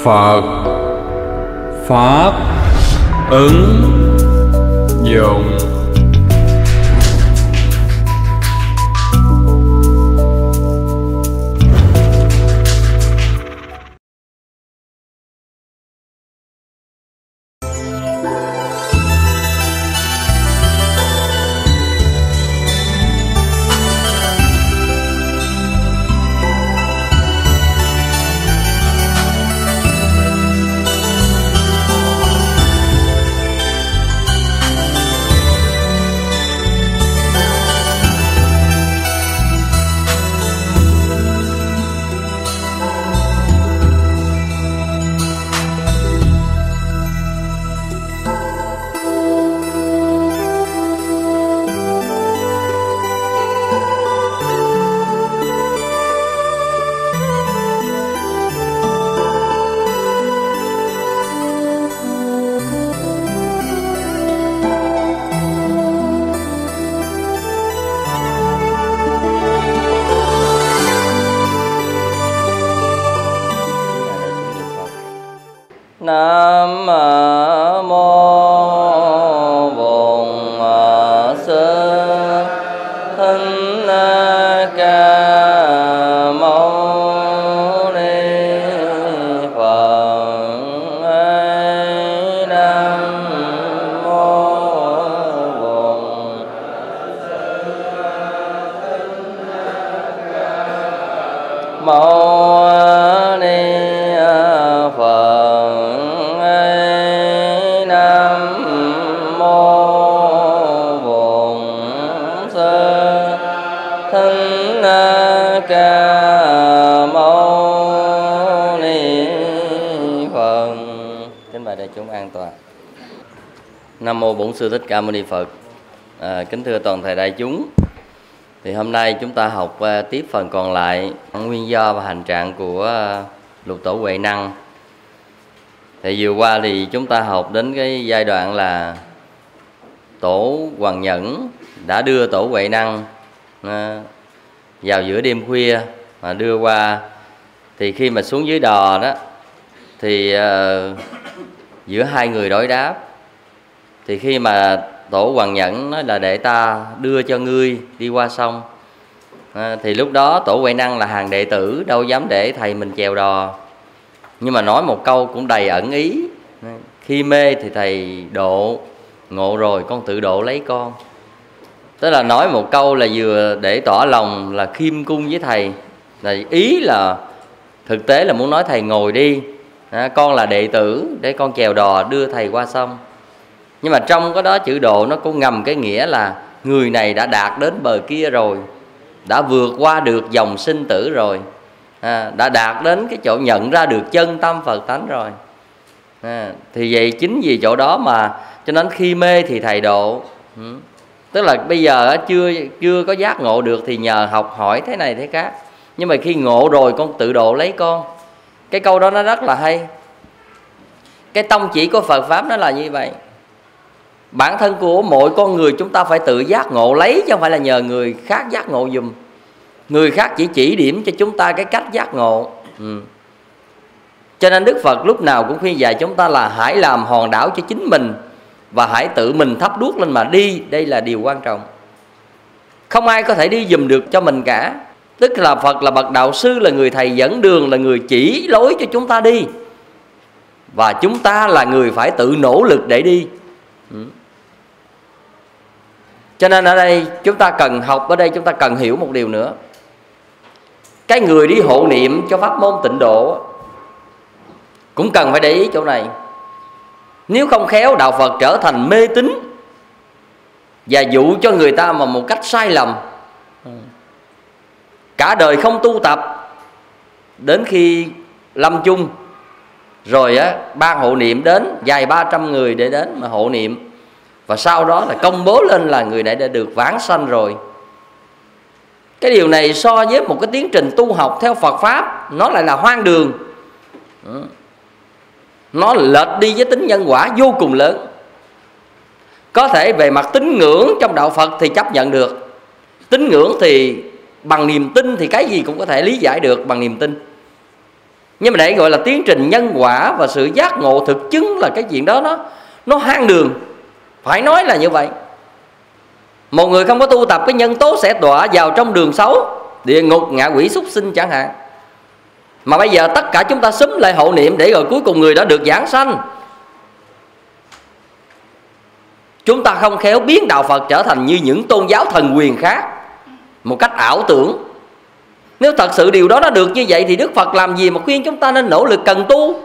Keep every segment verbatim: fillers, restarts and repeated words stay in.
Phật Pháp ứng dụng. Nam mô Bổn Sư Thích Ca Mâu Ni Phật. Nam mô Bổn Mâu Ni Phật. Ca Mâu Ni Phật. Kính bạch đại chúng an toàn. Nam mô Bổn Sư Thích Ca Mâu Ni Phật. À, kính thưa toàn thể đại chúng, thì hôm nay chúng ta học uh, tiếp phần còn lại nguyên do và hành trạng của uh, Lục Tổ Huệ Năng. Thì vừa qua thì chúng ta học đến cái giai đoạn là Tổ Hoằng Nhẫn đã đưa Tổ Huệ Năng uh, vào giữa đêm khuya mà đưa qua. Thì khi mà xuống dưới đò đó thì uh, giữa hai người đối đáp. Thì khi mà Tổ Hoằng Nhẫn nói là để ta đưa cho ngươi đi qua sông, à, thì lúc đó Tổ Huệ Năng là hàng đệ tử, đâu dám để thầy mình chèo đò. Nhưng mà nói một câu cũng đầy ẩn ý: khi mê thì thầy độ, ngộ rồi con tự độ lấy con. Tức là nói một câu là vừa để tỏ lòng là khiêm cung với thầy, là ý là thực tế là muốn nói thầy ngồi đi, à, con là đệ tử để con chèo đò đưa thầy qua sông. Nhưng mà trong cái đó chữ độ nó cũng ngầm cái nghĩa là người này đã đạt đến bờ kia rồi, đã vượt qua được dòng sinh tử rồi, à, đã đạt đến cái chỗ nhận ra được chân tâm Phật tánh rồi, à, thì vậy chính vì chỗ đó mà cho nên khi mê thì thầy độ. ừ. Tức là bây giờ chưa chưa có giác ngộ được thì nhờ học hỏi thế này thế khác. Nhưng mà khi ngộ rồi con tự độ lấy con. Cái câu đó nó rất là hay. Cái tông chỉ của Phật Pháp nó là như vậy. Bản thân của mỗi con người chúng ta phải tự giác ngộ lấy, chứ không phải là nhờ người khác giác ngộ dùm. Người khác chỉ chỉ điểm cho chúng ta cái cách giác ngộ. ừ. Cho nên Đức Phật lúc nào cũng khuyên dạy chúng ta là hãy làm hòn đảo cho chính mình, và hãy tự mình thắp đuốc lên mà đi. Đây là điều quan trọng. Không ai có thể đi dùm được cho mình cả. Tức là Phật là bậc đạo sư, là người thầy dẫn đường, là người chỉ lối cho chúng ta đi, và chúng ta là người phải tự nỗ lực để đi. ừ. Cho nên ở đây chúng ta cần học, ở đây chúng ta cần hiểu một điều nữa. Cái người đi hộ niệm cho pháp môn tịnh độ cũng cần phải để ý chỗ này. Nếu không khéo đạo Phật trở thành mê tín và dụ cho người ta mà một cách sai lầm, cả đời không tu tập, đến khi lâm chung rồi á, ban hộ niệm đến vài ba trăm người để đến mà hộ niệm, và sau đó là công bố lên là người này đã được vãng sanh rồi. Cái điều này so với một cái tiến trình tu học theo Phật Pháp, nó lại là hoang đường. Nó lệch đi với tính nhân quả vô cùng lớn. Có thể về mặt tín ngưỡng trong đạo Phật thì chấp nhận được. Tín ngưỡng thì bằng niềm tin thì cái gì cũng có thể lý giải được bằng niềm tin. Nhưng mà để gọi là tiến trình nhân quả và sự giác ngộ thực chứng là cái chuyện đó nó nó hoang đường, phải nói là như vậy. Một người không có tu tập, cái nhân tố sẽ đọa vào trong đường xấu, địa ngục, ngạ quỷ, súc sinh chẳng hạn. Mà bây giờ tất cả chúng ta xúm lại hộ niệm để rồi cuối cùng người đó được giảng sanh. Chúng ta không khéo biến đạo Phật trở thành như những tôn giáo thần quyền khác một cách ảo tưởng. Nếu thật sự điều đó nó được như vậy thì Đức Phật làm gì mà khuyên chúng ta nên nỗ lực cần tu?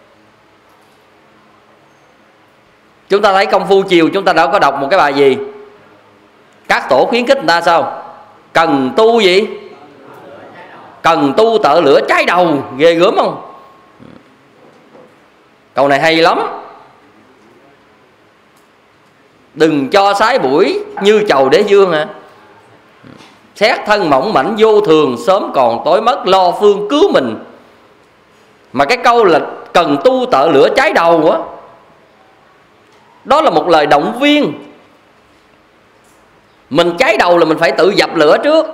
Chúng ta thấy Công Phu Chiều chúng ta đã có đọc một cái bài gì? Các tổ khuyến khích người ta sao? Cần tu gì? Cần tu tợ lửa cháy đầu. Ghê gớm không? Câu này hay lắm. Đừng cho sái buổi như chầu đế vương hả? Xét thân mỏng mảnh vô thường, sớm còn tối mất, lo phương cứu mình. Mà cái câu là cần tu tợ lửa cháy đầu á, đó là một lời động viên. Mình cháy đầu là mình phải tự dập lửa trước,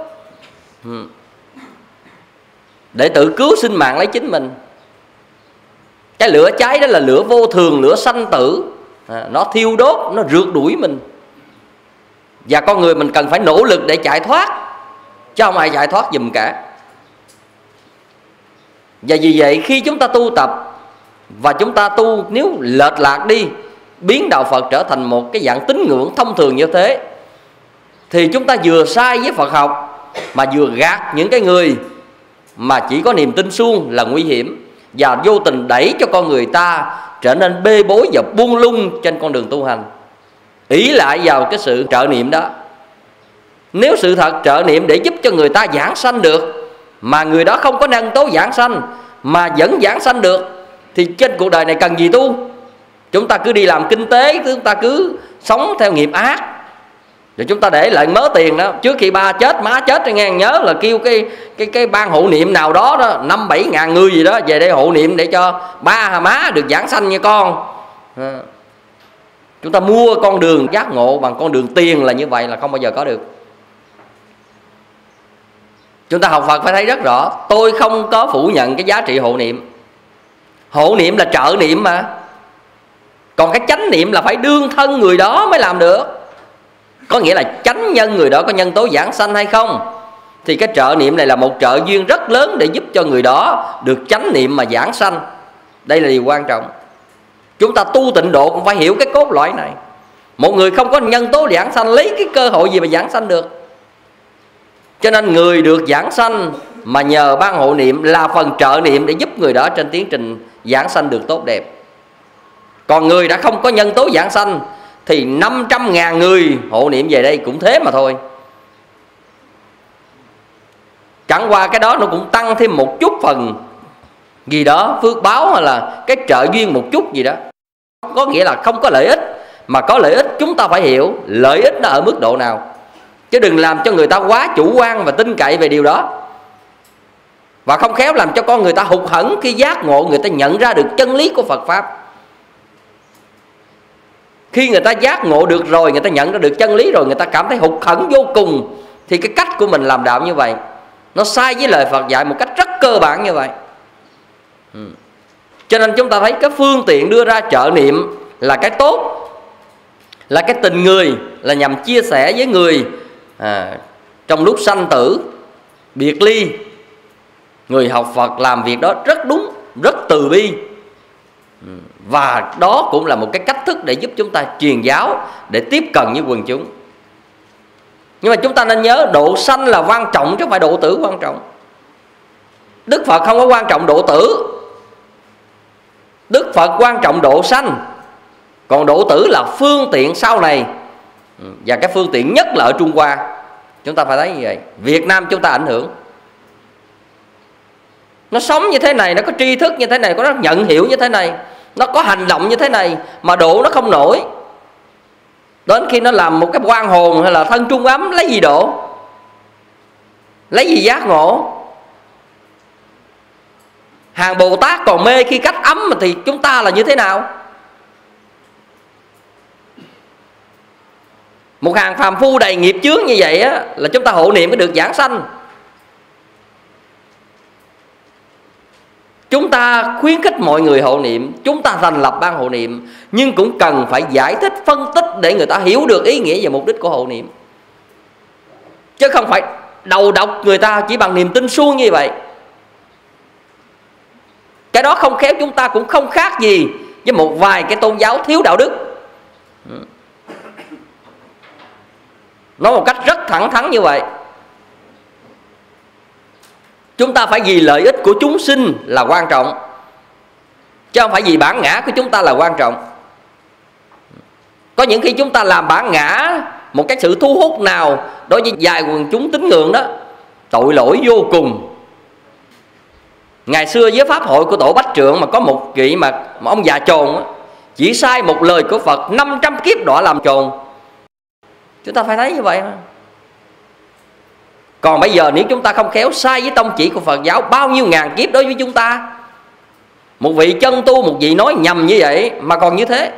để tự cứu sinh mạng lấy chính mình. Cái lửa cháy đó là lửa vô thường, lửa sanh tử, à, nó thiêu đốt, nó rượt đuổi mình. Và con người mình cần phải nỗ lực để chạy thoát, chứ không ai chạy thoát giùm cả. Và vì vậy khi chúng ta tu tập và chúng ta tu nếu lệch lạc đi, biến đạo Phật trở thành một cái dạng tín ngưỡng thông thường như thế, thì chúng ta vừa sai với Phật học mà vừa gạt những cái người mà chỉ có niềm tin suông là nguy hiểm, và vô tình đẩy cho con người ta trở nên bê bối và buông lung trên con đường tu hành, ỷ lại vào cái sự trợ niệm đó. Nếu sự thật trợ niệm để giúp cho người ta giảng sanh được, mà người đó không có nhân tố giảng sanh mà vẫn giảng sanh được, thì trên cuộc đời này cần gì tu? Chúng ta cứ đi làm kinh tế, chúng ta cứ sống theo nghiệp ác, rồi chúng ta để lại mớ tiền đó. Trước khi ba chết, má chết thì nghe nhớ là kêu cái cái cái ban hộ niệm nào đó đó năm bảy ngàn người gì đó về đây hộ niệm để cho ba má được giảng sanh như con. À, chúng ta mua con đường giác ngộ bằng con đường tiền là như vậy là không bao giờ có được. Chúng ta học Phật phải thấy rất rõ. Tôi không có phủ nhận cái giá trị hộ niệm. Hộ niệm là trợ niệm mà. Còn cái chánh niệm là phải đương thân người đó mới làm được. Có nghĩa là chánh nhân người đó có nhân tố giảng sanh hay không. Thì cái trợ niệm này là một trợ duyên rất lớn để giúp cho người đó được chánh niệm mà giảng sanh. Đây là điều quan trọng. Chúng ta tu tịnh độ cũng phải hiểu cái cốt lõi này. Một người không có nhân tố giảng sanh lấy cái cơ hội gì mà giảng sanh được. Cho nên người được giảng sanh mà nhờ ban hộ niệm là phần trợ niệm để giúp người đó trên tiến trình giảng sanh được tốt đẹp. Còn người đã không có nhân tố giảng sanh thì năm trăm ngàn người hộ niệm về đây cũng thế mà thôi. Chẳng qua cái đó nó cũng tăng thêm một chút phần gì đó phước báo, hay là cái trợ duyên một chút gì đó. Có nghĩa là không có lợi ích, mà có lợi ích chúng ta phải hiểu lợi ích nó ở mức độ nào. Chứ đừng làm cho người ta quá chủ quan và tin cậy về điều đó, và không khéo làm cho con người ta hụt hẫng khi giác ngộ, người ta nhận ra được chân lý của Phật Pháp. Khi người ta giác ngộ được rồi, người ta nhận ra được chân lý rồi, người ta cảm thấy hụt hẫng vô cùng, thì cái cách của mình làm đạo như vậy nó sai với lời Phật dạy một cách rất cơ bản như vậy. ừ. Cho nên chúng ta thấy cái phương tiện đưa ra trợ niệm là cái tốt, là cái tình người, là nhằm chia sẻ với người à, trong lúc sanh tử biệt ly. Người học Phật làm việc đó rất đúng, rất từ bi, và đó cũng là một cái cách thức để giúp chúng ta truyền giáo, để tiếp cận với quần chúng. Nhưng mà chúng ta nên nhớ độ sanh là quan trọng chứ không phải độ tử quan trọng. Đức Phật không có quan trọng độ tử, Đức Phật quan trọng độ sanh. Còn độ tử là phương tiện sau này, và cái phương tiện nhất là ở Trung Hoa. Chúng ta phải thấy như vậy. Việt Nam chúng ta ảnh hưởng, nó sống như thế này, nó có tri thức như thế này, có nó nhận hiểu như thế này, nó có hành động như thế này, mà độ nó không nổi. Đến khi nó làm một cái quan hồn hay là thân trung ấm, lấy gì độ? Lấy gì giác ngộ? Hàng Bồ Tát còn mê khi cách ấm, mà thì chúng ta là như thế nào? Một hàng phàm phu đầy nghiệp chướng như vậy á, là chúng ta hộ niệm mới được giảng sanh. Chúng ta khuyến khích mọi người hộ niệm, chúng ta thành lập ban hộ niệm, nhưng cũng cần phải giải thích, phân tích để người ta hiểu được ý nghĩa và mục đích của hộ niệm. Chứ không phải đầu độc người ta chỉ bằng niềm tin suông như vậy. Cái đó không khéo chúng ta cũng không khác gì với một vài cái tôn giáo thiếu đạo đức. Nói một cách rất thẳng thắn như vậy. Chúng ta phải vì lợi ích của chúng sinh là quan trọng, chứ không phải vì bản ngã của chúng ta là quan trọng. Có những khi chúng ta làm bản ngã một cái sự thu hút nào đối với vài quần chúng tín ngưỡng đó, tội lỗi vô cùng. Ngày xưa với pháp hội của tổ Bách Trượng mà có một vị mà, mà ông già chồn đó, chỉ sai một lời của Phật năm trăm kiếp đọa làm chồn. Chúng ta phải thấy như vậy. Còn bây giờ nếu chúng ta không khéo, sai với tông chỉ của Phật giáo bao nhiêu ngàn kiếp đối với chúng ta. Một vị chân tu, một vị nói nhầm như vậy mà còn như thế.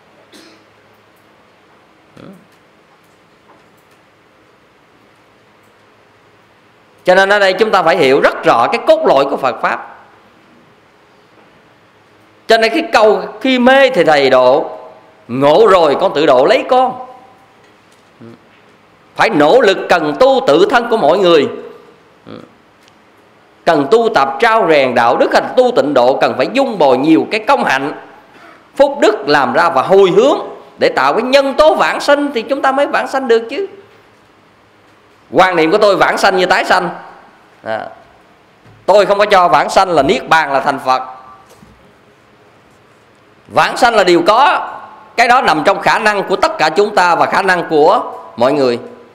Cho nên ở đây chúng ta phải hiểu rất rõ cái cốt lõi của Phật Pháp. Cho nên cái câu khi mê thì thầy độ, ngộ rồi con tự độ lấy con. Phải nỗ lực cần tu tự thân của mỗi người, cần tu tập trao rèn đạo đức hay tu tịnh độ, cần phải dung bồi nhiều cái công hạnh phúc đức làm ra và hồi hướng để tạo cái nhân tố vãng sanh, thì chúng ta mới vãng sanh được chứ. Quan niệm của tôi vãng sanh như tái sanh, à, tôi không có cho vãng sanh là niết bàn là thành Phật. Vãng sanh là điều có, cái đó nằm trong khả năng của tất cả chúng ta và khả năng của mọi người.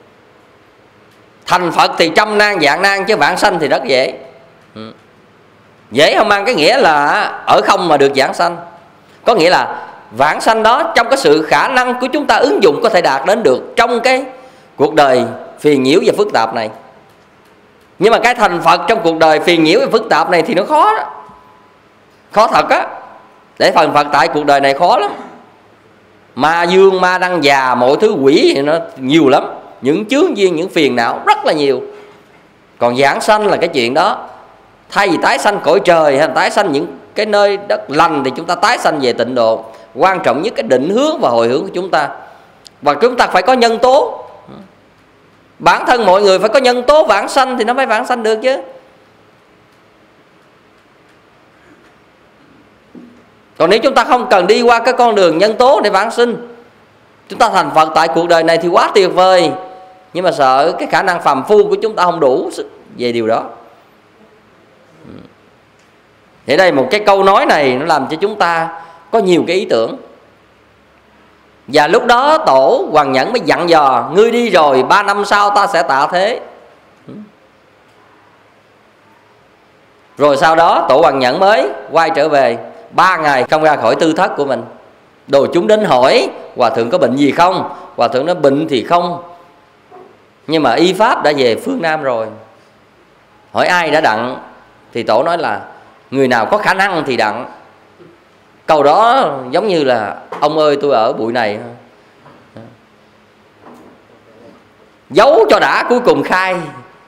Thành Phật thì trăm nan vạn nan, chứ vãng sanh thì rất dễ. ừ. Dễ không mang cái nghĩa là ở không mà được vãng sanh. Có nghĩa là vãng sanh đó trong cái sự khả năng của chúng ta ứng dụng có thể đạt đến được trong cái cuộc đời phiền nhiễu và phức tạp này. Nhưng mà cái thành Phật trong cuộc đời phiền nhiễu và phức tạp này thì nó khó đó. Khó thật á. Để thành Phật tại cuộc đời này khó lắm. Ma dương, ma đăng già, mọi thứ quỷ thì nó nhiều lắm. Những chướng duyên, những phiền não rất là nhiều. Còn giảng sanh là cái chuyện đó. Thay vì tái sanh cõi trời hay tái sanh những cái nơi đất lành thì chúng ta tái sanh về tịnh độ. Quan trọng nhất cái định hướng và hồi hướng của chúng ta. Và chúng ta phải có nhân tố. Bản thân mọi người phải có nhân tố vãng sanh thì nó mới vãng sanh được chứ. Còn nếu chúng ta không cần đi qua cái con đường nhân tố để vãng sinh, chúng ta thành Phật tại cuộc đời này thì quá tuyệt vời. Nhưng mà sợ cái khả năng phàm phu của chúng ta không đủ sức về điều đó. Thì đây một cái câu nói này nó làm cho chúng ta có nhiều cái ý tưởng. Và lúc đó tổ Hoàng Nhẫn mới dặn dò: ngươi đi rồi ba năm sau ta sẽ tạ thế. Rồi sau đó tổ Hoàng Nhẫn mới quay trở về. Ba ngày không ra khỏi tư thất của mình. Đồ chúng đến hỏi Hòa thượng có bệnh gì không? Hòa thượng nói bệnh thì không, nhưng mà y pháp đã về phương Nam rồi. Hỏi ai đã đặng? Thì tổ nói là người nào có khả năng thì đặng. Câu đó giống như là ông ơi tôi ở bụi này, giấu cho đã cuối cùng khai.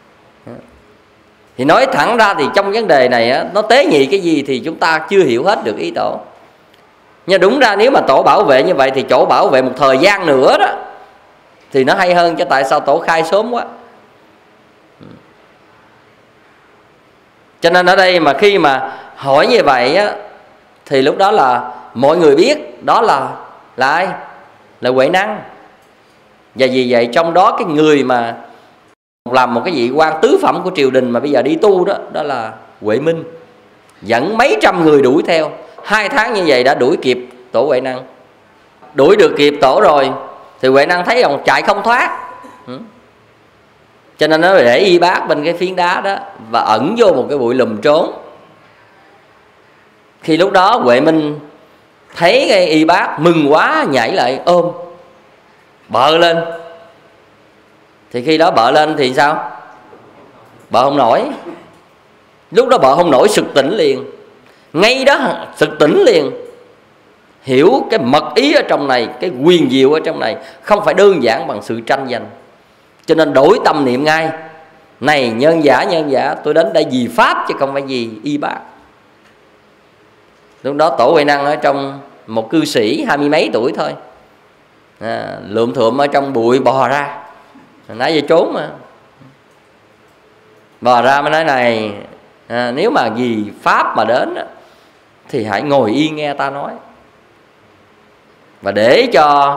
Thì nói thẳng ra thì trong vấn đề này nó tế nhị cái gì thì chúng ta chưa hiểu hết được ý tổ. Nhưng đúng ra nếu mà tổ bảo vệ như vậy thì chỗ bảo vệ một thời gian nữa đó thì nó hay hơn, chứ tại sao tổ khai sớm quá. Cho nên ở đây mà khi mà hỏi như vậy á, thì lúc đó là mọi người biết đó là là ai? Là Huệ Năng. Và vì vậy trong đó cái người mà làm một cái vị quan tứ phẩm của triều đình mà bây giờ đi tu đó, đó là Huệ Minh, dẫn mấy trăm người đuổi theo. Hai tháng như vậy đã đuổi kịp tổ Huệ Năng. Đuổi được kịp tổ rồi thì Huệ Năng thấy ông chạy không thoát, cho nên nó để y bác bên cái phiến đá đó và ẩn vô một cái bụi lùm trốn. Khi lúc đó Huệ Minh thấy cái y bác mừng quá, nhảy lại ôm bợ lên. Thì khi đó bợ lên thì sao? Bợ không nổi. Lúc đó bợ không nổi sực tỉnh liền. Ngay đó sực tỉnh liền. Hiểu cái mật ý ở trong này, cái quyền diệu ở trong này không phải đơn giản bằng sự tranh giành. Cho nên đổi tâm niệm ngay. Này nhân giả nhân giả, tôi đến đây vì Pháp chứ không phải vì y bác. Lúc đó Tổ Huệ Năng ở trong một cư sĩ hai mươi mấy tuổi thôi, à, lượm thượm ở trong bụi bò ra, nãy giờ trốn mà bò ra mới nói này, à, nếu mà vì Pháp mà đến thì hãy ngồi yên nghe ta nói. Và để cho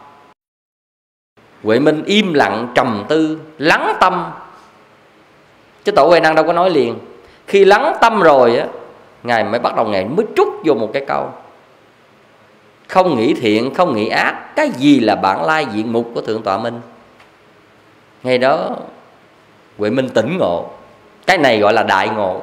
Huệ Minh im lặng trầm tư lắng tâm, chứ Tổ Huệ Năng đâu có nói liền. Khi lắng tâm rồi á, Ngài mới bắt đầu Ngài mới trút vô một cái câu: không nghĩ thiện, không nghĩ ác, cái gì là bản lai diện mục của Thượng Tọa Minh. Ngày đó Huệ Minh tỉnh ngộ. Cái này gọi là đại ngộ.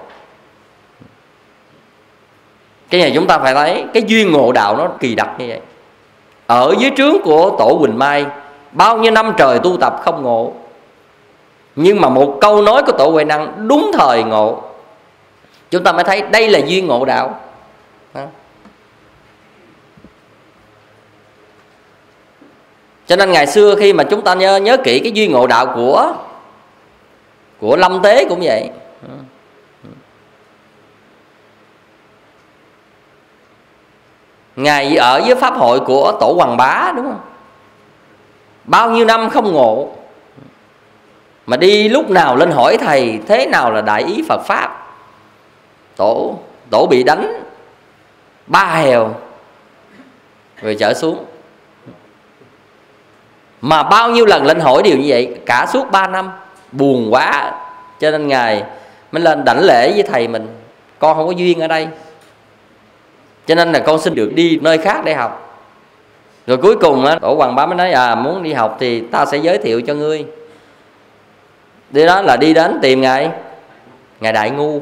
Cái này chúng ta phải thấy cái duyên ngộ đạo nó kỳ đặc như vậy. Ở dưới trướng của Tổ Huỳnh Mai bao nhiêu năm trời tu tập không ngộ, nhưng mà một câu nói của Tổ Huệ Năng đúng thời ngộ. Chúng ta mới thấy đây là duyên ngộ đạo. Cho nên ngày xưa khi mà chúng ta nhớ, nhớ kỹ cái duyên ngộ đạo của Của Lâm Tế cũng vậy. Ngài ở với pháp hội của Tổ Hoàng Bá, đúng không? Bao nhiêu năm không ngộ, mà đi lúc nào lên hỏi thầy thế nào là đại ý Phật Pháp. Tổ Tổ bị đánh ba hèo rồi trở xuống. Mà bao nhiêu lần lên hỏi điều như vậy, cả suốt ba năm buồn quá, cho nên Ngài mới lên đảnh lễ với thầy mình: con không có duyên ở đây, cho nên là con xin được đi nơi khác để học. Rồi cuối cùng á, Tổ Hoàng Bá mới nói: à, muốn đi học thì ta sẽ giới thiệu cho ngươi. Đi đó là đi đến tìm Ngài Ngài Đại Ngu.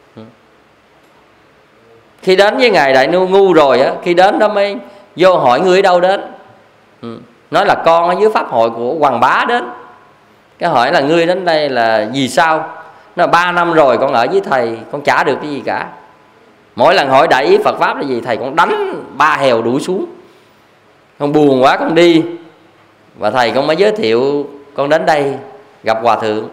Khi đến với Ngài Đại Ngu, ngu rồi á, khi đến đó mới vô hỏi: ngươi ở đâu đến? Nói là con ở dưới pháp hội của Hoàng Bá đến. Cái hỏi là ngươi đến đây là vì sao? Nó là ba năm rồi con ở với thầy, con chả được cái gì cả. Mỗi lần hỏi đại ý Phật Pháp là gì, thầy con đánh ba hèo đuổi xuống. Con buồn quá con đi, và thầy con mới giới thiệu con đến đây gặp Hòa Thượng.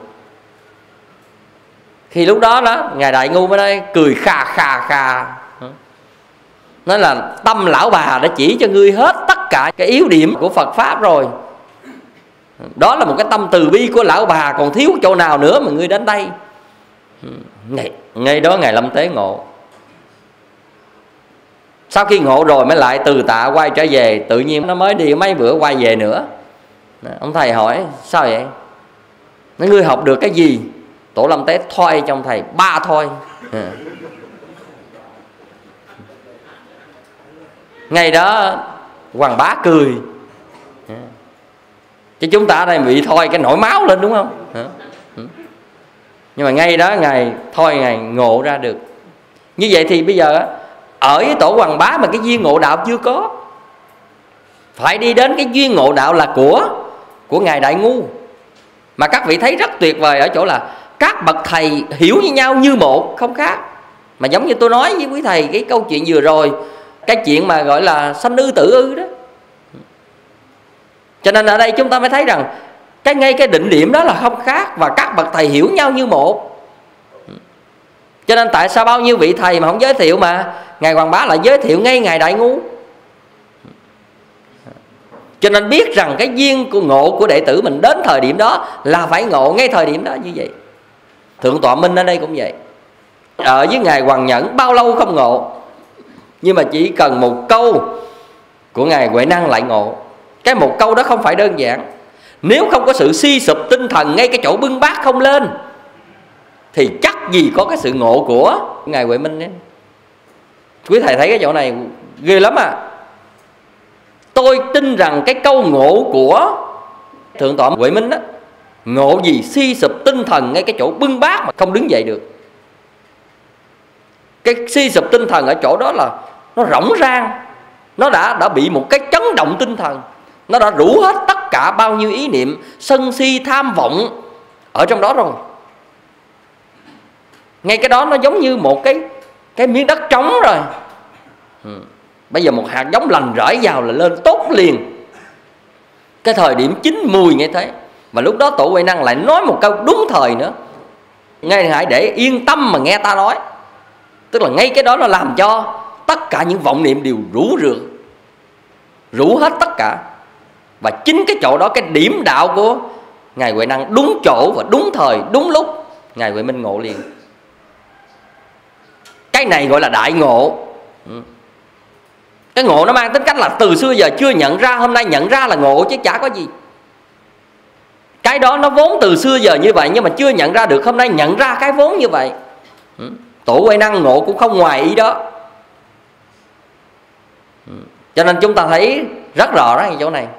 Khi lúc đó đó, Ngài Đại Ngu mới nói, cười kha kha kha, nói là tâm lão bà đã chỉ cho ngươi hết tất cả cái yếu điểm của Phật Pháp rồi. Đó là một cái tâm từ bi của lão bà, còn thiếu chỗ nào nữa mà ngươi đến đây. Ngay, ngay đó Ngài Lâm Tế ngộ. Sau khi ngộ rồi mới lại từ tạ quay trở về. Tự nhiên nó mới đi mấy bữa quay về nữa. Ông thầy hỏi sao vậy? Nói ngươi học được cái gì? Tổ Lâm Tế thôi trong thầy ba thôi. À. Ngày đó Hoàng Bá cười. À. Chứ chúng ta ở đây bị thôi cái nổi máu lên, đúng không? À. Nhưng mà ngay đó Ngài thôi, Ngài ngộ ra được. Như vậy thì bây giờ ở với Tổ Hoàng Bá mà cái duyên ngộ đạo chưa có, phải đi đến cái duyên ngộ đạo là của của Ngài Đại Ngu. Mà các vị thấy rất tuyệt vời ở chỗ là các bậc thầy hiểu như nhau như một, không khác. Mà giống như tôi nói với quý thầy cái câu chuyện vừa rồi, cái chuyện mà gọi là sanh ư tử ư đó. Cho nên ở đây chúng ta mới thấy rằng cái ngay cái định điểm đó là không khác, và các bậc thầy hiểu nhau như một. Cho nên tại sao bao nhiêu vị thầy mà không giới thiệu mà Ngài Hoàng Bá lại giới thiệu ngay Ngài Đại Ngu? Cho nên biết rằng cái duyên của ngộ của đệ tử mình đến thời điểm đó là phải ngộ ngay thời điểm đó như vậy. Thượng Tọa Minh ở đây cũng vậy. Ở với Ngài Hoàng Nhẫn bao lâu không ngộ, nhưng mà chỉ cần một câu của Ngài Huệ Năng lại ngộ. Cái một câu đó không phải đơn giản. Nếu không có sự suy sụp tinh thần ngay cái chỗ bưng bát không lên thì chắc gì có cái sự ngộ của Ngài Huệ Minh ấy. Quý thầy thấy cái chỗ này ghê lắm à. Tôi tin rằng cái câu ngộ của Thượng Tọa Huệ Minh đó, ngộ gì suy sụp tinh thần ngay cái chỗ bưng bát mà không đứng dậy được. Cái suy sụp tinh thần ở chỗ đó là nó rỗng rang, nó đã đã bị một cái chấn động tinh thần, nó đã rủ hết tất cả bao nhiêu ý niệm sân si tham vọng ở trong đó rồi. Ngay cái đó nó giống như một cái cái miếng đất trống rồi. Ừ. Bây giờ một hạt giống lành rải vào là lên tốt liền. Cái thời điểm chín mùi như thế. Và lúc đó Tổ Huệ Năng lại nói một câu đúng thời nữa: ngay hãy để yên tâm mà nghe ta nói. Tức là ngay cái đó nó làm cho tất cả những vọng niệm đều rũ rượi, rũ hết tất cả. Và chính cái chỗ đó, cái điểm đạo của Ngài Huệ Năng đúng chỗ và đúng thời, đúng lúc, Ngài Huệ Minh ngộ liền. Cái này gọi là đại ngộ. Cái ngộ nó mang tính cách là từ xưa giờ chưa nhận ra, hôm nay nhận ra là ngộ chứ chả có gì. Cái đó nó vốn từ xưa giờ như vậy, nhưng mà chưa nhận ra được, hôm nay nhận ra cái vốn như vậy. Tổ Huệ Năng ngộ cũng không ngoài ý đó. Cho nên chúng ta thấy rất rõ ở chỗ này.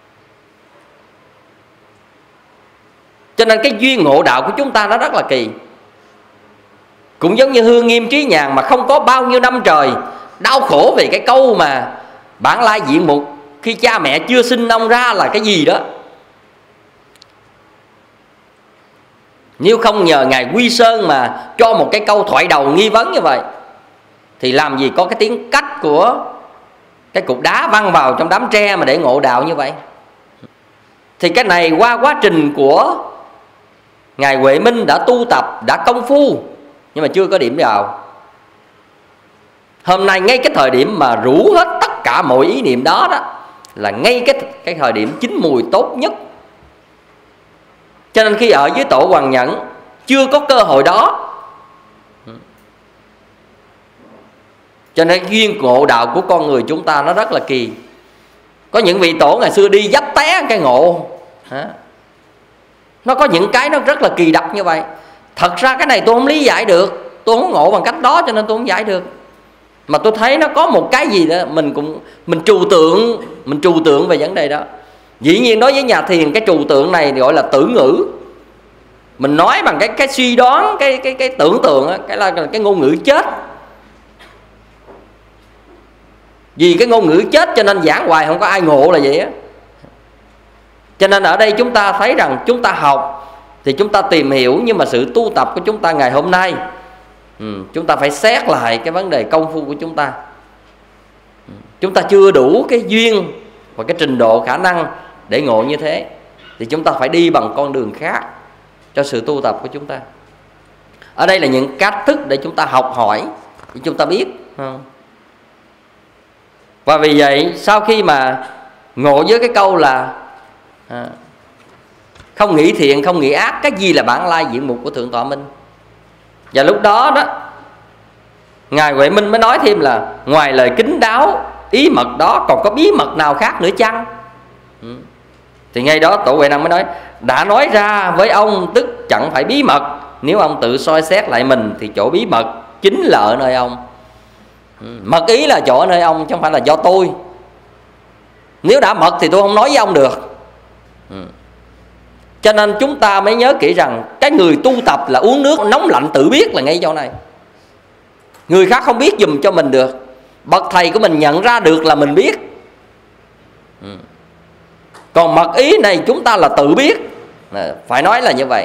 Cho nên cái duyên ngộ đạo của chúng ta nó rất là kỳ. Cũng giống như Hương Nghiêm Trí Nhàn mà không có bao nhiêu năm trời đau khổ về cái câu mà bản lai diện mục khi cha mẹ chưa sinh ông ra là cái gì đó. Nếu không nhờ Ngài Quy Sơn mà cho một cái câu thoại đầu nghi vấn như vậy, thì làm gì có cái tiếng cách của cái cục đá văng vào trong đám tre mà để ngộ đạo như vậy. Thì cái này qua quá trình của Ngài Huệ Minh đã tu tập, đã công phu, nhưng mà chưa có điểm vào. Hôm nay ngay cái thời điểm mà rũ hết tất cả mọi ý niệm đó đó là ngay cái, cái thời điểm chín mùi tốt nhất. Cho nên khi ở với Tổ Hoàng Nhẫn chưa có cơ hội đó. Cho nên duyên ngộ đạo của con người chúng ta nó rất là kỳ. Có những vị tổ ngày xưa đi dấp té cái ngộ. Nó có những cái nó rất là kỳ đặc như vậy. Thật ra cái này tôi không lý giải được, tôi không ngộ bằng cách đó, cho nên tôi không giải được. Mà tôi thấy nó có một cái gì đó mình cũng mình trừu tượng, mình trừu tượng về vấn đề đó. Dĩ nhiên đối với nhà thiền cái trừu tượng này gọi là tử ngữ. Mình nói bằng cái cái suy đoán, cái cái cái tưởng tượng á, cái là cái ngôn ngữ chết. Vì cái ngôn ngữ chết cho nên giảng hoài không có ai ngộ là vậy á. Cho nên ở đây chúng ta thấy rằng chúng ta học thì chúng ta tìm hiểu, nhưng mà sự tu tập của chúng ta ngày hôm nay, ừ, chúng ta phải xét lại cái vấn đề công phu của chúng ta. Chúng ta chưa đủ cái duyên và cái trình độ khả năng để ngộ như thế, thì chúng ta phải đi bằng con đường khác cho sự tu tập của chúng ta. Ở đây là những cách thức để chúng ta học hỏi, để chúng ta biết. Và vì vậy sau khi mà ngộ với cái câu là à, không nghĩ thiện, không nghĩ ác, cái gì là bản lai diện mục của Thượng Tọa Minh. Và lúc đó đó Ngài Huệ Minh mới nói thêm là ngoài lời kín đáo ý mật đó còn có bí mật nào khác nữa chăng? Ừ. Thì ngay đó Tổ Huệ Năng mới nói đã nói ra với ông tức chẳng phải bí mật. Nếu ông tự soi xét lại mình thì chỗ bí mật chính là ở nơi ông. Ừ. Mật ý là chỗ ở nơi ông chứ không phải là do tôi. Nếu đã mật thì tôi không nói với ông được. Ừ. Cho nên chúng ta mới nhớ kỹ rằng cái người tu tập là uống nước nóng lạnh tự biết là ngay chỗ này. Người khác không biết dùm cho mình được. Bậc thầy của mình nhận ra được là mình biết. Ừ. Còn mật ý này chúng ta là tự biết. Phải nói là như vậy.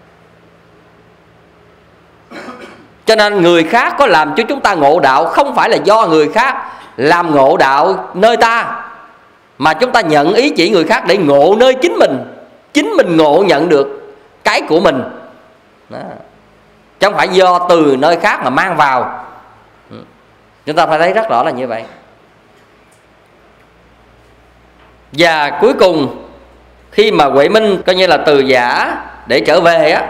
Cho nên người khác có làm cho chúng ta ngộ đạo không phải là do người khác làm ngộ đạo nơi ta, mà chúng ta nhận ý chỉ người khác để ngộ nơi chính mình. Chính mình ngộ nhận được cái của mình đó. Chứ không phải do từ nơi khác mà mang vào. Chúng ta phải thấy rất rõ là như vậy. Và cuối cùng khi mà Huệ Minh coi như là từ giả để trở về á,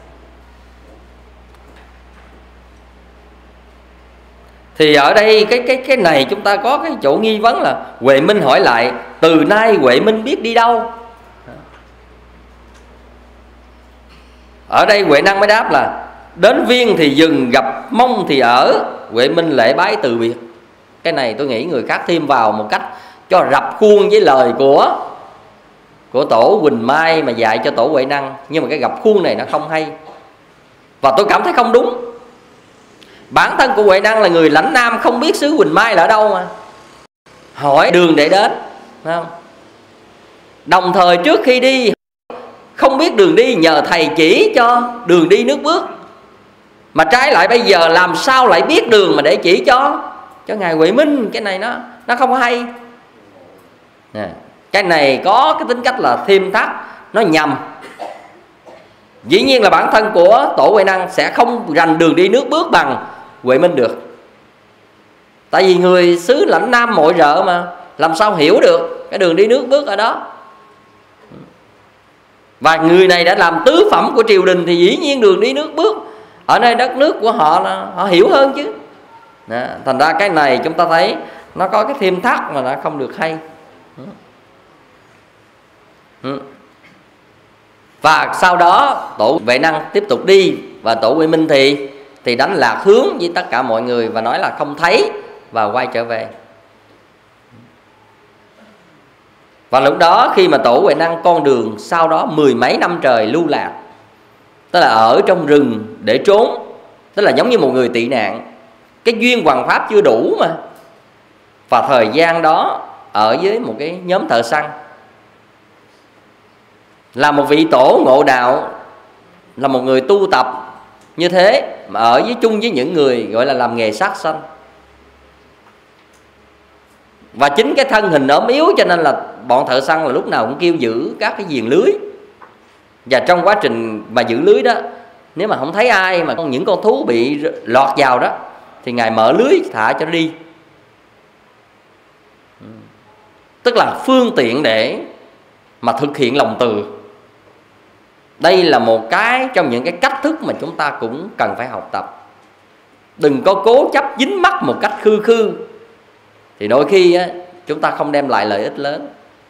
thì ở đây cái cái cái này chúng ta có cái chỗ nghi vấn là Huệ Minh hỏi lại từ nay Huệ Minh biết đi đâu. Ở đây Huệ Năng mới đáp là đến viên thì dừng, gặp mông thì ở. Huệ Minh lễ bái từ biệt. Cái này tôi nghĩ người khác thêm vào một cách cho rập khuôn với lời của của Tổ Huỳnh Mai mà dạy cho Tổ Huệ Năng. Nhưng mà cái gặp khuôn này nó không hay, và tôi cảm thấy không đúng. Bản thân của Huệ Năng là người lãnh Nam, không biết xứ Huỳnh Mai là ở đâu mà hỏi đường để đến, phải không? Đồng thời trước khi đi không biết đường đi, nhờ thầy chỉ cho đường đi nước bước. Mà trái lại bây giờ làm sao lại biết đường mà để chỉ cho cho Ngài Huệ Minh. Cái này nó nó không hay. Nè, cái này có cái tính cách là thêm thắt, nó nhầm. Dĩ nhiên là bản thân của Tổ Huệ Năng sẽ không rành đường đi nước bước bằng Huệ Minh được. Tại vì người xứ Lãnh Nam mọi rợ mà, làm sao hiểu được cái đường đi nước bước ở đó. Và người này đã làm tứ phẩm của triều đình thì dĩ nhiên đường đi nước bước ở nơi đất nước của họ là họ hiểu hơn chứ. Đó, thành ra cái này chúng ta thấy nó có cái thêm thắt mà nó không được hay. Và sau đó tổ Vệ Năng tiếp tục đi, và tổ Huệ Minh thì thì đánh lạc hướng với tất cả mọi người và nói là không thấy và quay trở về. Và lúc đó khi mà tổ Huệ Năng con đường sau đó mười mấy năm trời lưu lạc, tức là ở trong rừng để trốn, tức là giống như một người tị nạn. Cái duyên hoằng pháp chưa đủ mà. Và thời gian đó ở với một cái nhóm thợ săn, là một vị tổ ngộ đạo, là một người tu tập như thế mà ở với chung với những người gọi là làm nghề sát sanh. Và chính cái thân hình ốm yếu cho nên là bọn thợ săn là lúc nào cũng kêu giữ các cái viền lưới. Và trong quá trình mà giữ lưới đó, nếu mà không thấy ai mà những con thú bị lọt vào đó thì Ngài mở lưới thả cho nó đi. Tức là phương tiện để mà thực hiện lòng từ. Đây là một cái trong những cái cách thức mà chúng ta cũng cần phải học tập. Đừng có cố chấp dính mắc một cách khư khư, thì đôi khi á, chúng ta không đem lại lợi ích lớn.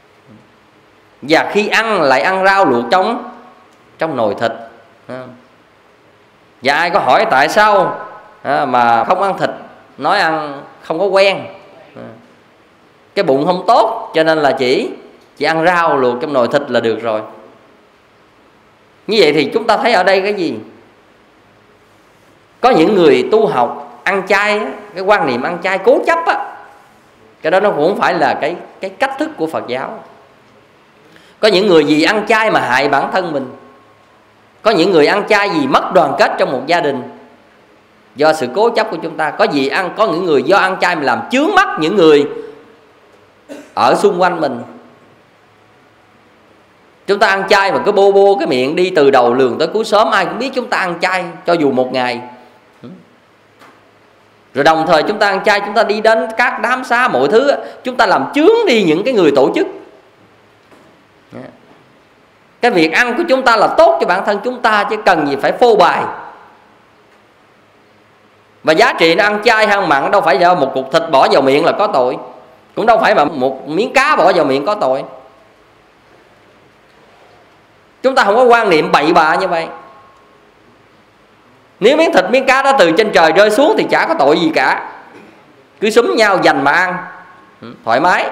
Và khi ăn lại ăn rau luộc trong trong nồi thịt. Và ai có hỏi tại sao mà không ăn thịt, nói ăn không có quen, cái bụng không tốt cho nên là chỉ chỉ ăn rau luộc trong nồi thịt là được rồi. Như vậy thì chúng ta thấy ở đây cái gì? Có những người tu học ăn chay, cái quan niệm ăn chay cố chấp á, cái đó nó cũng không phải là cái cái cách thức của Phật giáo. Có những người vì ăn chay mà hại bản thân mình. Có những người ăn chay vì mất đoàn kết trong một gia đình, do sự cố chấp của chúng ta. Có gì ăn có những người do ăn chay mà làm chướng mắt những người ở xung quanh mình. Chúng ta ăn chay mà cứ bô bô cái miệng đi từ đầu lường tới cuối xóm, ai cũng biết chúng ta ăn chay cho dù một ngày. Rồi đồng thời chúng ta ăn chay, chúng ta đi đến các đám xá mọi thứ, chúng ta làm chướng đi những cái người tổ chức. Cái việc ăn của chúng ta là tốt cho bản thân chúng ta, chứ cần gì phải phô bày. Và giá trị nó ăn chay hay ăn mặn đâu phải là một cục thịt bỏ vào miệng là có tội, cũng đâu phải mà một miếng cá bỏ vào miệng có tội. Chúng ta không có quan niệm bậy bạ như vậy. Nếu miếng thịt miếng cá đó từ trên trời rơi xuống thì chả có tội gì cả, cứ xúm nhau dành mà ăn thoải mái.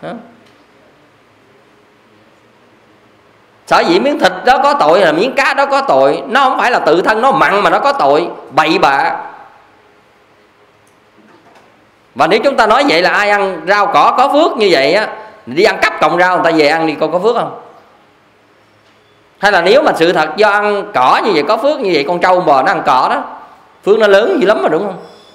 Sở dĩ miếng thịt đó có tội là miếng cá đó có tội, nó không phải là tự thân nó mặn mà nó có tội bậy bạ. Và nếu chúng ta nói vậy là ai ăn rau cỏ có phước như vậy á, đi ăn cắp cọng rau người ta về ăn đi coi có phước không? Hay là nếu mà sự thật do ăn cỏ như vậy có phước, như vậy con trâu bò nó ăn cỏ đó, phước nó lớn dữ lắm mà, đúng không?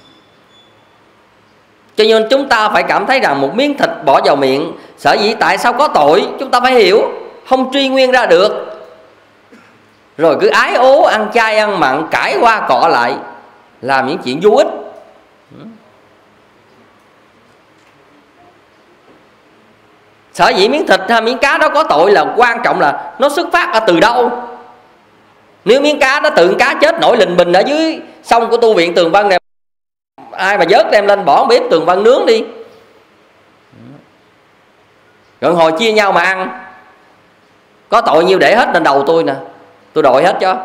Cho nên chúng ta phải cảm thấy rằng một miếng thịt bỏ vào miệng, sở dĩ tại sao có tội chúng ta phải hiểu, không truy nguyên ra được. Rồi cứ ái ố ăn chay ăn mặn, cãi qua cọ lại, làm những chuyện vô ích. Sở dĩ miếng thịt hay miếng cá đó có tội là quan trọng là nó xuất phát ở từ đâu. Nếu miếng cá đó tự cá chết nổi lình bình ở dưới sông của tu viện Tường Vân này, ai mà vớt đem lên bỏ bếp Tường Vân nướng đi, rồi hồi chia nhau mà ăn, có tội nhiêu để hết lên đầu tôi nè, tôi đội hết cho.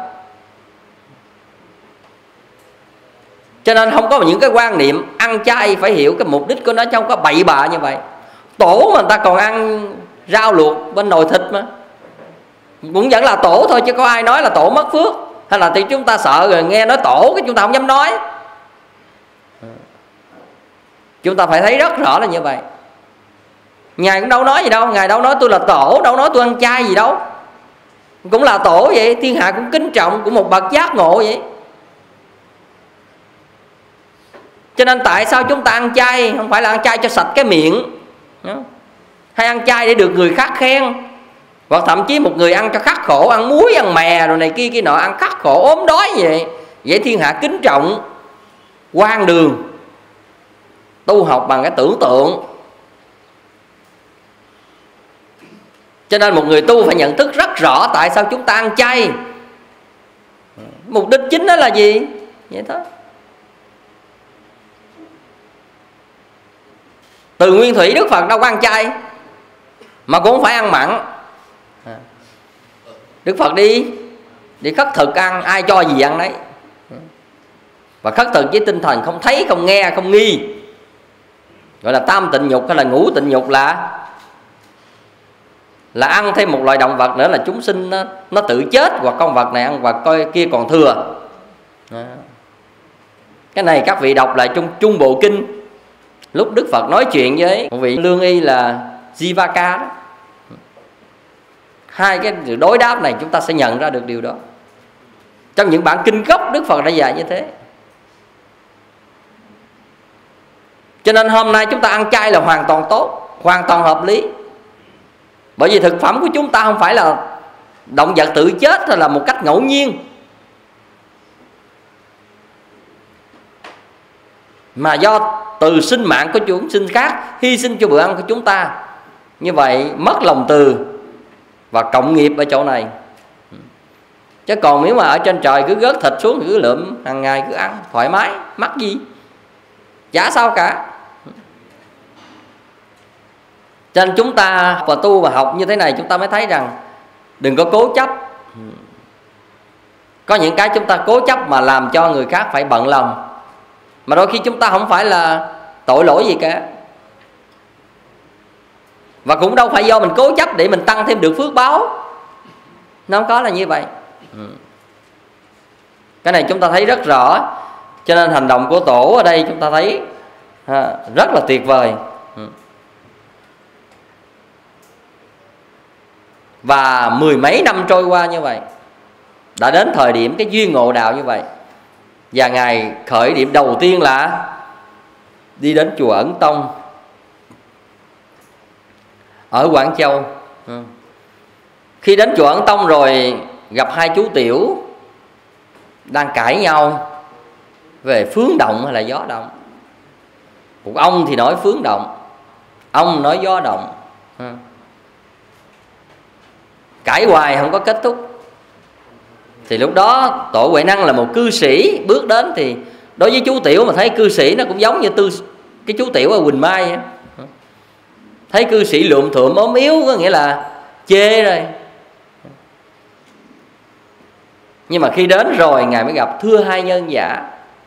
Cho nên không có những cái quan niệm ăn chay phải hiểu cái mục đích của nó, chứ không có bậy bạ như vậy. Tổ mà người ta còn ăn rau luộc bên nồi thịt mà, cũng vẫn là tổ thôi, chứ có ai nói là tổ mất phước. Hay là thì chúng ta sợ rồi nghe nói tổ cái chúng ta không dám nói. Chúng ta phải thấy rất rõ là như vậy. Ngài cũng đâu nói gì đâu, Ngài đâu nói tôi là tổ, đâu nói tôi ăn chay gì đâu. Cũng là tổ vậy, thiên hạ cũng kính trọng, cũng một bậc giác ngộ vậy. Cho nên tại sao chúng ta ăn chay, không phải là ăn chay cho sạch cái miệng, hay ăn chay để được người khác khen, hoặc thậm chí một người ăn cho khắc khổ, ăn muối, ăn mè rồi này kia kia nọ, ăn khắc khổ ốm đói vậy. Vậy thiên hạ kính trọng quan đường tu học bằng cái tưởng tượng. Cho nên một người tu phải nhận thức rất rõ tại sao chúng ta ăn chay. Mục đích chính đó là gì? Vậy thôi. Từ nguyên thủy Đức Phật đâu có ăn chay, mà cũng không phải ăn mặn. Đức Phật đi đi khất thực ăn, ai cho gì ăn đấy. Và khất thực với tinh thần không thấy, không nghe, không nghi, gọi là tam tịnh nhục hay là ngũ tịnh nhục, là là ăn thêm một loài động vật nữa, là chúng sinh nó, nó tự chết, hoặc con vật này ăn vật coi kia còn thừa. Đó. Cái này các vị đọc lại trong Trung Bộ Kinh, lúc Đức Phật nói chuyện với một vị lương y là Jivaka đó. Hai cái sự đối đáp này chúng ta sẽ nhận ra được điều đó. Trong những bản kinh gốc Đức Phật đã dạy như thế. Cho nên hôm nay chúng ta ăn chay là hoàn toàn tốt, hoàn toàn hợp lý. Bởi vì thực phẩm của chúng ta không phải là động vật tự chết hay là một cách ngẫu nhiên, mà do từ sinh mạng của chúng sinh khác hy sinh cho bữa ăn của chúng ta. Như vậy mất lòng từ và cộng nghiệp ở chỗ này. Chứ còn nếu mà ở trên trời cứ gớt thịt xuống, cứ lượm hàng ngày cứ ăn thoải mái, mắc gì, chả sao cả. Cho nên chúng ta và tu và học như thế này, chúng ta mới thấy rằng đừng có cố chấp. Có những cái chúng ta cố chấp mà làm cho người khác phải bận lòng, mà đôi khi chúng ta không phải là tội lỗi gì cả. Và cũng đâu phải do mình cố chấp để mình tăng thêm được phước báo. Nó không có là như vậy. Cái này chúng ta thấy rất rõ. Cho nên hành động của Tổ ở đây chúng ta thấy ha, rất là tuyệt vời. Và mười mấy năm trôi qua như vậy, đã đến thời điểm cái duyên ngộ đạo như vậy. Và ngày khởi điểm đầu tiên là đi đến chùa Ấn Tông ở Quảng Châu. Khi đến chùa Ấn Tông rồi gặp hai chú tiểu đang cãi nhau về phướng động hay là gió động. Một ông thì nói phướng động, ông nói gió động. Cãi hoài không có kết thúc. Thì lúc đó Tổ Huệ Năng là một cư sĩ bước đến, thì đối với chú tiểu mà thấy cư sĩ nó cũng giống như tư cái chú tiểu ở Quỳnh Mai. Thấy cư sĩ lượm thượm ốm yếu có nghĩa là chê rồi. Nhưng mà khi đến rồi Ngài mới gặp: thưa hai nhân giả,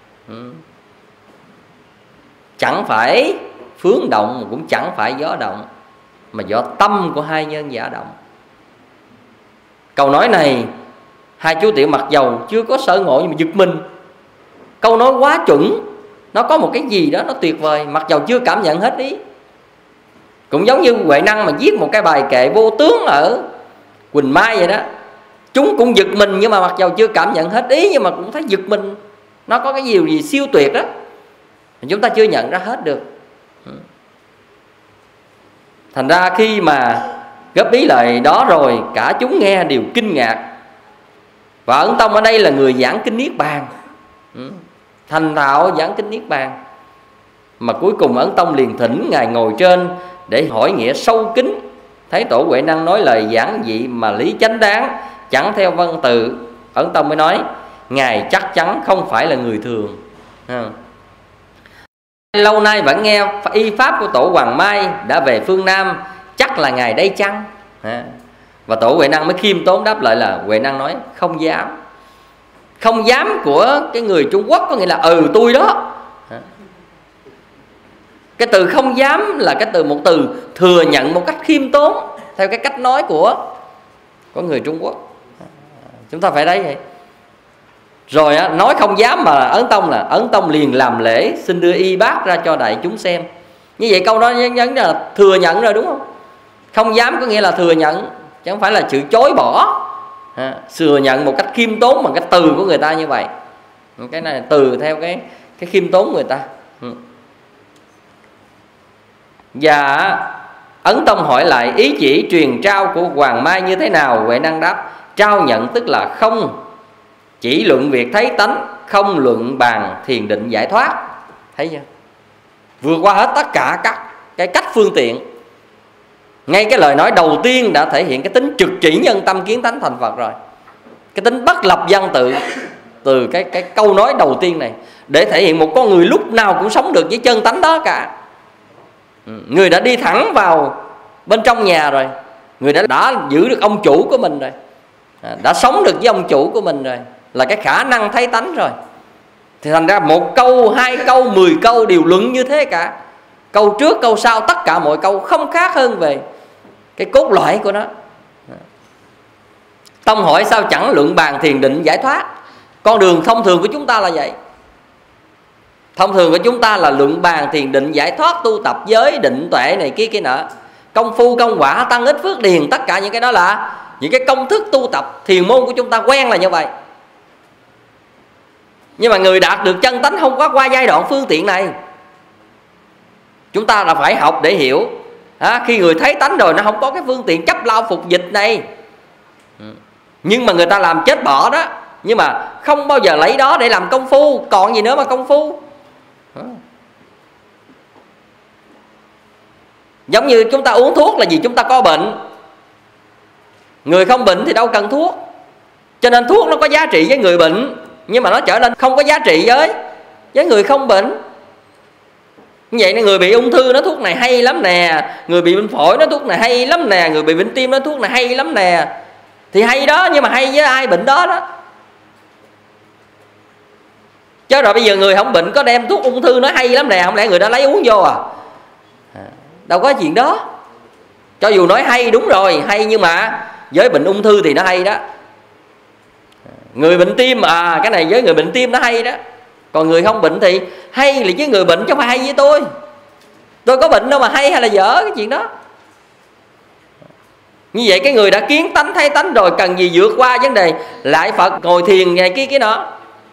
chẳng phải phướng động mà cũng chẳng phải gió động, mà do tâm của hai nhân giả động. Câu nói này hai chú tiểu mặc dầu chưa có sở ngộ nhưng mà giật mình. Câu nói quá chuẩn, nó có một cái gì đó nó tuyệt vời, mặc dầu chưa cảm nhận hết ý. Cũng giống như Huệ Năng mà viết một cái bài kệ vô tướng ở Quỳnh Mai vậy đó. Chúng cũng giật mình, nhưng mà mặc dầu chưa cảm nhận hết ý, nhưng mà cũng thấy giật mình. Nó có cái điều gì siêu tuyệt đó, chúng ta chưa nhận ra hết được. Thành ra khi mà góp ý lời đó rồi, cả chúng nghe đều kinh ngạc. Và Ấn Tông ở đây là người giảng kinh Niết Bàn, thành thạo giảng kinh Niết Bàn. Mà cuối cùng Ấn Tông liền thỉnh Ngài ngồi trên để hỏi nghĩa sâu kín. Thấy Tổ Huệ Năng nói lời giảng dị mà lý chánh đáng, chẳng theo văn tự, Ấn Tông mới nói: Ngài chắc chắn không phải là người thường. à. Lâu nay vẫn nghe y pháp của Tổ Hoàng Mai đã về phương Nam, chắc là Ngài đây chăng? à. Và Tổ Huệ Năng mới khiêm tốn đáp lại là: Huệ Năng nói không dám. Không dám của cái người Trung Quốc có nghĩa là ừ tôi đó. à. Cái từ không dám là cái từ một từ thừa nhận một cách khiêm tốn, theo cái cách nói của của người Trung Quốc. Chúng ta phải thấy vậy. Rồi á, nói không dám mà Ấn Tông là Ấn Tông liền làm lễ xin đưa y bát ra cho đại chúng xem. Như vậy câu đó nhấn là thừa nhận rồi, đúng không? Không dám có nghĩa là thừa nhận, chứ không phải là sự chối bỏ. à, thừa nhận một cách khiêm tốn bằng cái từ của người ta như vậy. Cái này là từ theo cái cái khiêm tốn của người ta. ừ. Và Ấn Tông hỏi lại ý chỉ truyền trao của Hoàng Mai như thế nào? Huệ Năng đáp: trao nhận tức là không chỉ luận việc thấy tánh, không luận bàn thiền định giải thoát. Thấy chưa? vượt qua hết tất cả các cái cách phương tiện. Ngay cái lời nói đầu tiên đã thể hiện cái tính trực chỉ nhân tâm kiến tánh thành Phật rồi. Cái tính bất lập văn tự từ cái cái câu nói đầu tiên này, để thể hiện một con người lúc nào cũng sống được với chân tánh đó cả. Người đã đi thẳng vào bên trong nhà rồi, người đã, đã giữ được ông chủ của mình rồi, đã sống được với ông chủ của mình rồi, là cái khả năng thấy tánh rồi. Thì thành ra một câu, hai câu, mười câu đều luận như thế cả. Câu trước, câu sau, tất cả mọi câu không khác hơn về cái cốt lõi của nó. Tông hỏi sao chẳng luận bàn thiền định giải thoát. Con đường thông thường của chúng ta là vậy. Thông thường của chúng ta là luận bàn thiền định giải thoát, tu tập giới định tuệ này kia kia nọ, công phu công quả tăng ích phước điền. Tất cả những cái đó là những cái công thức tu tập thiền môn của chúng ta quen là như vậy. Nhưng mà người đạt được chân tánh không có qua giai đoạn phương tiện này. Chúng ta là phải học để hiểu. à, Khi người thấy tánh rồi nó không có cái phương tiện chấp lao phục dịch này. Nhưng mà người ta làm chết bỏ đó, nhưng mà không bao giờ lấy đó để làm công phu. Còn gì nữa mà công phu. Giống như chúng ta uống thuốc là vì chúng ta có bệnh. Người không bệnh thì đâu cần thuốc. Cho nên thuốc nó có giá trị với người bệnh, nhưng mà nó trở nên không có giá trị với với người không bệnh. Như vậy nên người bị ung thư nó thuốc này hay lắm nè, người bị bệnh phổi nó thuốc này hay lắm nè, người bị bệnh tim nó thuốc này hay lắm nè. Thì hay đó, nhưng mà hay với ai bệnh đó đó. Chứ rồi bây giờ người không bệnh có đem thuốc ung thư nó hay lắm nè, không lẽ người đó lấy uống vô à? Đâu có chuyện đó. Cho dù nói hay đúng rồi, hay, nhưng mà với bệnh ung thư thì nó hay đó. Người bệnh tim, à cái này với người bệnh tim nó hay đó. Còn người không bệnh thì hay là với người bệnh chứ không phải hay với tôi. Tôi có bệnh đâu mà hay hay là dở cái chuyện đó. Như vậy cái người đã kiến tánh thấy tánh rồi cần gì vượt qua vấn đề lại Phật ngồi thiền này kia kia nọ.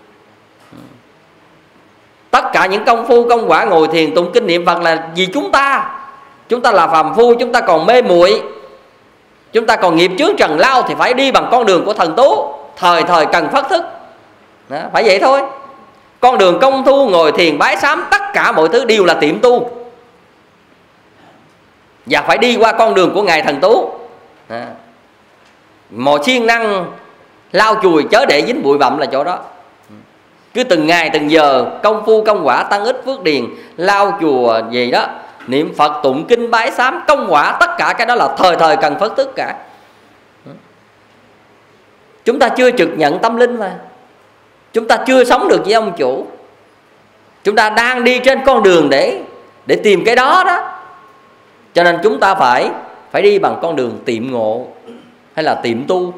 Tất cả những công phu công quả ngồi thiền tụng kinh niệm Phật là vì chúng ta. Chúng ta là phàm phu, chúng ta còn mê muội, chúng ta còn nghiệp chướng trần lao, thì phải đi bằng con đường của thần tú, thời thời cần phát thức đó, phải vậy thôi. Con đường công thu ngồi thiền bái sám, tất cả mọi thứ đều là tiệm tu, và phải đi qua con đường của ngài thần tú. Mọi siêng năng lau chùi chớ để dính bụi bặm là chỗ đó. Cứ từng ngày từng giờ công phu công quả tăng ích phước điền, lau chùa gì đó, niệm Phật tụng kinh bái sám công quả, tất cả cái đó là thời thời cần phất tức cả. Chúng ta chưa trực nhận tâm linh mà, chúng ta chưa sống được với ông chủ. Chúng ta đang đi trên con đường để để tìm cái đó đó. Cho nên chúng ta phải phải đi bằng con đường tiệm ngộ hay là tiệm tu.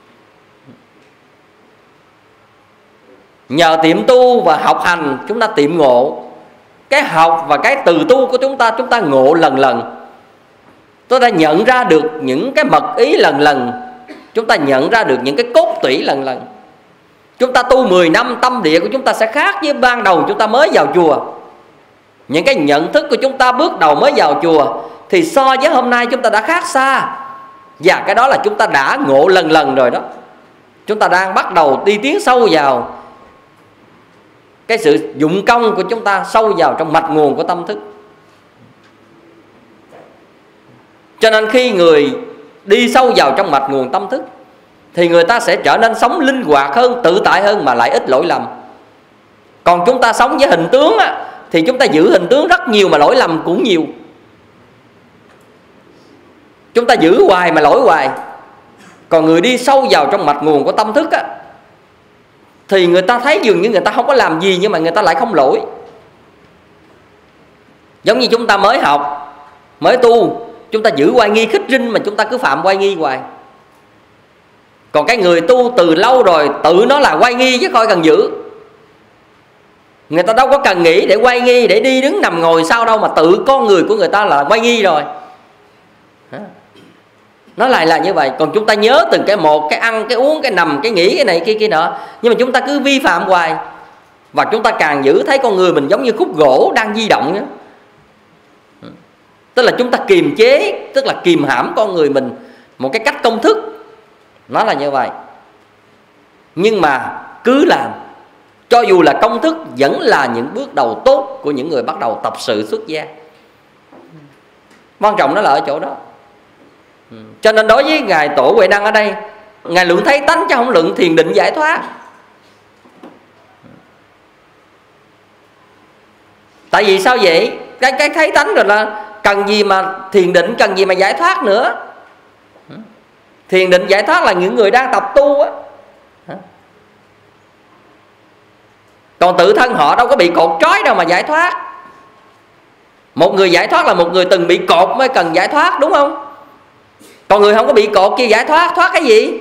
Nhờ tiệm tu và học hành chúng ta tiệm ngộ. Cái học và cái từ tu của chúng ta, chúng ta ngộ lần lần. Chúng ta nhận ra được những cái mật ý lần lần. Chúng ta nhận ra được những cái cốt tủy lần lần. Chúng ta tu mười năm, tâm địa của chúng ta sẽ khác với ban đầu chúng ta mới vào chùa. Những cái nhận thức của chúng ta bước đầu mới vào chùa thì so với hôm nay chúng ta đã khác xa. Và cái đó là chúng ta đã ngộ lần lần rồi đó. Chúng ta đang bắt đầu đi tiến sâu vào cái sự dụng công của chúng ta, sâu vào trong mạch nguồn của tâm thức. Cho nên khi người đi sâu vào trong mạch nguồn tâm thức thì người ta sẽ trở nên sống linh hoạt hơn, tự tại hơn, mà lại ít lỗi lầm. Còn chúng ta sống với hình tướng á, thì chúng ta giữ hình tướng rất nhiều mà lỗi lầm cũng nhiều. Chúng ta giữ hoài mà lỗi hoài. Còn người đi sâu vào trong mạch nguồn của tâm thức á, thì người ta thấy dường như người ta không có làm gì nhưng mà người ta lại không lỗi. Giống như chúng ta mới học, mới tu, chúng ta giữ oai nghi khích rinh mà chúng ta cứ phạm oai nghi hoài. Còn cái người tu từ lâu rồi tự nó là oai nghi chứ coi cần giữ. Người ta đâu có cần nghĩ để oai nghi, để đi đứng nằm ngồi sao đâu, mà tự con người của người ta là oai nghi rồi. Nó lại là như vậy. Còn chúng ta nhớ từng cái một, cái ăn, cái uống, cái nằm, cái nghĩ, cái này kia kia nọ, nhưng mà chúng ta cứ vi phạm hoài. Và chúng ta càng giữ thấy con người mình giống như khúc gỗ đang di động nữa. Tức là chúng ta kiềm chế, tức là kìm hãm con người mình một cái cách công thức. Nó là như vậy. Nhưng mà cứ làm cho dù là công thức vẫn là những bước đầu tốt của những người bắt đầu tập sự xuất gia. Quan trọng nó là ở chỗ đó. Cho nên đối với Ngài Tổ Huệ Năng ở đây, Ngài luận thấy tánh chứ không luận thiền định giải thoát. Tại vì sao vậy? Cái, cái thấy tánh rồi là cần gì mà thiền định, cần gì mà giải thoát nữa. Thiền định giải thoát là những người đang tập tu á. Còn tự thân họ đâu có bị cột trói đâu mà giải thoát. Một người giải thoát là một người từng bị cột mới cần giải thoát, đúng không? Còn người không có bị cột kia giải thoát, thoát cái gì?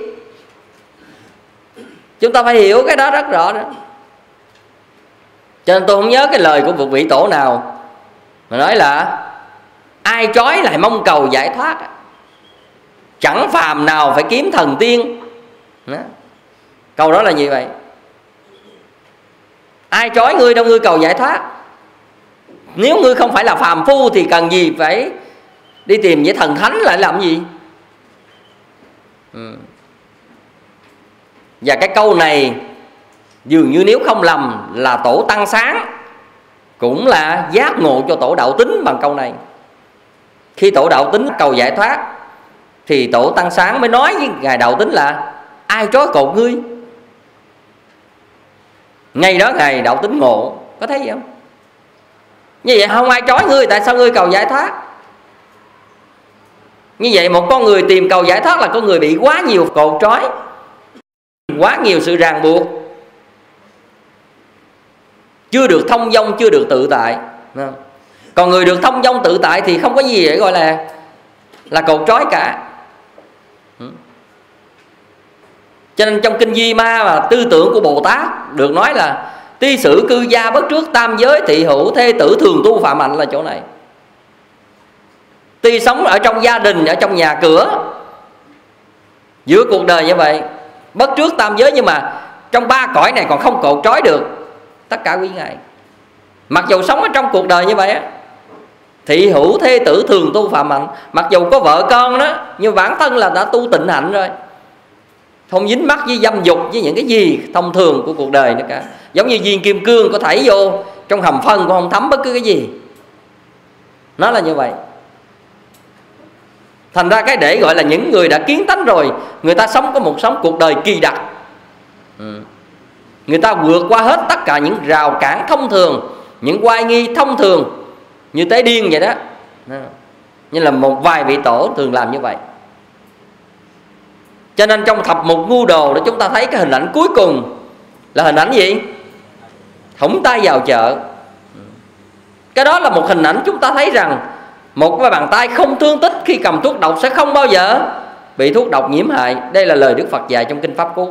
Chúng ta phải hiểu cái đó rất rõ đó. Cho nên tôi không nhớ cái lời của một vị tổ nào mà nói là ai trói lại mong cầu giải thoát, chẳng phàm nào phải kiếm thần tiên. Đó. Câu đó là như vậy. Ai trói ngươi đâu ngươi cầu giải thoát. Nếu ngươi không phải là phàm phu thì cần gì phải đi tìm với thần thánh lại làm gì? Ừ. Và cái câu này dường như nếu không lầm là Tổ Tăng Sáng cũng là giác ngộ cho Tổ Đạo Tính bằng câu này. Khi Tổ Đạo Tính cầu giải thoát thì Tổ Tăng Sáng mới nói với Ngài Đạo Tính là ai trói cột ngươi? Ngay đó Ngài Đạo Tính ngộ. Có thấy gì không? Như vậy không ai trói ngươi, tại sao ngươi cầu giải thoát? Như vậy một con người tìm cầu giải thoát là con người bị quá nhiều cột trói, quá nhiều sự ràng buộc, chưa được thông dong, chưa được tự tại. Còn người được thông dong tự tại thì không có gì để gọi là là cột trói cả. Cho nên trong kinh Di Ma và tư tưởng của Bồ Tát được nói là ti sử cư gia bất trước tam giới thị hữu thê tử thường tu phạm hạnh là chỗ này. Tuy sống ở trong gia đình, ở trong nhà cửa, giữa cuộc đời như vậy, bất trước tam giới, nhưng mà trong ba cõi này còn không cột trói được tất cả quý ngài. Mặc dù sống ở trong cuộc đời như vậy á, thị hữu thê tử thường tu phạm hạnh, mặc dù có vợ con đó, nhưng bản thân là đã tu tịnh hạnh rồi, không dính mắc với dâm dục, với những cái gì thông thường của cuộc đời nữa cả. Giống như viên kim cương có thảy vô trong hầm phân cũng không thấm bất cứ cái gì. Nó là như vậy. Thành ra cái để gọi là những người đã kiến tánh rồi, người ta sống có một sống cuộc đời kỳ đặc. ừ. Người ta vượt qua hết tất cả những rào cản thông thường, những oai nghi thông thường, như tế điên vậy đó. Như là một vài vị tổ thường làm như vậy. Cho nên trong thập mục ngu đồ đó, chúng ta thấy cái hình ảnh cuối cùng là hình ảnh gì? Thủng tay vào chợ. Cái đó là một hình ảnh chúng ta thấy rằng một cái bàn tay không thương tích khi cầm thuốc độc sẽ không bao giờ bị thuốc độc nhiễm hại. Đây là lời Đức Phật dạy trong Kinh Pháp Cú.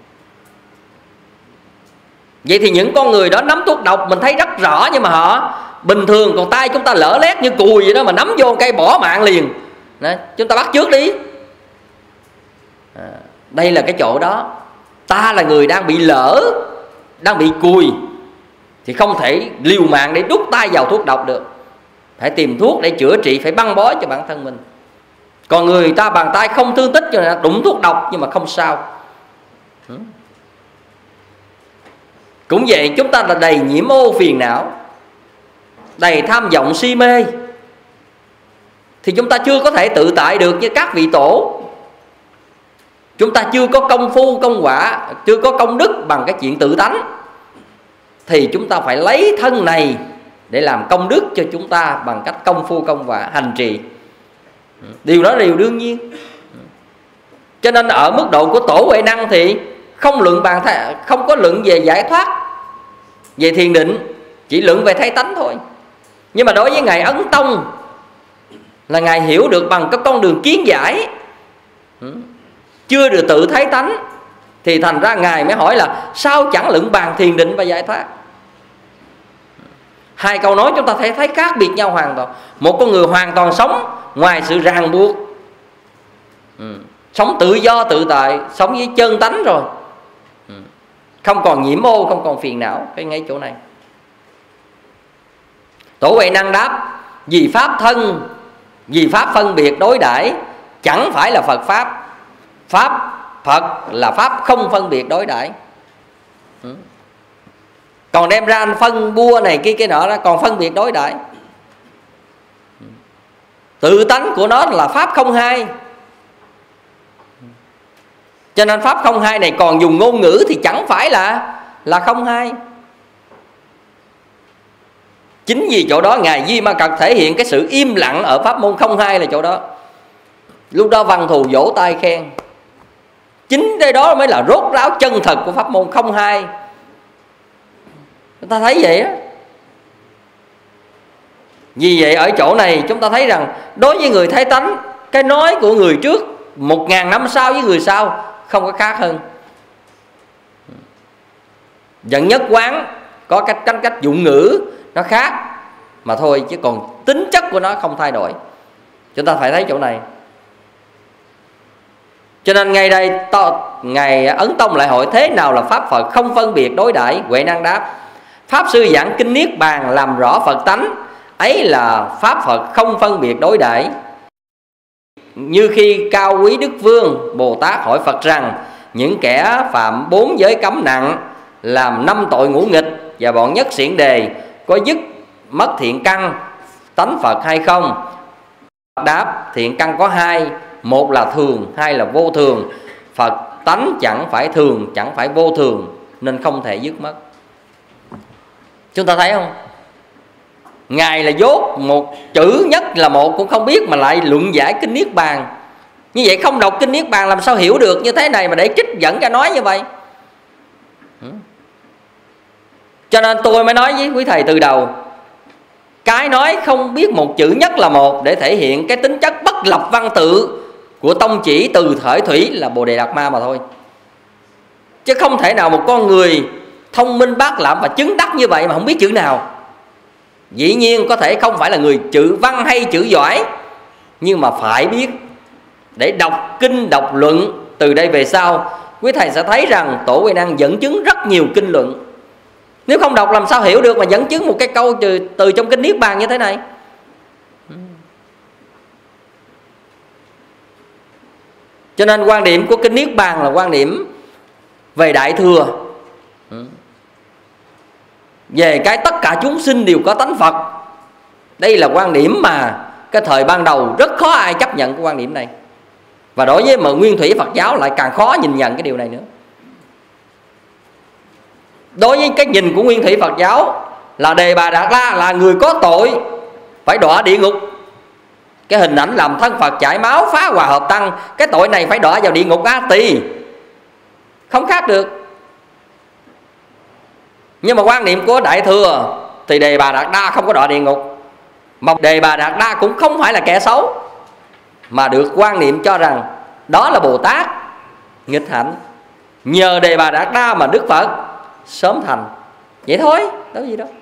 Vậy thì những con người đó nắm thuốc độc mình thấy rất rõ, nhưng mà họ bình thường, còn tay chúng ta lỡ lét như cùi vậy đó, mà nắm vô cây bỏ mạng liền. Đó, chúng ta bắt trước đi. À, đây là cái chỗ đó. Ta là người đang bị lỡ, đang bị cùi, thì không thể liều mạng để đút tay vào thuốc độc được. Phải tìm thuốc để chữa trị, phải băng bó cho bản thân mình. Còn người ta bàn tay không thương tích cho nên đụng thuốc độc nhưng mà không sao. Cũng vậy, chúng ta là đầy nhiễm ô phiền não, đầy tham vọng si mê, thì chúng ta chưa có thể tự tại được như các vị tổ. Chúng ta chưa có công phu công quả, chưa có công đức bằng cái chuyện tự tánh, thì chúng ta phải lấy thân này để làm công đức cho chúng ta bằng cách công phu công quả hành trì. Điều đó là điều đương nhiên. Cho nên ở mức độ của Tổ Huệ Năng thì không luận bàn th- không có luận về giải thoát, về thiền định, chỉ luận về thấy tánh thôi. Nhưng mà đối với Ngài Ấn Tông là Ngài hiểu được bằng cái con đường kiến giải, chưa được tự thấy tánh, thì thành ra Ngài mới hỏi là sao chẳng luận bàn thiền định và giải thoát. Hai câu nói chúng ta thấy thấy khác biệt nhau hoàn toàn. Một con người hoàn toàn sống ngoài sự ràng buộc, ừ. sống tự do tự tại, sống với chân tánh rồi, ừ. không còn nhiễm ô, không còn phiền não. Cái ngay chỗ này Tổ Huệ Năng đáp: vì pháp thân, vì pháp phân biệt đối đãi chẳng phải là Phật pháp. Pháp Phật là pháp không phân biệt đối đãi. ừ. Còn đem ra anh phân bua này kia cái nọ đó, còn phân biệt đối đãi. Tự tánh của nó là pháp không hai. Cho nên pháp không hai này còn dùng ngôn ngữ thì chẳng phải là là không hai. Chính vì chỗ đó Ngài Di Ma Cật thể hiện cái sự im lặng ở pháp môn không hai là chỗ đó. Lúc đó văn thù vỗ tay khen. Chính đây đó mới là rốt ráo chân thật của pháp môn không hai. Chúng ta thấy vậy á. Vì vậy ở chỗ này chúng ta thấy rằng đối với người thấy tánh, cái nói của người trước một ngàn năm sau với người sau không có khác hơn. Dẫn nhất quán có cách cách cách dụng ngữ nó khác mà thôi, chứ còn tính chất của nó không thay đổi. Chúng ta phải thấy chỗ này. Cho nên ngay đây to, Ngài Ấn Tông lại hỏi thế nào là pháp Phật không phân biệt đối đãi. Huệ Năng đáp: Pháp sư giảng kinh Niết Bàn làm rõ Phật tánh, ấy là pháp Phật không phân biệt đối đãi. Như khi Cao Quý Đức Vương Bồ Tát hỏi Phật rằng những kẻ phạm bốn giới cấm nặng, làm năm tội ngũ nghịch và bọn nhất xiển đề có dứt mất thiện căn tánh Phật hay không? Đáp: thiện căn có hai, một là thường, hai là vô thường. Phật tánh chẳng phải thường, chẳng phải vô thường, nên không thể dứt mất. Chúng ta thấy không? Ngài là dốt một chữ nhất là một cũng không biết mà lại luận giải kinh Niết Bàn. Như vậy không đọc kinh Niết Bàn làm sao hiểu được như thế này mà để trích dẫn ra nói như vậy. Cho nên tôi mới nói với quý thầy từ đầu, cái nói không biết một chữ nhất là một để thể hiện cái tính chất bất lập văn tự của tông chỉ từ thời thủy là Bồ Đề Đạt Ma mà thôi. Chứ không thể nào một con người thông minh bác lãm và chứng đắc như vậy mà không biết chữ nào. Dĩ nhiên có thể không phải là người chữ văn hay chữ giỏi, nhưng mà phải biết để đọc kinh đọc luận. Từ đây về sau quý thầy sẽ thấy rằng Tổ Huệ Năng dẫn chứng rất nhiều kinh luận. Nếu không đọc làm sao hiểu được mà dẫn chứng một cái câu từ, từ trong kinh Niết Bàn như thế này. Cho nên quan điểm của kinh Niết Bàn là quan điểm về Đại Thừa, về cái tất cả chúng sinh đều có tánh Phật. Đây là quan điểm mà cái thời ban đầu rất khó ai chấp nhận cái quan điểm này. Và đối với mà nguyên thủy Phật giáo lại càng khó nhìn nhận cái điều này nữa. Đối với cái nhìn của nguyên thủy Phật giáo là Đề Bà Đạt La là người có tội, phải đọa địa ngục. Cái hình ảnh làm thân Phật chảy máu phá hòa hợp tăng, cái tội này phải đọa vào địa ngục A Tỳ, không khác được. Nhưng mà quan niệm của Đại Thừa thì Đề Bà Đạt Đa không có đọa địa ngục, mà Đề Bà Đạt Đa cũng không phải là kẻ xấu, mà được quan niệm cho rằng đó là Bồ Tát nghịch hạnh. Nhờ Đề Bà Đạt Đa mà Đức Phật sớm thành. Vậy thôi, đâu có gì đâu.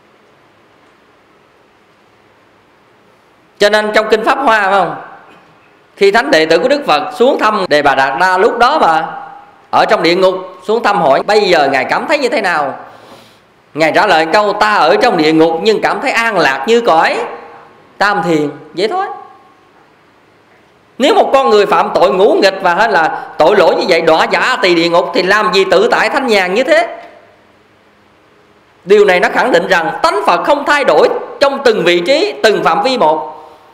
Cho nên trong kinh Pháp Hoa phải không, khi thánh đệ tử của Đức Phật xuống thăm Đề Bà Đạt Đa lúc đó mà ở trong địa ngục, xuống thăm hỏi bây giờ Ngài cảm thấy như thế nào. Ngài trả lời câu: ta ở trong địa ngục nhưng cảm thấy an lạc như cõi tam thiền. Vậy thôi. Nếu một con người phạm tội ngũ nghịch và hay là tội lỗi như vậy đọa vào A Tỳ địa ngục thì làm gì tự tại thanh nhàn như thế. Điều này nó khẳng định rằng tánh Phật không thay đổi trong từng vị trí, từng phạm vi một.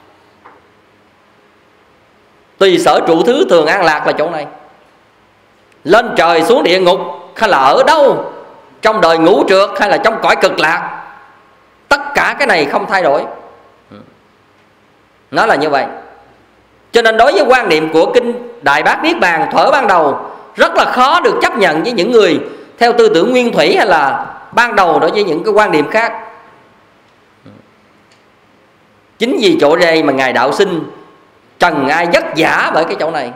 Tùy sở trụ thứ thường an lạc là chỗ này. Lên trời xuống địa ngục hay là ở đâu, trong đời ngũ trượt hay là trong cõi cực lạc, tất cả cái này không thay đổi. Nó là như vậy. Cho nên đối với quan niệm của kinh Đại Bát Niết Bàn thuở ban đầu rất là khó được chấp nhận với những người theo tư tưởng nguyên thủy hay là ban đầu đối với những cái quan điểm khác. Chính vì chỗ đây mà Ngài Đạo Sinh trần ai vất vả bởi cái chỗ này.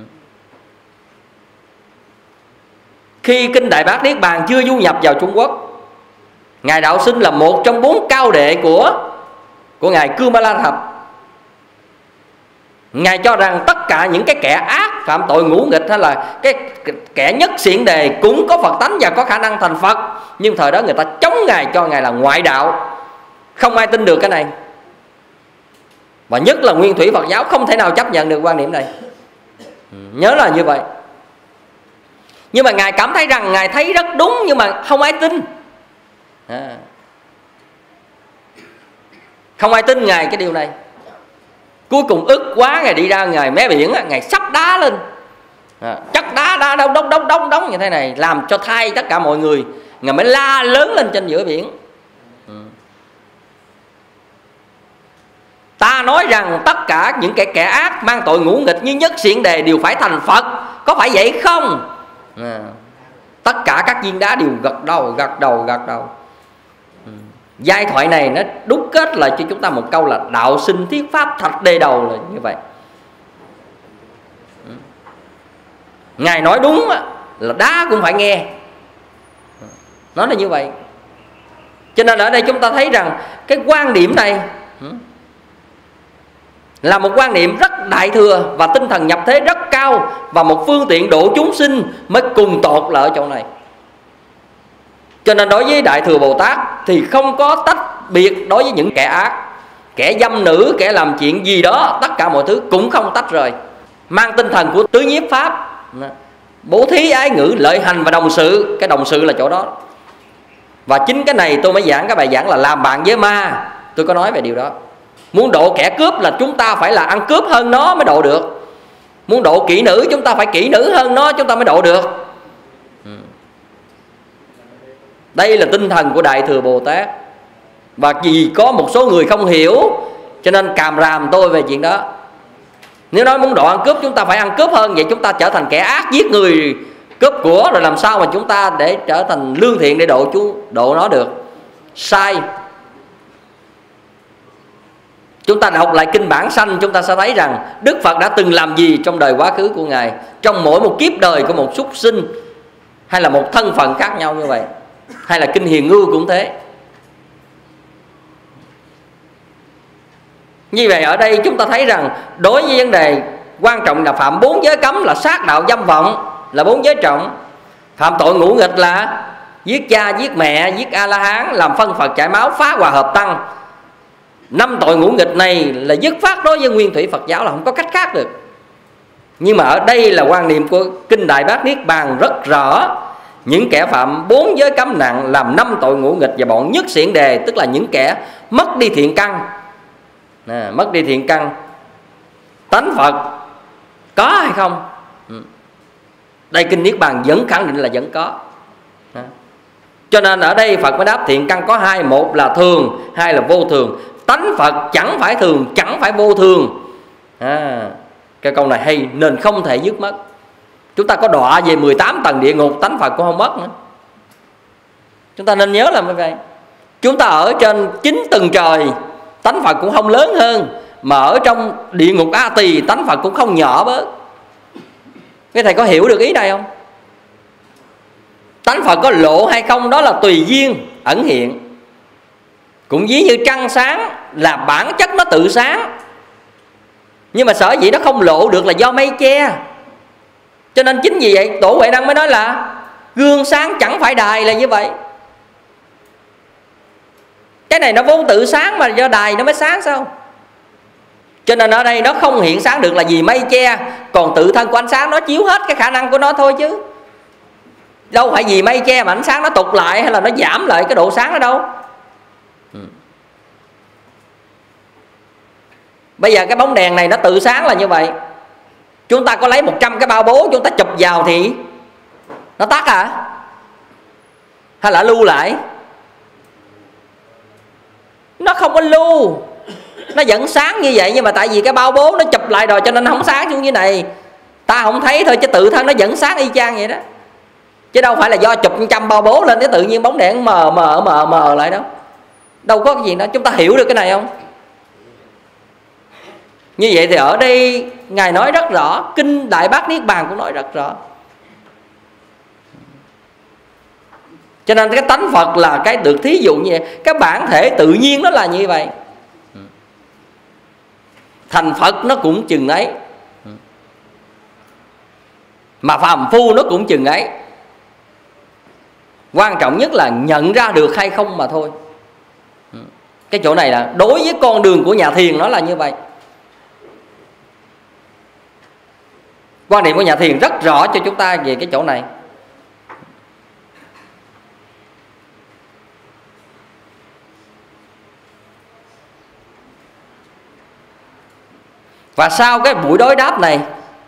Khi kinh Đại Bát Niết Bàn chưa du nhập vào Trung Quốc, Ngài Đạo Sinh là một trong bốn cao đệ của của Ngài Kumala Thập. Ngài cho rằng tất cả những cái kẻ ác phạm tội ngũ nghịch hay là cái kẻ nhất xiển đề cũng có Phật tánh và có khả năng thành Phật. Nhưng thời đó người ta chống Ngài, cho Ngài là ngoại đạo. Không ai tin được cái này. Và nhất là nguyên thủy Phật giáo không thể nào chấp nhận được quan điểm này. Nhớ là như vậy. Nhưng mà Ngài cảm thấy rằng Ngài thấy rất đúng nhưng mà không ai tin. À. Không ai tin Ngài cái điều này. Cuối cùng ức quá, Ngài đi ra Ngài mé biển, Ngài sắp đá lên, à, chắc đá đá đóng đóng đóng đóng đóng như thế này, làm cho thay tất cả mọi người. Ngài mới la lớn lên trên giữa biển. Ừ. Ta nói rằng tất cả những kẻ kẻ ác mang tội ngũ nghịch như Nhất Xiển Đề đều phải thành Phật, có phải vậy không? À. Tất cả các viên đá đều gật đầu, gật đầu, gật đầu. Ừ. Giai thoại này nó đúc kết lại cho chúng ta một câu là đạo sinh thiết pháp thạch đê đầu là như vậy. Ừ. Ngài nói đúng là đá cũng phải nghe. Nó là như vậy. Cho nên ở đây chúng ta thấy rằng cái quan điểm này là một quan niệm rất đại thừa, và tinh thần nhập thế rất cao, và một phương tiện độ chúng sinh mới cùng tột là ở chỗ này. Cho nên đối với Đại Thừa Bồ Tát thì không có tách biệt đối với những kẻ ác, kẻ dâm nữ, kẻ làm chuyện gì đó, tất cả mọi thứ cũng không tách rời, mang tinh thần của tứ nhiếp pháp, bố thí, ái ngữ, lợi hành và đồng sự. Cái đồng sự là chỗ đó. Và chính cái này tôi mới giảng cái bài giảng là làm bạn với ma. Tôi có nói về điều đó. Muốn độ kẻ cướp là chúng ta phải là ăn cướp hơn nó mới độ được. Muốn độ kỹ nữ chúng ta phải kỹ nữ hơn nó chúng ta mới độ được. Đây là tinh thần của Đại Thừa Bồ Tát. Và vì có một số người không hiểu cho nên càm ràm tôi về chuyện đó. Nếu nói muốn độ ăn cướp chúng ta phải ăn cướp hơn, vậy chúng ta trở thành kẻ ác, giết người, cướp của, rồi làm sao mà chúng ta để trở thành lương thiện để độ chú độ nó được? Sai. Chúng ta đọc lại kinh Bản Sanh, chúng ta sẽ thấy rằng Đức Phật đã từng làm gì trong đời quá khứ của Ngài, trong mỗi một kiếp đời của một súc sinh hay là một thân phận khác nhau như vậy. Hay là kinh Hiền Ngưu cũng thế. Như vậy ở đây chúng ta thấy rằng đối với vấn đề quan trọng là phạm bốn giới cấm là sát đạo dâm vọng, là bốn giới trọng. Phạm tội ngũ nghịch là giết cha, giết mẹ, giết A-la-hán, làm phân Phật chảy máu, phá hòa hợp tăng. Năm tội ngũ nghịch này là dứt phát đối với nguyên thủy Phật giáo là không có cách khác được. Nhưng mà ở đây là quan niệm của kinh Đại Bát Niết Bàn rất rõ. Những kẻ phạm bốn giới cấm nặng, làm năm tội ngũ nghịch, và bọn Nhất Xiển Đề, tức là những kẻ mất đi thiện căn. À, mất đi thiện căn. Tánh Phật có hay không? Đây kinh Niết Bàn vẫn khẳng định là vẫn có. À. Cho nên ở đây Phật mới đáp thiện căn có hai, một là thường, hai là vô thường. Tánh Phật chẳng phải thường, chẳng phải vô thường. À, cái câu này hay nên không thể dứt mất. Chúng ta có đọa về mười tám tầng địa ngục, tánh Phật cũng không mất nữa. Chúng ta nên nhớ là như vậy. Chúng ta ở trên chín tầng trời, tánh Phật cũng không lớn hơn. Mà ở trong địa ngục A Tỳ, tánh Phật cũng không nhỏ bớt. Cái thầy có hiểu được ý này không? Tánh Phật có lộ hay không đó là tùy duyên ẩn hiện. Cũng ví như trăng sáng là bản chất nó tự sáng, nhưng mà sở dĩ nó không lộ được là do mây che. Cho nên chính vì vậy Tổ Huệ Năng mới nói là gương sáng chẳng phải đài là như vậy. Cái này nó vốn tự sáng mà do đài nó mới sáng sao? Cho nên ở đây nó không hiện sáng được là vì mây che. Còn tự thân của ánh sáng nó chiếu hết cái khả năng của nó thôi chứ. Đâu phải vì mây che mà ánh sáng nó tụt lại hay là nó giảm lại cái độ sáng đó đâu. ừ. Bây giờ cái bóng đèn này nó tự sáng là như vậy. Chúng ta có lấy một trăm cái bao bố chúng ta chụp vào thì nó tắt à? Hay là lưu lại? Nó không có lưu, nó vẫn sáng như vậy. Nhưng mà tại vì cái bao bố nó chụp lại rồi cho nên nó không sáng như thế này. Ta không thấy thôi chứ tự thân nó vẫn sáng y chang vậy đó. Chứ đâu phải là do chụp trăm bao bố lên cái tự nhiên bóng đèn mờ mờ mờ mờ lại đâu. Đâu có cái gì đó. Chúng ta hiểu được cái này không? Như vậy thì ở đây Ngài nói rất rõ. Kinh Đại Bát Niết Bàn cũng nói rất rõ. Cho nên cái tánh Phật là cái được thí dụ như vậy. Cái bản thể tự nhiên nó là như vậy. Thành Phật nó cũng chừng ấy, mà phàm phu nó cũng chừng ấy. Quan trọng nhất là nhận ra được hay không mà thôi. Cái chỗ này là đối với con đường của nhà thiền nó là như vậy. Quan điểm của nhà thiền rất rõ cho chúng ta về cái chỗ này. Và sau cái buổi đối đáp này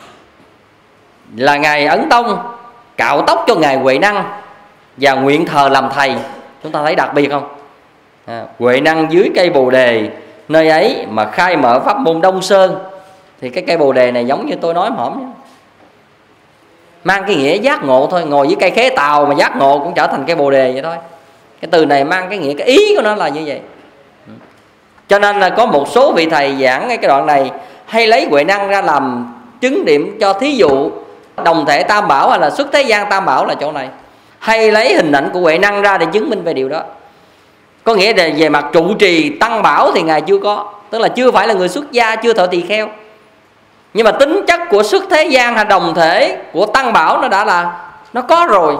là Ngài Ấn Tông cạo tóc cho Ngài Huệ Năng và nguyện thờ làm thầy. Chúng ta thấy đặc biệt không? à, Huệ Năng dưới cây bồ đề, nơi ấy mà khai mở pháp môn Đông Sơn. Thì cái cây bồ đề này giống như tôi nói hổm nhé, mang cái nghĩa giác ngộ thôi. Ngồi dưới cây khế tàu mà giác ngộ cũng trở thành cây bồ đề vậy thôi. Cái từ này mang cái nghĩa, cái ý của nó là như vậy. Cho nên là có một số vị thầy giảng cái đoạn này hay lấy Huệ Năng ra làm chứng điểm cho thí dụ đồng thể tam bảo hay là xuất thế gian tam bảo là chỗ này. Hay lấy hình ảnh của Huệ Năng ra để chứng minh về điều đó. Có nghĩa là về mặt trụ trì tăng bảo thì Ngài chưa có, tức là chưa phải là người xuất gia, chưa thọ tỳ kheo. Nhưng mà tính chất của xuất thế gian hay đồng thể của tăng bảo nó đã là nó có rồi.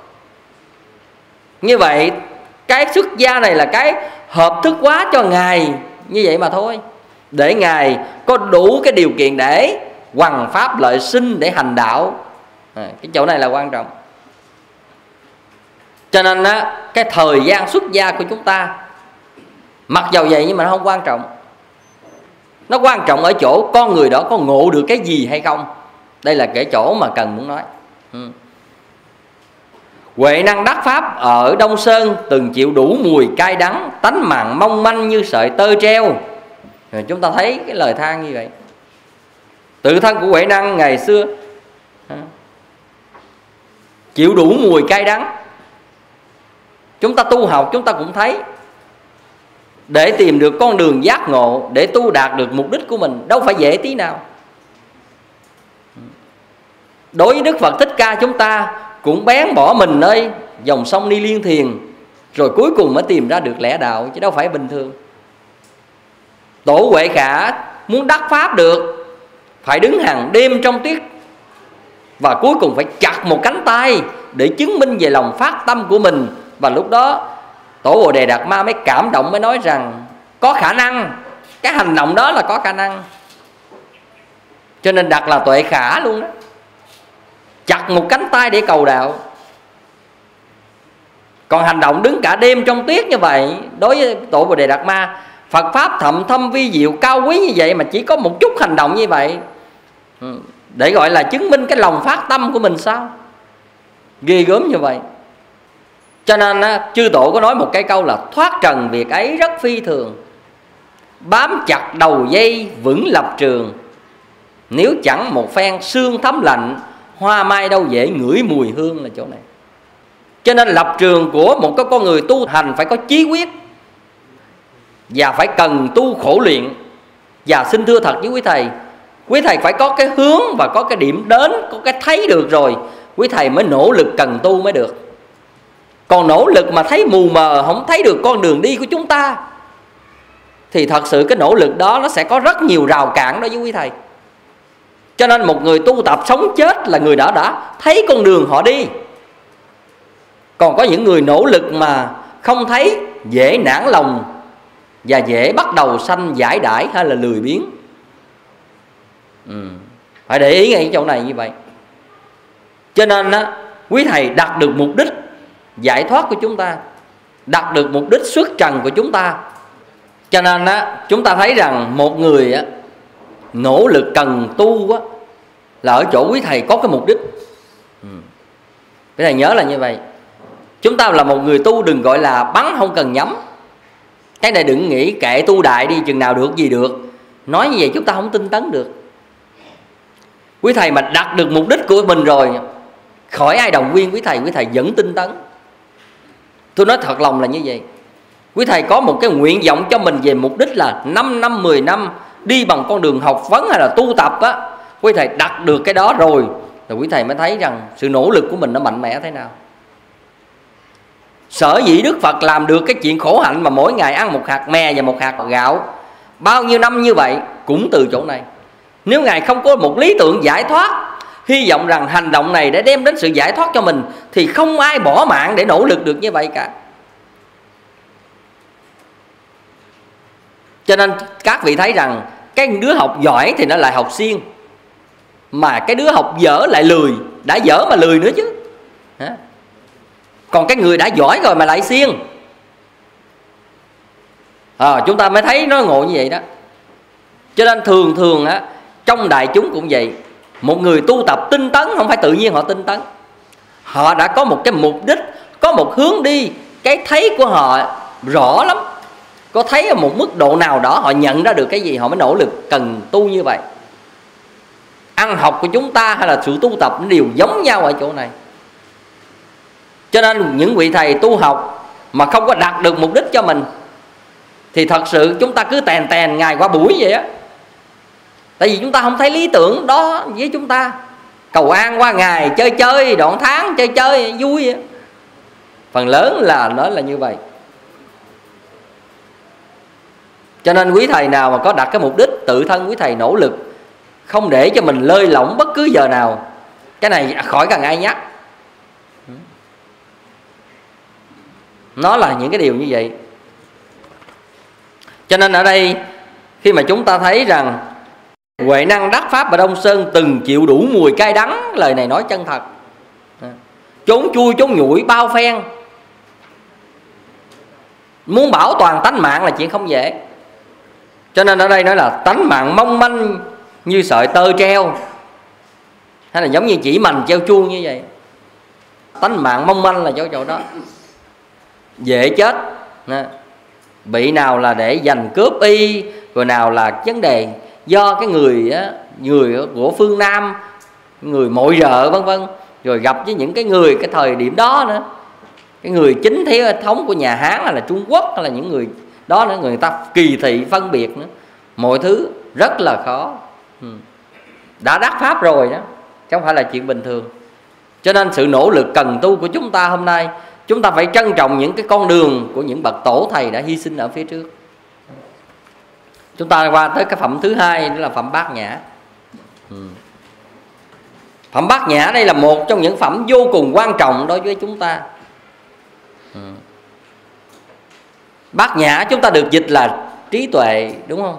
Như vậy cái xuất gia này là cái hợp thức hóa cho Ngài như vậy mà thôi, để Ngài có đủ cái điều kiện để hoằng pháp lợi sinh, để hành đạo. à, Cái chỗ này là quan trọng. Cho nên á, cái thời gian xuất gia của chúng ta mặc dầu vậy nhưng mà nó không quan trọng. Nó quan trọng ở chỗ con người đó có ngộ được cái gì hay không. Đây là cái chỗ mà cần muốn nói. ừ. Huệ Năng đắc pháp ở Đông Sơn, từng chịu đủ mùi cay đắng, tánh mạng mong manh như sợi tơ treo. Rồi chúng ta thấy cái lời than như vậy. Tự thân của Huệ Năng ngày xưa chịu đủ mùi cay đắng. Chúng ta tu học chúng ta cũng thấy, để tìm được con đường giác ngộ, để tu đạt được mục đích của mình đâu phải dễ tí nào. Đối với Đức Phật Thích Ca chúng ta cũng bén bỏ mình nơi dòng sông Ni Liên Thiền, rồi cuối cùng mới tìm ra được lẽ đạo, chứ đâu phải bình thường. Tổ Huệ Khả muốn đắc pháp được phải đứng hàng đêm trong tuyết, và cuối cùng phải chặt một cánh tay để chứng minh về lòng phát tâm của mình. Và lúc đó Tổ Bồ Đề Đạt Ma mới cảm động, mới nói rằng có khả năng, cái hành động đó là có khả năng. Cho nên đặt là Tuệ Khả luôn đó, chặt một cánh tay để cầu đạo. Còn hành động đứng cả đêm trong tuyết như vậy, đối với Tổ Bồ Đề Đạt Ma, Phật Pháp thậm thâm vi diệu cao quý như vậy mà chỉ có một chút hành động như vậy để gọi là chứng minh cái lòng phát tâm của mình sao? Ghê gớm như vậy. Cho nên á, chư tổ có nói một cái câu là thoát trần việc ấy rất phi thường, bám chặt đầu dây vững lập trường, nếu chẳng một phen sương thấm lạnh, hoa mai đâu dễ ngửi mùi hương là chỗ này. Cho nên lập trường của một cái con người tu hành phải có chí quyết, và phải cần tu khổ luyện. Và xin thưa thật với quý thầy, quý thầy phải có cái hướng và có cái điểm đến, có cái thấy được rồi quý thầy mới nỗ lực cần tu mới được. Còn nỗ lực mà thấy mù mờ, không thấy được con đường đi của chúng ta, thì thật sự cái nỗ lực đó nó sẽ có rất nhiều rào cản đó với quý thầy. Cho nên một người tu tập sống chết là người đã đã thấy con đường họ đi. Còn có những người nỗ lực mà không thấy, dễ nản lòng và dễ bắt đầu sanh giải đãi hay là lười biếng. ừ. Phải để ý ngay cái chỗ này như vậy. Cho nên á, quý thầy đạt được mục đích giải thoát của chúng ta, đạt được mục đích xuất trần của chúng ta. Cho nên á, chúng ta thấy rằng một người á, nỗ lực cần tu á, là ở chỗ quý thầy có cái mục đích. ừ. Quý thầy nhớ là như vậy. Chúng ta là một người tu đừng gọi là bắn không cần nhắm. Cái này đừng nghĩ kệ tu đại đi, chừng nào được gì được. Nói như vậy chúng ta không tinh tấn được. Quý thầy mà đạt được mục đích của mình rồi, khỏi ai động viên quý thầy, quý thầy vẫn tinh tấn. Tôi nói thật lòng là như vậy. Quý thầy có một cái nguyện vọng cho mình về mục đích là năm năm, mười năm đi bằng con đường học vấn hay là tu tập á, quý thầy đạt được cái đó rồi, rồi quý thầy mới thấy rằng sự nỗ lực của mình nó mạnh mẽ thế nào. Sở dĩ Đức Phật làm được cái chuyện khổ hạnh mà mỗi ngày ăn một hạt mè và một hạt gạo bao nhiêu năm như vậy cũng từ chỗ này. Nếu Ngài không có một lý tưởng giải thoát, hy vọng rằng hành động này để đem đến sự giải thoát cho mình, thì không ai bỏ mạng để nỗ lực được như vậy cả. Cho nên các vị thấy rằng cái đứa học giỏi thì nó lại học siêng, mà cái đứa học dở lại lười. Đã dở mà lười nữa chứ. Còn cái người đã giỏi rồi mà lại siêng, à, chúng ta mới thấy nó ngộ như vậy đó. Cho nên thường thường á, trong đại chúng cũng vậy. Một người tu tập tinh tấn không phải tự nhiên họ tinh tấn, họ đã có một cái mục đích, có một hướng đi. Cái thấy của họ rõ lắm, có thấy ở một mức độ nào đó họ nhận ra được cái gì, họ mới nỗ lực cần tu như vậy. Ăn học của chúng ta hay là sự tu tập nó đều giống nhau ở chỗ này. Cho nên những vị thầy tu học mà không có đạt được mục đích cho mình thì thật sự chúng ta cứ tèn tèn ngày qua buổi vậy á. Tại vì chúng ta không thấy lý tưởng đó với chúng ta. Cầu an qua ngày, chơi chơi, đoạn tháng chơi chơi vui vậy. Phần lớn là nó là như vậy. Cho nên quý thầy nào mà có đặt cái mục đích, tự thân quý thầy nỗ lực, không để cho mình lơi lỏng bất cứ giờ nào. Cái này khỏi cần ai nhắc. Nó là những cái điều như vậy. Cho nên ở đây khi mà chúng ta thấy rằng Huệ năng đắc pháp ở Đông Sơn từng chịu đủ mùi cay đắng, lời này nói chân thật. Trốn chui trốn nhủi bao phen, muốn bảo toàn tánh mạng là chuyện không dễ. Cho nên ở đây nói là tánh mạng mong manh như sợi tơ treo, hay là giống như chỉ mành treo chuông như vậy. Tánh mạng mong manh là chỗ chỗ đó, dễ chết. Bị nào là để giành cướp y, rồi nào là vấn đề do cái người người của phương Nam, người mội rợ vân vân, rồi gặp với những cái người cái thời điểm đó nữa, cái người chính thế thống của nhà Hán hay là Trung Quốc hay là những người đó nữa, người ta kỳ thị phân biệt nữa, mọi thứ rất là khó. Đã đắc pháp rồi đó, chứ không phải là chuyện bình thường. Cho nên sự nỗ lực cần tu của chúng ta hôm nay, chúng ta phải trân trọng những cái con đường của những bậc tổ thầy đã hy sinh ở phía trước. Chúng ta qua tới cái phẩm thứ hai, đó là phẩm Bát Nhã. Phẩm Bát Nhã đây là một trong những phẩm vô cùng quan trọng đối với chúng ta. Bát Nhã chúng ta được dịch là trí tuệ, đúng không?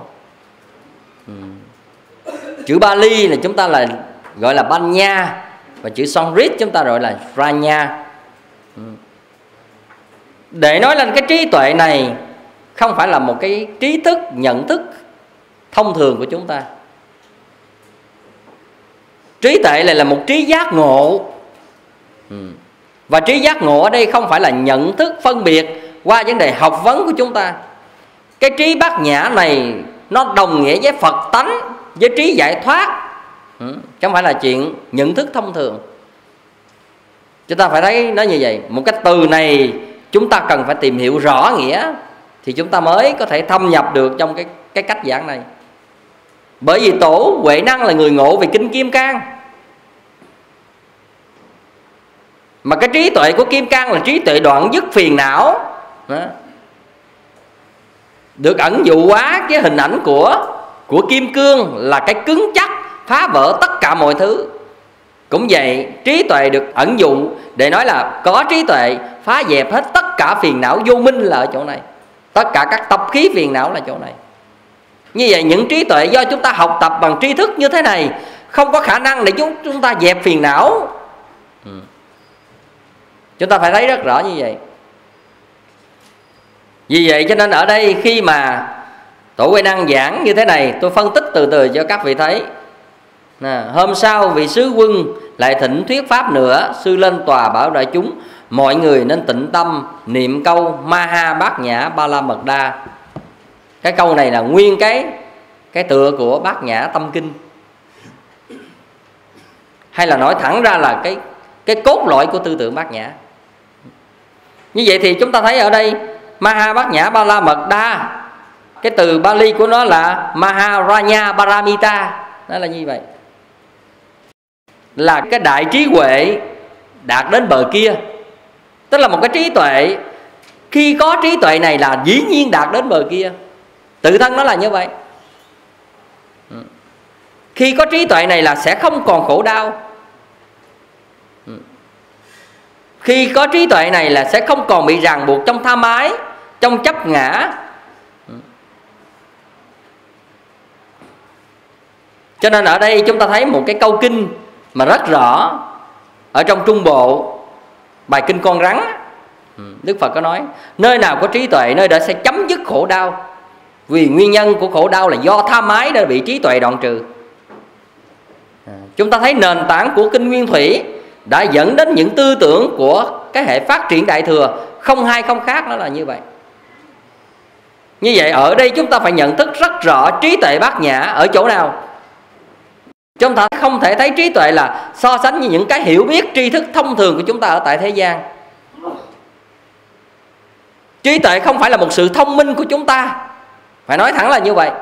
Chữ Bali là chúng ta là gọi là Banya, và chữ Sanskrit chúng ta gọi là Prajna. Để nói lên cái trí tuệ này không phải là một cái trí thức, nhận thức thông thường của chúng ta. Trí tuệ này là một trí giác ngộ. Và trí giác ngộ ở đây không phải là nhận thức phân biệt qua vấn đề học vấn của chúng ta. Cái trí Bát Nhã này nó đồng nghĩa với Phật tánh, với trí giải thoát, chứ không phải là chuyện nhận thức thông thường. Chúng ta phải thấy nó như vậy. Một cái từ này chúng ta cần phải tìm hiểu rõ nghĩa thì chúng ta mới có thể thâm nhập được trong cái, cái cách giảng này. Bởi vì tổ Huệ Năng là người ngộ về kinh Kim Cang, mà cái trí tuệ của Kim Cang là trí tuệ đoạn dứt phiền não đó, được ẩn dụ hóa cái hình ảnh của của kim cương là cái cứng chắc phá vỡ tất cả mọi thứ. Cũng vậy, trí tuệ được ẩn dụ để nói là có trí tuệ phá dẹp hết tất cả phiền não vô minh là ở chỗ này, tất cả các tập khí phiền não là chỗ này. Như vậy những trí tuệ do chúng ta học tập bằng tri thức như thế này không có khả năng để chúng chúng ta dẹp phiền não. ừ. Chúng ta phải thấy rất rõ như vậy. Vì vậy cho nên ở đây khi mà Tổ Huệ Năng giảng như thế này, tôi phân tích từ từ cho các vị thấy. Nè, hôm sau vị sứ quân lại thỉnh thuyết pháp nữa, sư lên tòa bảo đại chúng mọi người nên tịnh tâm niệm câu Maha Bát Nhã Ba La Mật Đa. Cái câu này là nguyên cái cái tựa của Bát Nhã Tâm Kinh, hay là nói thẳng ra là cái cái cốt lõi của tư tưởng Bát Nhã. Như vậy thì chúng ta thấy ở đây Maha Bát Nhã Ba La Mật Đa, cái từ Bali của nó là Maharanya Paramita, nó là như vậy, là cái đại trí huệ đạt đến bờ kia. Tức là một cái trí tuệ, khi có trí tuệ này là dĩ nhiên đạt đến bờ kia, tự thân nó là như vậy. Khi có trí tuệ này là sẽ không còn khổ đau. Khi có trí tuệ này là sẽ không còn bị ràng buộc trong tham ái, trong chấp ngã. Cho nên ở đây chúng ta thấy một cái câu kinh mà rất rõ ở trong Trung Bộ, bài kinh Con Rắn. Đức Phật có nói nơi nào có trí tuệ nơi đó sẽ chấm dứt khổ đau, vì nguyên nhân của khổ đau là do tham ái đã bị trí tuệ đoạn trừ. Chúng ta thấy nền tảng của kinh Nguyên Thủy đã dẫn đến những tư tưởng của cái hệ phát triển Đại Thừa, không hai không khác, nó là như vậy. Như vậy ở đây chúng ta phải nhận thức rất rõ trí tuệ bát nhã ở chỗ nào. Chúng ta không thể thấy trí tuệ là so sánh với những cái hiểu biết tri thức thông thường của chúng ta ở tại thế gian. Trí tuệ không phải là một sự thông minh của chúng ta, phải nói thẳng là như vậy.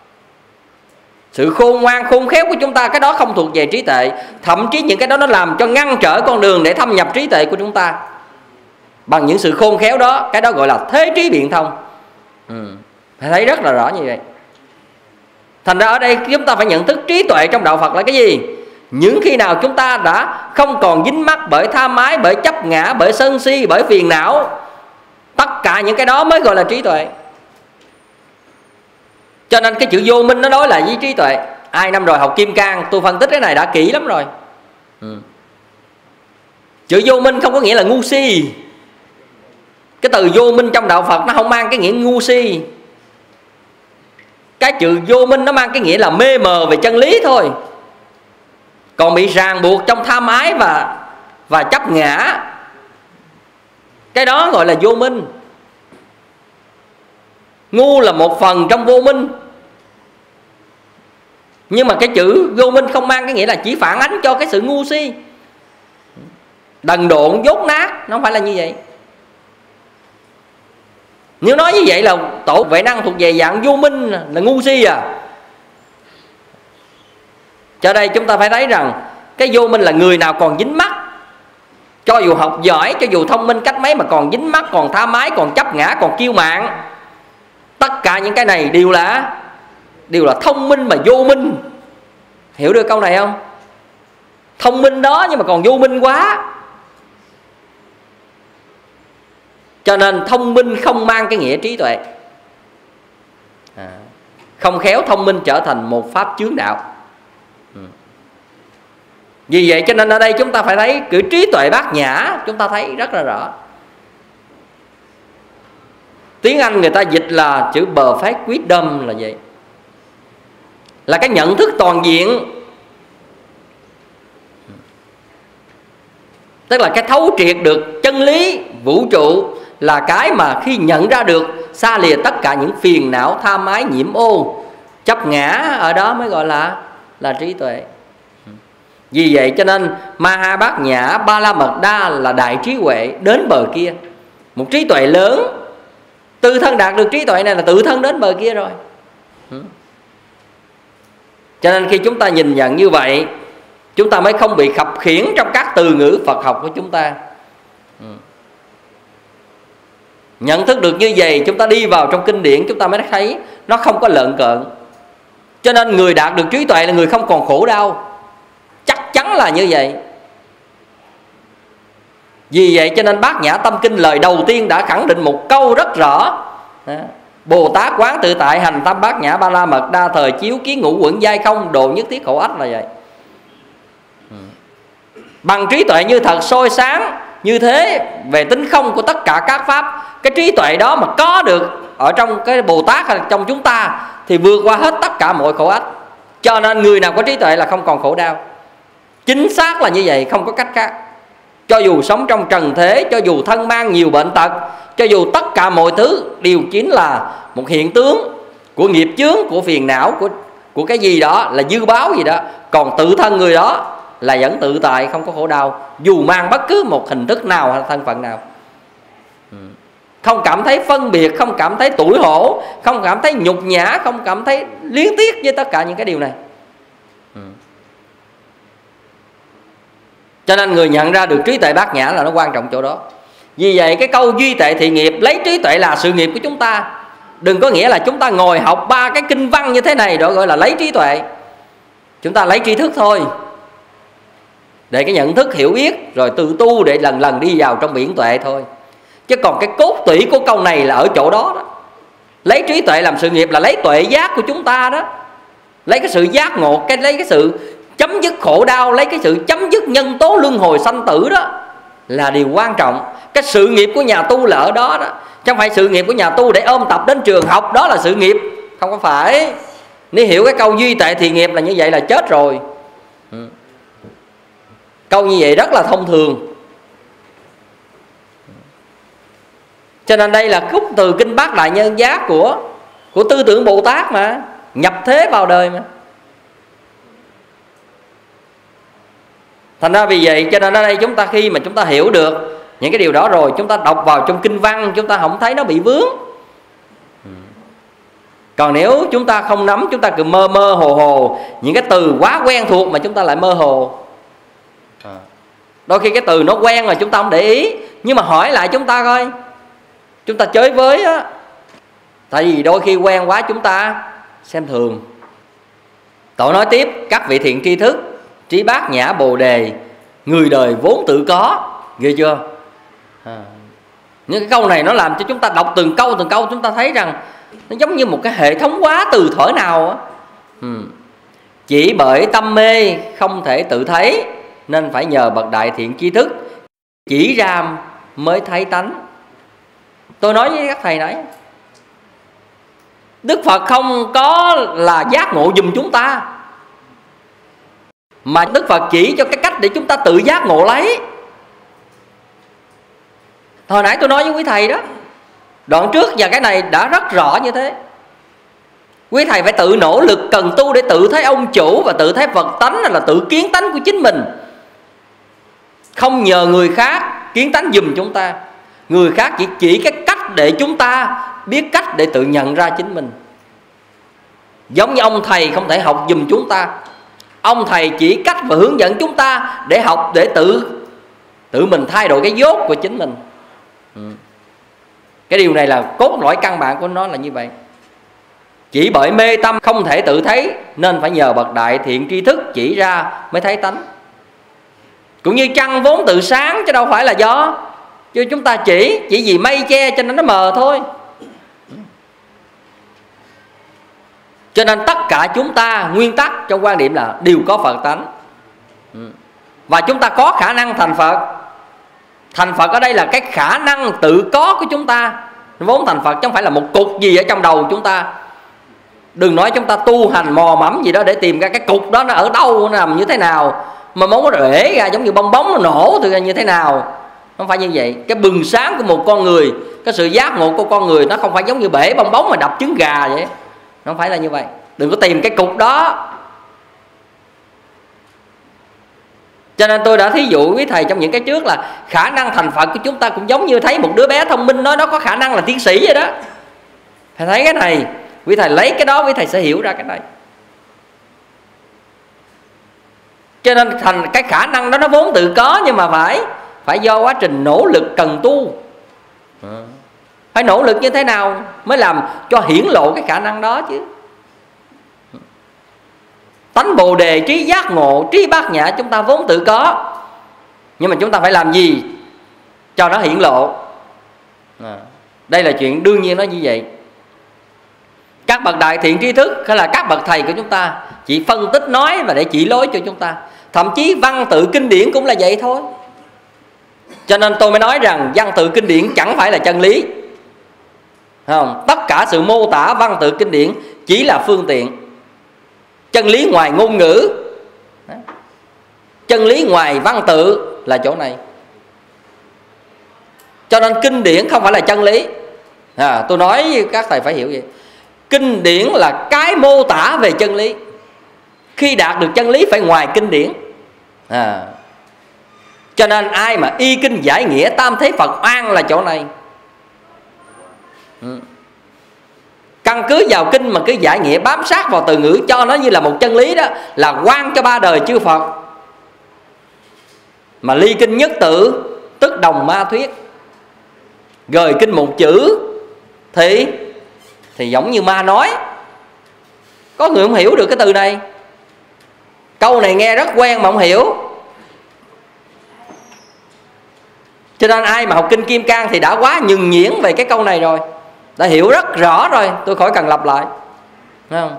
Sự khôn ngoan khôn khéo của chúng ta, cái đó không thuộc về trí tuệ. Thậm chí những cái đó nó làm cho ngăn trở con đường để thâm nhập trí tuệ của chúng ta. Bằng những sự khôn khéo đó, cái đó gọi là thế trí biện thông. ừ. Phải thấy rất là rõ như vậy. Thành ra ở đây chúng ta phải nhận thức trí tuệ trong đạo Phật là cái gì. Những khi nào chúng ta đã không còn dính mắc bởi tham ái, bởi chấp ngã, bởi sân si, bởi phiền não, tất cả những cái đó mới gọi là trí tuệ. Cho nên cái chữ vô minh nó đối lại với trí tuệ. Ai năm rồi học Kim Cang, tôi phân tích cái này đã kỹ lắm rồi. ừ. Chữ vô minh không có nghĩa là ngu si. Cái từ vô minh trong đạo Phật nó không mang cái nghĩa ngu si. Cái chữ vô minh nó mang cái nghĩa là mê mờ về chân lý thôi. Còn bị ràng buộc trong tham ái và và chấp ngã, cái đó gọi là vô minh. Ngu là một phần trong vô minh. Nhưng mà cái chữ vô minh không mang cái nghĩa là chỉ phản ánh cho cái sự ngu si, đần độn, dốt nát. Nó không phải là như vậy. Nếu nói như vậy là tổ Huệ Năng thuộc về dạng vô minh, là ngu si à. Cho đây chúng ta phải thấy rằng cái vô minh là người nào còn dính mắc, cho dù học giỏi, cho dù thông minh cách mấy mà còn dính mắc, còn tha mái, còn chấp ngã, còn kiêu mạn, tất cả những cái này đều là đều là thông minh mà vô minh. Hiểu được câu này không? Thông minh đó nhưng mà còn vô minh quá. Cho nên thông minh không mang cái nghĩa trí tuệ. à, Không khéo thông minh trở thành một pháp chướng đạo. ừ. Vì vậy cho nên ở đây chúng ta phải thấy chữ trí tuệ bát nhã, chúng ta thấy rất là rõ. Tiếng Anh người ta dịch là chữ perfect wisdom là vậy, là cái nhận thức toàn diện. Tức là cái thấu triệt được chân lý vũ trụ, là cái mà khi nhận ra được xa lìa tất cả những phiền não, tham ái, nhiễm ô, chấp ngã, ở đó mới gọi là là trí tuệ. Vì vậy cho nên Maha Bát Nhã Ba La Mật Đa là đại trí huệ đến bờ kia. Một trí tuệ lớn, tự thân đạt được trí tuệ này là tự thân đến bờ kia rồi. Cho nên khi chúng ta nhìn nhận như vậy, chúng ta mới không bị khập khiễng trong các từ ngữ Phật học của chúng ta. Nhận thức được như vậy, chúng ta đi vào trong kinh điển, chúng ta mới thấy nó không có lợn cợn. Cho nên người đạt được trí tuệ là người không còn khổ đau. Chắc chắn là như vậy. Vì vậy cho nên Bát Nhã Tâm Kinh lời đầu tiên đã khẳng định một câu rất rõ. Bồ Tát quán tự tại hành tâm bát nhã ba la mật đa thời chiếu kiến ngũ uẩn giai không độ nhất thiết khổ ách là vậy. Bằng trí tuệ như thật soi sáng như thế về tính không của tất cả các pháp, cái trí tuệ đó mà có được ở trong cái Bồ Tát hay trong chúng ta thì vượt qua hết tất cả mọi khổ ách. Cho nên người nào có trí tuệ là không còn khổ đau. Chính xác là như vậy, không có cách khác. Cho dù sống trong trần thế, cho dù thân mang nhiều bệnh tật, cho dù tất cả mọi thứ đều chính là một hiện tướng của nghiệp chướng, của phiền não, của, của cái gì đó là dư báo gì đó, còn tự thân người đó là vẫn tự tại, không có khổ đau, dù mang bất cứ một hình thức nào hay thân phận nào. Không cảm thấy phân biệt, không cảm thấy tủi hổ, không cảm thấy nhục nhã, không cảm thấy luyến tiếc với tất cả những cái điều này. Cho nên người nhận ra được trí tuệ bát nhã là nó quan trọng chỗ đó. Vì vậy cái câu duy tệ thị nghiệp, lấy trí tuệ là sự nghiệp của chúng ta. Đừng có nghĩa là chúng ta ngồi học ba cái kinh văn như thế này đó gọi là lấy trí tuệ. Chúng ta lấy tri thức thôi, để cái nhận thức hiểu biết, rồi tự tu để lần lần đi vào trong biển tuệ thôi. Chứ còn cái cốt tủy của câu này là ở chỗ đó đó. Lấy trí tuệ làm sự nghiệp là lấy tuệ giác của chúng ta đó. Lấy cái sự giác ngộ, cái lấy cái sự chấm dứt khổ đau, lấy cái sự chấm dứt nhân tố luân hồi sanh tử đó là điều quan trọng. Cái sự nghiệp của nhà tu là ở đó đó. Chứ không phải sự nghiệp của nhà tu để ôm tập đến trường học đó là sự nghiệp. Không có phải. Nếu hiểu cái câu duy tệ thì nghiệp là như vậy là chết rồi. Câu như vậy rất là thông thường. Cho nên đây là khúc từ Kinh Bát Đại Nhân Giác của của tư tưởng Bồ Tát mà, nhập thế vào đời mà. Thành ra vì vậy cho nên ở đây chúng ta khi mà chúng ta hiểu được những cái điều đó rồi, chúng ta đọc vào trong kinh văn, chúng ta không thấy nó bị vướng. Còn nếu chúng ta không nắm, chúng ta cứ mơ mơ hồ hồ, những cái từ quá quen thuộc mà chúng ta lại mơ hồ. Đôi khi cái từ nó quen rồi chúng ta không để ý, nhưng mà hỏi lại chúng ta coi, chúng ta chơi với á. Tại vì đôi khi quen quá chúng ta xem thường. Tổ nói tiếp: các vị thiện tri thức, trí bát nhã bồ đề, người đời vốn tự có. Ghê chưa? À. Những cái câu này nó làm cho chúng ta đọc từng câu từng câu, chúng ta thấy rằng nó giống như một cái hệ thống hóa từ thuở nào á. Ừ. Chỉ bởi tâm mê không thể tự thấy, nên phải nhờ bậc đại thiện tri thức chỉ ra mới thấy tánh. Tôi nói với các thầy nãy, Đức Phật không có là giác ngộ giùm chúng ta, mà Đức Phật chỉ cho cái cách để chúng ta tự giác ngộ lấy. Hồi nãy tôi nói với quý thầy đó, đoạn trước và cái này đã rất rõ như thế. Quý thầy phải tự nỗ lực cần tu để tự thấy ông chủ và tự thấy Phật tánh, là tự kiến tánh của chính mình. Không nhờ người khác kiến tánh giùm chúng ta. Người khác chỉ chỉ cái cách để chúng ta biết cách để tự nhận ra chính mình. Giống như ông thầy không thể học giùm chúng ta. Ông thầy chỉ cách và hướng dẫn chúng ta để học, để tự tự mình thay đổi cái dốt của chính mình. Ừ. Cái điều này là cốt lõi căn bản của nó là như vậy. Chỉ bởi mê tâm không thể tự thấy, nên phải nhờ bậc đại thiện tri thức chỉ ra mới thấy tánh. Cũng như trăng vốn tự sáng, chứ đâu phải là do chứ chúng ta chỉ Chỉ vì mây che cho nên nó mờ thôi. Cho nên tất cả chúng ta nguyên tắc trong quan điểm là đều có Phật tánh. Và chúng ta có khả năng thành Phật. Thành Phật ở đây là cái khả năng tự có của chúng ta. Vốn thành Phật chứ không phải là một cục gì ở trong đầu chúng ta. Đừng nói chúng ta tu hành mò mẫm gì đó để tìm ra cái cục đó nó ở đâu, nó nằm như thế nào, mà muốn nó rễ ra giống như bong bóng nó nổ từ ra như thế nào. Không phải như vậy. Cái bừng sáng của một con người, cái sự giác ngộ của con người, nó không phải giống như bể bong bóng mà đập trứng gà vậy. Nó không phải là như vậy. Đừng có tìm cái cục đó. Cho nên tôi đã thí dụ với thầy trong những cái trước là khả năng thành Phật của chúng ta cũng giống như thấy một đứa bé thông minh nói nó có khả năng là tiến sĩ vậy đó. Thầy thấy cái này, quý thầy lấy cái đó, quý thầy sẽ hiểu ra cái này. Cho nên thành cái khả năng đó nó vốn tự có, nhưng mà phải phải do quá trình nỗ lực cần tu. Phải nỗ lực như thế nào mới làm cho hiển lộ cái khả năng đó chứ. Tánh bồ đề, trí giác ngộ, trí bát nhã chúng ta vốn tự có, nhưng mà chúng ta phải làm gì cho nó hiển lộ. à, Đây là chuyện đương nhiên nó như vậy. Các bậc đại thiện tri thức hay là các bậc thầy của chúng ta chỉ phân tích nói và để chỉ lối cho chúng ta. Thậm chí văn tự kinh điển cũng là vậy thôi. Cho nên tôi mới nói rằng văn tự kinh điển chẳng phải là chân lý. Không? Tất cả sự mô tả văn tự kinh điển chỉ là phương tiện. Chân lý ngoài ngôn ngữ, chân lý ngoài văn tự là chỗ này. Cho nên kinh điển không phải là chân lý. à, Tôi nói các thầy phải hiểu vậy. Kinh điển là cái mô tả về chân lý. Khi đạt được chân lý phải ngoài kinh điển. à. Cho nên ai mà y kinh giải nghĩa tam thế Phật oan là chỗ này. ừ. Căn cứ vào kinh mà cứ giải nghĩa bám sát vào từ ngữ cho nó như là một chân lý đó, là quan cho ba đời chư Phật. Mà ly kinh nhất tự tức đồng ma thuyết. Gời kinh một chữ Thì Thì giống như ma nói. Có người không hiểu được cái từ này. Câu này nghe rất quen mà không hiểu. Cho nên ai mà học kinh Kim Cang thì đã quá nhường nhiễn về cái câu này rồi, đã hiểu rất rõ rồi, tôi khỏi cần lặp lại. Thấy không?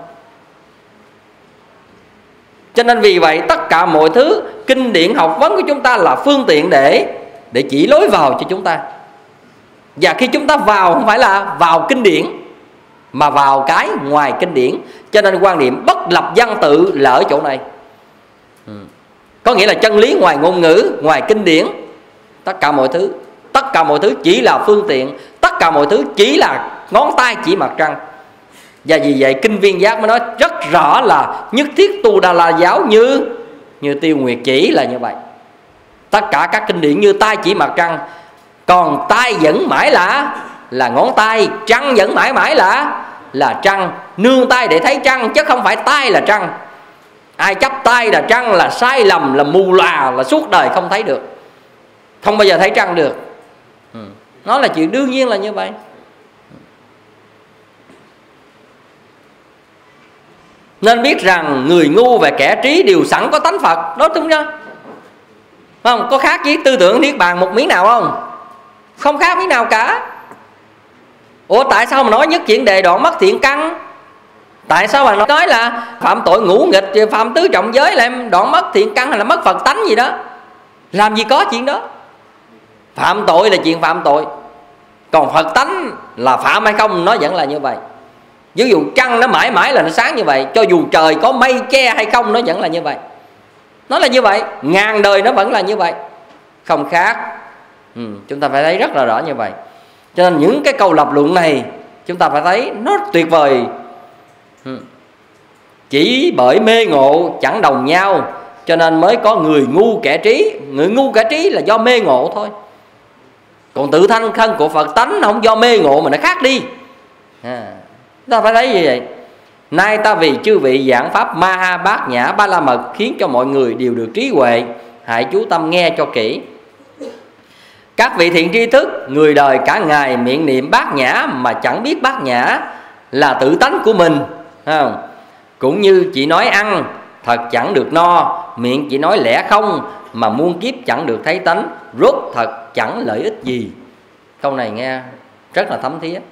Cho nên vì vậy tất cả mọi thứ kinh điển học vấn của chúng ta là phương tiện để Để chỉ lối vào cho chúng ta. Và khi chúng ta vào không phải là vào kinh điển, mà vào cái ngoài kinh điển. Cho nên quan niệm bất lập văn tự là ở chỗ này. ừ. Có nghĩa là chân lý ngoài ngôn ngữ, ngoài kinh điển, tất cả mọi thứ, tất cả mọi thứ chỉ là phương tiện, tất cả mọi thứ chỉ là ngón tay chỉ mặt trăng. Và vì vậy kinh Viên Giác mới nói rất rõ là nhất thiết Tu Đà La giáo như như Tiêu Nguyệt chỉ là như vậy. Tất cả các kinh điển như tay chỉ mặt trăng, còn tay vẫn mãi là là ngón tay, trăng vẫn mãi mãi là là trăng. Nương tay để thấy trăng chứ không phải tay là trăng. Ai chấp tay là trăng là sai lầm, là mù lòa, là suốt đời không thấy được, không bao giờ thấy trăng được. ừ. Nó là chuyện đương nhiên là như vậy. Nên biết rằng người ngu và kẻ trí đều sẵn có tánh Phật. Đó đúng chưa? Không, có khác với tư tưởng Niết Bàn một miếng nào không? Không khác miếng nào cả. Ủa tại sao mà nói nhất chuyện đề đoạn mất thiện căn? Tại sao mà nói là phạm tội ngũ nghịch, phạm tứ trọng giới là em đoạn mất thiện căn hay là mất Phật tánh gì đó? Làm gì có chuyện đó. Phạm tội là chuyện phạm tội, còn Phật tánh là phạm hay không nó vẫn là như vậy. Ví dụ trăng nó mãi mãi là nó sáng như vậy, cho dù trời có mây che hay không nó vẫn là như vậy. Nó là như vậy, ngàn đời nó vẫn là như vậy, không khác. ừ, Chúng ta phải thấy rất là rõ như vậy. Cho nên những cái câu lập luận này chúng ta phải thấy nó tuyệt vời. ừ. Chỉ bởi mê ngộ chẳng đồng nhau, cho nên mới có người ngu kẻ trí. Người ngu kẻ trí là do mê ngộ thôi, còn tự thân thân của Phật tánh không do mê ngộ mà nó khác đi. à, Ta phải thấy như vậy. Nay ta vì chư vị giảng pháp Ma Ha Bát Nhã Ba La Mật, khiến cho mọi người đều được trí huệ. Hãy chú tâm nghe cho kỹ. Các vị thiện tri thức, người đời cả ngày miệng niệm Bát Nhã mà chẳng biết Bát Nhã là tự tánh của mình, không? Cũng như chỉ nói ăn thật chẳng được no, miệng chỉ nói lẽ không mà muôn kiếp chẳng được thấy tánh, rốt thật chẳng lợi ích gì. Câu này nghe rất là thấm thía.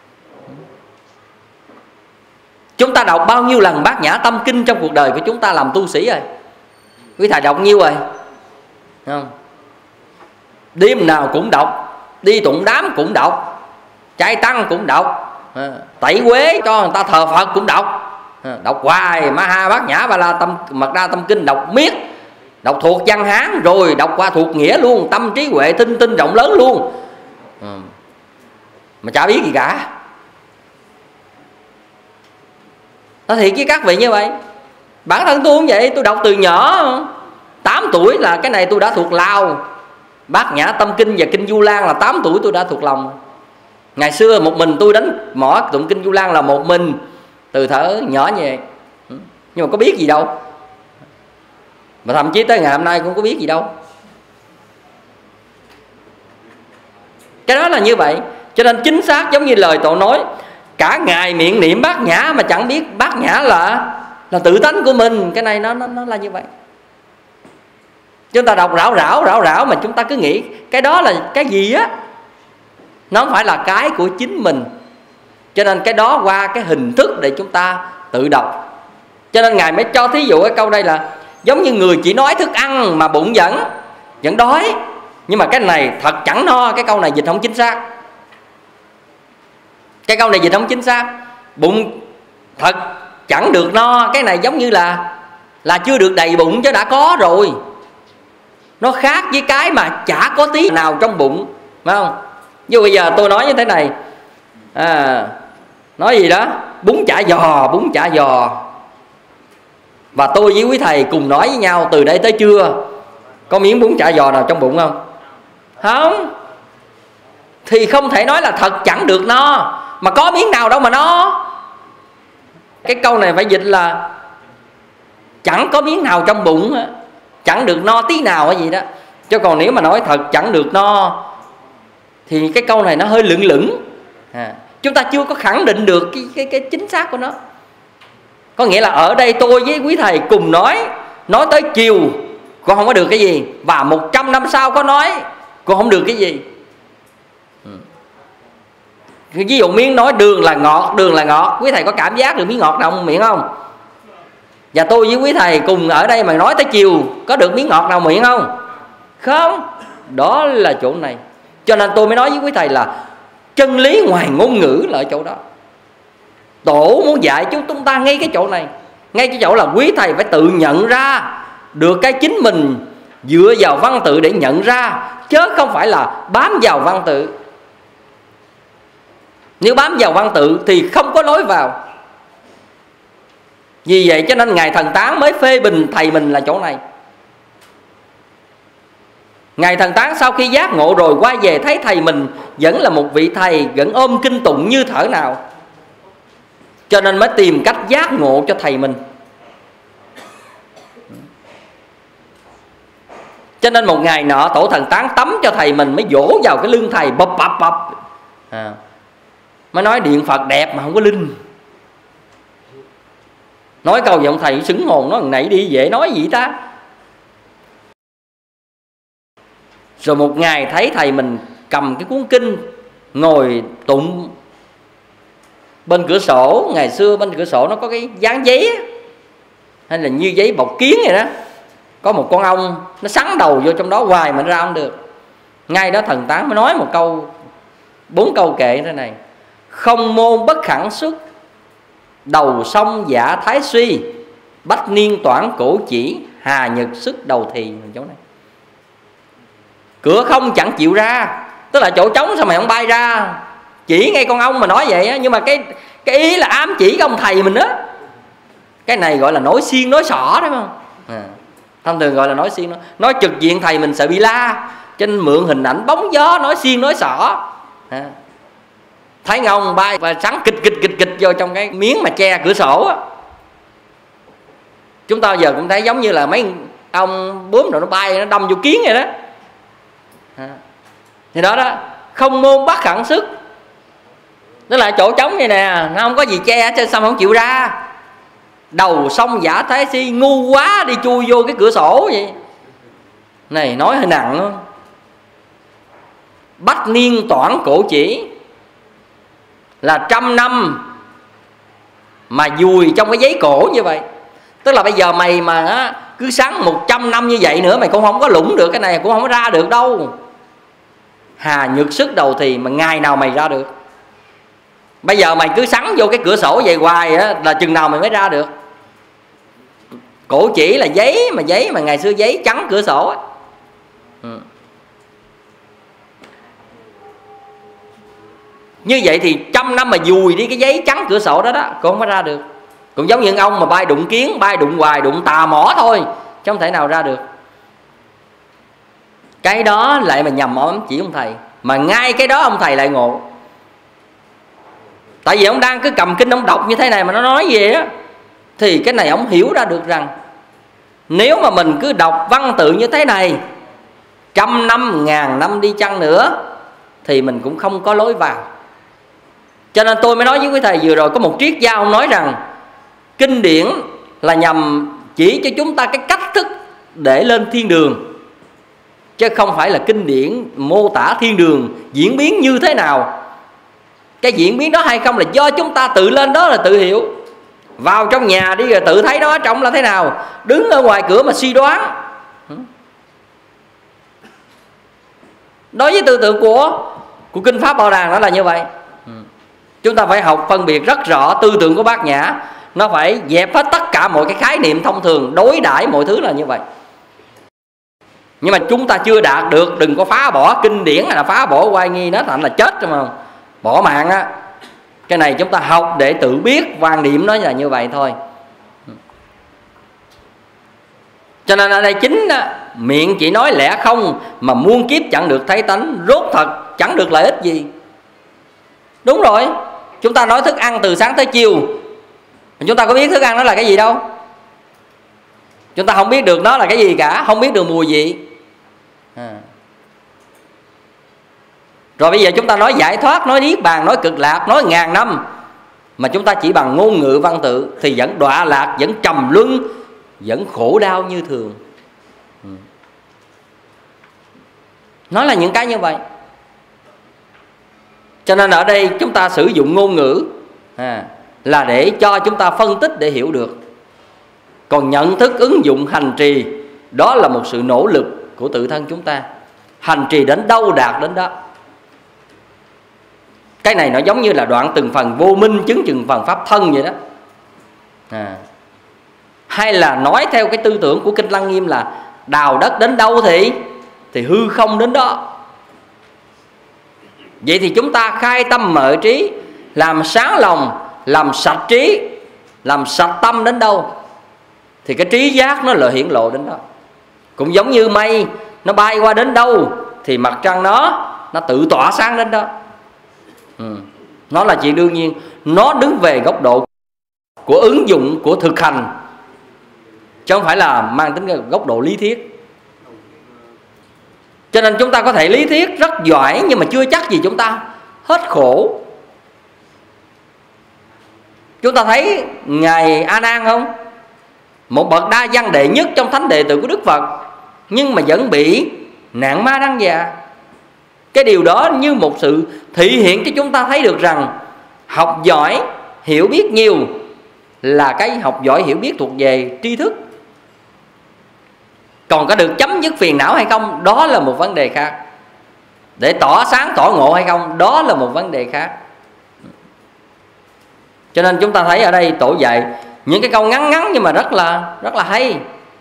Chúng ta đọc bao nhiêu lần Bát Nhã Tâm Kinh trong cuộc đời của chúng ta làm tu sĩ rồi? Quý thầy đọc nhiêu rồi? Không? Đêm nào cũng đọc, đi tụng đám cũng đọc, trai tăng cũng đọc, tẩy quế cho người ta thờ Phật cũng đọc. Đọc hoài Ma Ha Bát Nhã Ba La Tâm Mật Đa Tâm Kinh, đọc miết, đọc thuộc văn Hán rồi đọc qua thuộc nghĩa luôn, tâm trí huệ tinh tinh rộng lớn luôn, mà chả biết gì cả. Nói thiệt với các vị như vậy. Bản thân tôi cũng vậy, tôi đọc từ nhỏ, tám tuổi là cái này tôi đã thuộc lao. Bát Nhã Tâm Kinh và Kinh Du Lan là tám tuổi tôi đã thuộc lòng. Ngày xưa một mình tôi đánh mỏ tụng Kinh Du Lan là một mình, từ thở nhỏ như vậy. Nhưng mà có biết gì đâu, mà thậm chí tới ngày hôm nay cũng có biết gì đâu. Cái đó là như vậy. Cho nên chính xác giống như lời Tổ nói, cả ngày miệng niệm Bát Nhã mà chẳng biết Bát Nhã là là tự tánh của mình. Cái này nó nó nó là như vậy. Chúng ta đọc rảo rảo rảo rảo mà chúng ta cứ nghĩ cái đó là cái gì á, nó không phải là cái của chính mình. Cho nên cái đó qua cái hình thức để chúng ta tự đọc. Cho nên Ngài mới cho thí dụ cái câu đây là giống như người chỉ nói thức ăn mà bụng vẫn vẫn đói, nhưng mà cái này thật chẳng no. Cái câu này dịch không chính xác. Cái câu này dịch không chính xác. Bụng thật chẳng được no, cái này giống như là là chưa được đầy bụng chứ đã có rồi. Nó khác với cái mà chả có tí nào trong bụng, phải không? Như bây giờ tôi nói như thế này, à, nói gì đó bún chả giò, bún chả giò, và tôi với quý thầy cùng nói với nhau từ đây tới trưa, có miếng bún chả giò nào trong bụng không? Không. Thì không thể nói là thật chẳng được no, mà có miếng nào đâu mà no. Cái câu này phải dịch là chẳng có miếng nào trong bụng, chẳng được no tí nào hay gì đó. Chứ còn nếu mà nói thật chẳng được no thì cái câu này nó hơi lửng lửng, à, chúng ta chưa có khẳng định được cái, cái, cái chính xác của nó. Có nghĩa là ở đây tôi với quý thầy cùng nói, nói tới chiều con không có được cái gì, và một trăm năm sau có nói con không được cái gì. Ví dụ miếng nói đường là ngọt, đường là ngọt, quý thầy có cảm giác được miếng ngọt nào trong miệng không? Và tôi với quý thầy cùng ở đây mà nói tới chiều, có được miếng ngọt nào miệng không? Không. Đó là chỗ này. Cho nên tôi mới nói với quý thầy là chân lý ngoài ngôn ngữ là ở chỗ đó. Tổ muốn dạy chúng ta ngay cái chỗ này, ngay cái chỗ là quý thầy phải tự nhận ra được cái chính mình dựa vào văn tự để nhận ra, chứ không phải là bám vào văn tự. Nếu bám vào văn tự thì không có lối vào. Vì vậy cho nên Ngài Thần Tán mới phê bình thầy mình là chỗ này. Ngài Thần Tán sau khi giác ngộ rồi quay về thấy thầy mình vẫn là một vị thầy, vẫn ôm kinh tụng như thở nào, cho nên mới tìm cách giác ngộ cho thầy mình. Cho nên một ngày nọ Tổ Thần Tán tắm cho thầy mình, mới vỗ vào cái lưng thầy bập bập bập à, mới nói điện Phật đẹp mà không có linh. Nói câu giọng thầy sững hồn, nói nãy đi về nói gì ta. Rồi một ngày thấy thầy mình cầm cái cuốn kinh ngồi tụng bên cửa sổ. Ngày xưa bên cửa sổ nó có cái dán giấy hay là như giấy bọc kiến vậy đó, có một con ong nó sắn đầu vô trong đó hoài mà nó ra không được. Ngay đó Thần Tán mới nói một câu, bốn câu kệ thế này: không môn bất khẳng xuất, đầu sông dạ thái suy, bách niên toản cổ chỉ, hà nhật sức đầu thì. Chỗ này cửa không chẳng chịu ra, tức là chỗ trống sao mày không bay ra. Chỉ ngay con ong mà nói vậy á, nhưng mà cái cái ý là ám chỉ cái ông thầy mình á. Cái này gọi là nói xiên nói xỏ đúng không à, thông thường gọi là nói xiên nói, nói trực diện thầy mình sợ bị la, cho nên mượn hình ảnh bóng gió nói xiên nói xỏ à. Thấy ngông bay và sắn kịch kịch kịch kịch vô trong cái miếng mà che cửa sổ á. Chúng ta giờ cũng thấy giống như là mấy ông bướm rồi nó bay nó đâm vô kiến vậy đó à. Thì đó đó, không môn bất khẳng sức, tức là chỗ trống này nè, nó không có gì che trên sao không chịu ra. Đầu sông giả thái si, ngu quá đi chui vô cái cửa sổ vậy. Này nói hơi nặng luôn. Bách niên toản cổ chỉ, là trăm năm mà vùi trong cái giấy cổ như vậy. Tức là bây giờ mày mà á, cứ sáng một trăm năm như vậy nữa mày cũng không có lũng được cái này, cũng không có ra được đâu. Hà nhược sức đầu thì mà ngày nào mày ra được. Bây giờ mày cứ sắn vô cái cửa sổ vậy hoài á, là chừng nào mày mới ra được. Cổ chỉ là giấy, mà giấy mà ngày xưa giấy trắng cửa sổ á. Ừ. Như vậy thì trăm năm mà dùi đi cái giấy trắng cửa sổ đó đó, cũng không có ra được. Cũng giống như ông mà bay đụng kiến, bay đụng hoài, đụng tà mỏ thôi, chứ không thể nào ra được. Cái đó lại mà nhầm ấm chỉ ông thầy, mà ngay cái đó ông thầy lại ngộ. Tại vì ông đang cứ cầm kinh ông đọc như thế này mà nó nói gì á, thì cái này ông hiểu ra được rằng nếu mà mình cứ đọc văn tự như thế này, trăm năm ngàn năm đi chăng nữa thì mình cũng không có lối vào. Cho nên tôi mới nói với quý thầy vừa rồi, có một triết gia ông nói rằng kinh điển là nhằm chỉ cho chúng ta cái cách thức để lên thiên đường, chứ không phải là kinh điển mô tả thiên đường diễn biến như thế nào. Cái diễn biến đó hay không là do chúng ta tự lên đó là tự hiểu. Vào trong nhà đi rồi tự thấy đó trong là thế nào, đứng ở ngoài cửa mà suy đoán. Đối với tư tưởng của của kinh Pháp Bảo Đàn đó là như vậy. Chúng ta phải học phân biệt rất rõ tư tưởng của Bát Nhã, nó phải dẹp hết tất cả mọi cái khái niệm thông thường, đối đãi mọi thứ là như vậy. Nhưng mà chúng ta chưa đạt được, đừng có phá bỏ kinh điển hay là phá bỏ oai nghi, nó thành là chết rồi mà bỏ mạng á. Cái này chúng ta học để tự biết quan điểm nó là như vậy thôi. Cho nên ở đây chính đó, miệng chỉ nói lẽ không mà muôn kiếp chẳng được thấy tánh, rốt thật chẳng được lợi ích gì. Đúng rồi, chúng ta nói thức ăn từ sáng tới chiều, chúng ta có biết thức ăn nó là cái gì đâu. Chúng ta không biết được nó là cái gì cả, không biết được mùi vị à. Rồi bây giờ chúng ta nói giải thoát, nói niết bàn, nói cực lạc, nói ngàn năm, mà chúng ta chỉ bằng ngôn ngữ văn tự thì vẫn đọa lạc, vẫn trầm luân, vẫn khổ đau như thường. ừ. Nó là những cái như vậy. Cho nên ở đây chúng ta sử dụng ngôn ngữ à, là để cho chúng ta phân tích để hiểu được. Còn nhận thức ứng dụng hành trì, đó là một sự nỗ lực của tự thân chúng ta. Hành trì đến đâu đạt đến đó. Cái này nó giống như là đoạn từng phần vô minh chứng chừng phần pháp thân vậy đó à. hay là nói theo cái tư tưởng của Kinh Lăng Nghiêm là đào đất đến đâu thì thì hư không đến đó. Vậy thì chúng ta khai tâm mở trí, làm sáng lòng, làm sạch trí, làm sạch tâm đến đâu thì cái trí giác nó là hiển lộ đến đó. Cũng giống như mây nó bay qua đến đâu thì mặt trăng nó nó tự tỏa sáng đến đó. ừ. Nó là chuyện đương nhiên. Nó đứng về góc độ của ứng dụng, của thực hành, chứ không phải là mang tính góc độ lý thuyết. Cho nên chúng ta có thể lý thuyết rất giỏi, nhưng mà chưa chắc gì chúng ta hết khổ. Chúng ta thấy Ngài A Nan không? Một bậc đa văn đệ nhất trong thánh đệ tử của Đức Phật, nhưng mà vẫn bị nạn ma đăng già. Cái điều đó như một sự thị hiện cho chúng ta thấy được rằng học giỏi, hiểu biết nhiều là cái học giỏi hiểu biết thuộc về tri thức. Còn có được chấm dứt phiền não hay không, đó là một vấn đề khác. Để tỏ sáng tỏ ngộ hay không, đó là một vấn đề khác. Cho nên chúng ta thấy ở đây Tổ dạy những cái câu ngắn ngắn nhưng mà rất là rất là hay.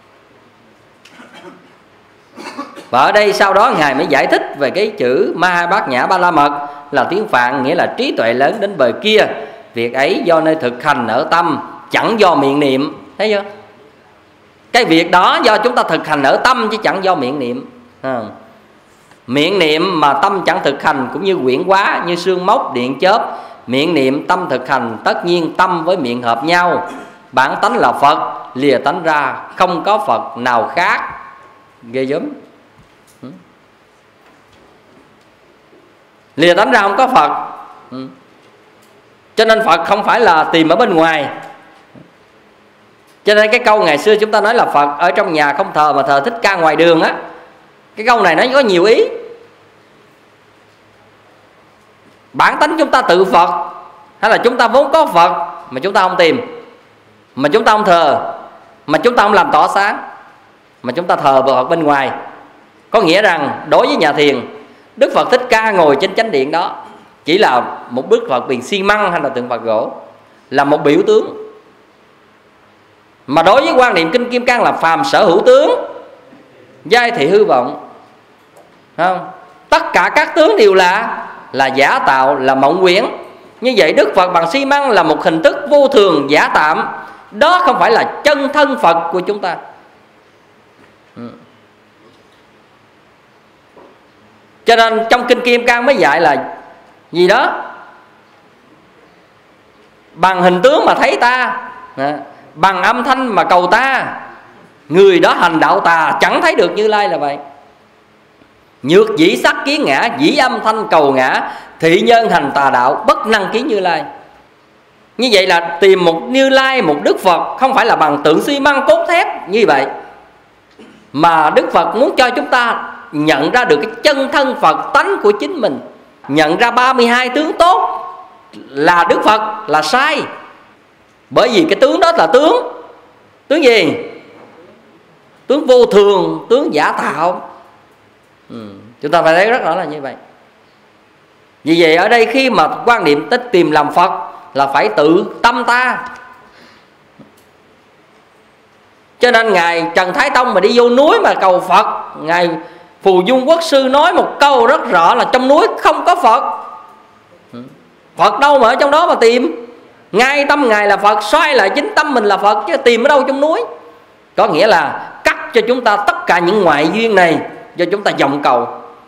Và ở đây sau đó Ngài mới giải thích về cái chữ Ma Bát Nhã Ba La Mật là tiếng Phạn, nghĩa là trí tuệ lớn đến bờ kia. Việc ấy do nơi thực hành ở tâm, chẳng do miệng niệm. Thấy chưa? Cái việc đó do chúng ta thực hành ở tâm chứ chẳng do miệng niệm. à. Miệng niệm mà tâm chẳng thực hành cũng như quyển quá, như sương mốc, điện chớp. Miệng niệm tâm thực hành, tất nhiên tâm với miệng hợp nhau. Bản tánh là Phật, lìa tánh ra không có Phật nào khác. Ghê gớm. Lìa tánh ra không có Phật. Cho nên Phật không phải là tìm ở bên ngoài. Cho nên cái câu ngày xưa chúng ta nói là Phật ở trong nhà không thờ mà thờ Thích Ca ngoài đường á, cái câu này nó có nhiều ý. Bản tánh chúng ta tự Phật, hay là chúng ta vốn có Phật mà chúng ta không tìm, mà chúng ta không thờ, mà chúng ta không làm tỏ sáng, mà chúng ta thờ Phật bên ngoài. Có nghĩa rằng đối với nhà thiền, Đức Phật Thích Ca ngồi trên chánh điện đó chỉ là một bức Phật bằng xi măng hay là tượng Phật gỗ, là một biểu tướng. Mà đối với quan niệm Kinh Kim Cang là phàm sở hữu tướng, giai thị hư vọng. Không? Tất cả các tướng đều là là giả tạo, là mộng quyển. Như vậy Đức Phật bằng xi măng là một hình thức vô thường giả tạm. Đó không phải là chân thân Phật của chúng ta. ừ. Cho nên trong Kinh Kim Cang mới dạy là gì đó, bằng hình tướng mà thấy ta, bằng âm thanh mà cầu ta, người đó hành đạo tà, chẳng thấy được Như Lai là vậy. Nhược dĩ sắc kiến ngã, dĩ âm thanh cầu ngã, thị nhân hành tà đạo, bất năng kiến Như Lai. Như vậy là tìm một Như Lai, một Đức Phật không phải là bằng tượng xi măng cốt thép như vậy, mà Đức Phật muốn cho chúng ta nhận ra được cái chân thân Phật tánh của chính mình. Nhận ra ba mươi hai tướng tốt là Đức Phật là sai. Bởi vì cái tướng đó là tướng Tướng gì? Tướng vô thường, tướng giả tạo. ừ. Chúng ta phải thấy rất rõ là như vậy. Vì vậy ở đây khi mà quan niệm tích tìm làm Phật là phải tự tâm ta. Cho nên Ngài Trần Thái Tông mà đi vô núi mà cầu Phật, Ngài Phù Dung Quốc Sư nói một câu rất rõ là trong núi không có Phật. Phật đâu mà ở trong đó mà tìm. Ngay tâm Ngài là Phật, xoay lại chính tâm mình là Phật, chứ tìm ở đâu trong núi. Có nghĩa là cắt cho chúng ta tất cả những ngoại duyên này, cho chúng ta vọng cầu,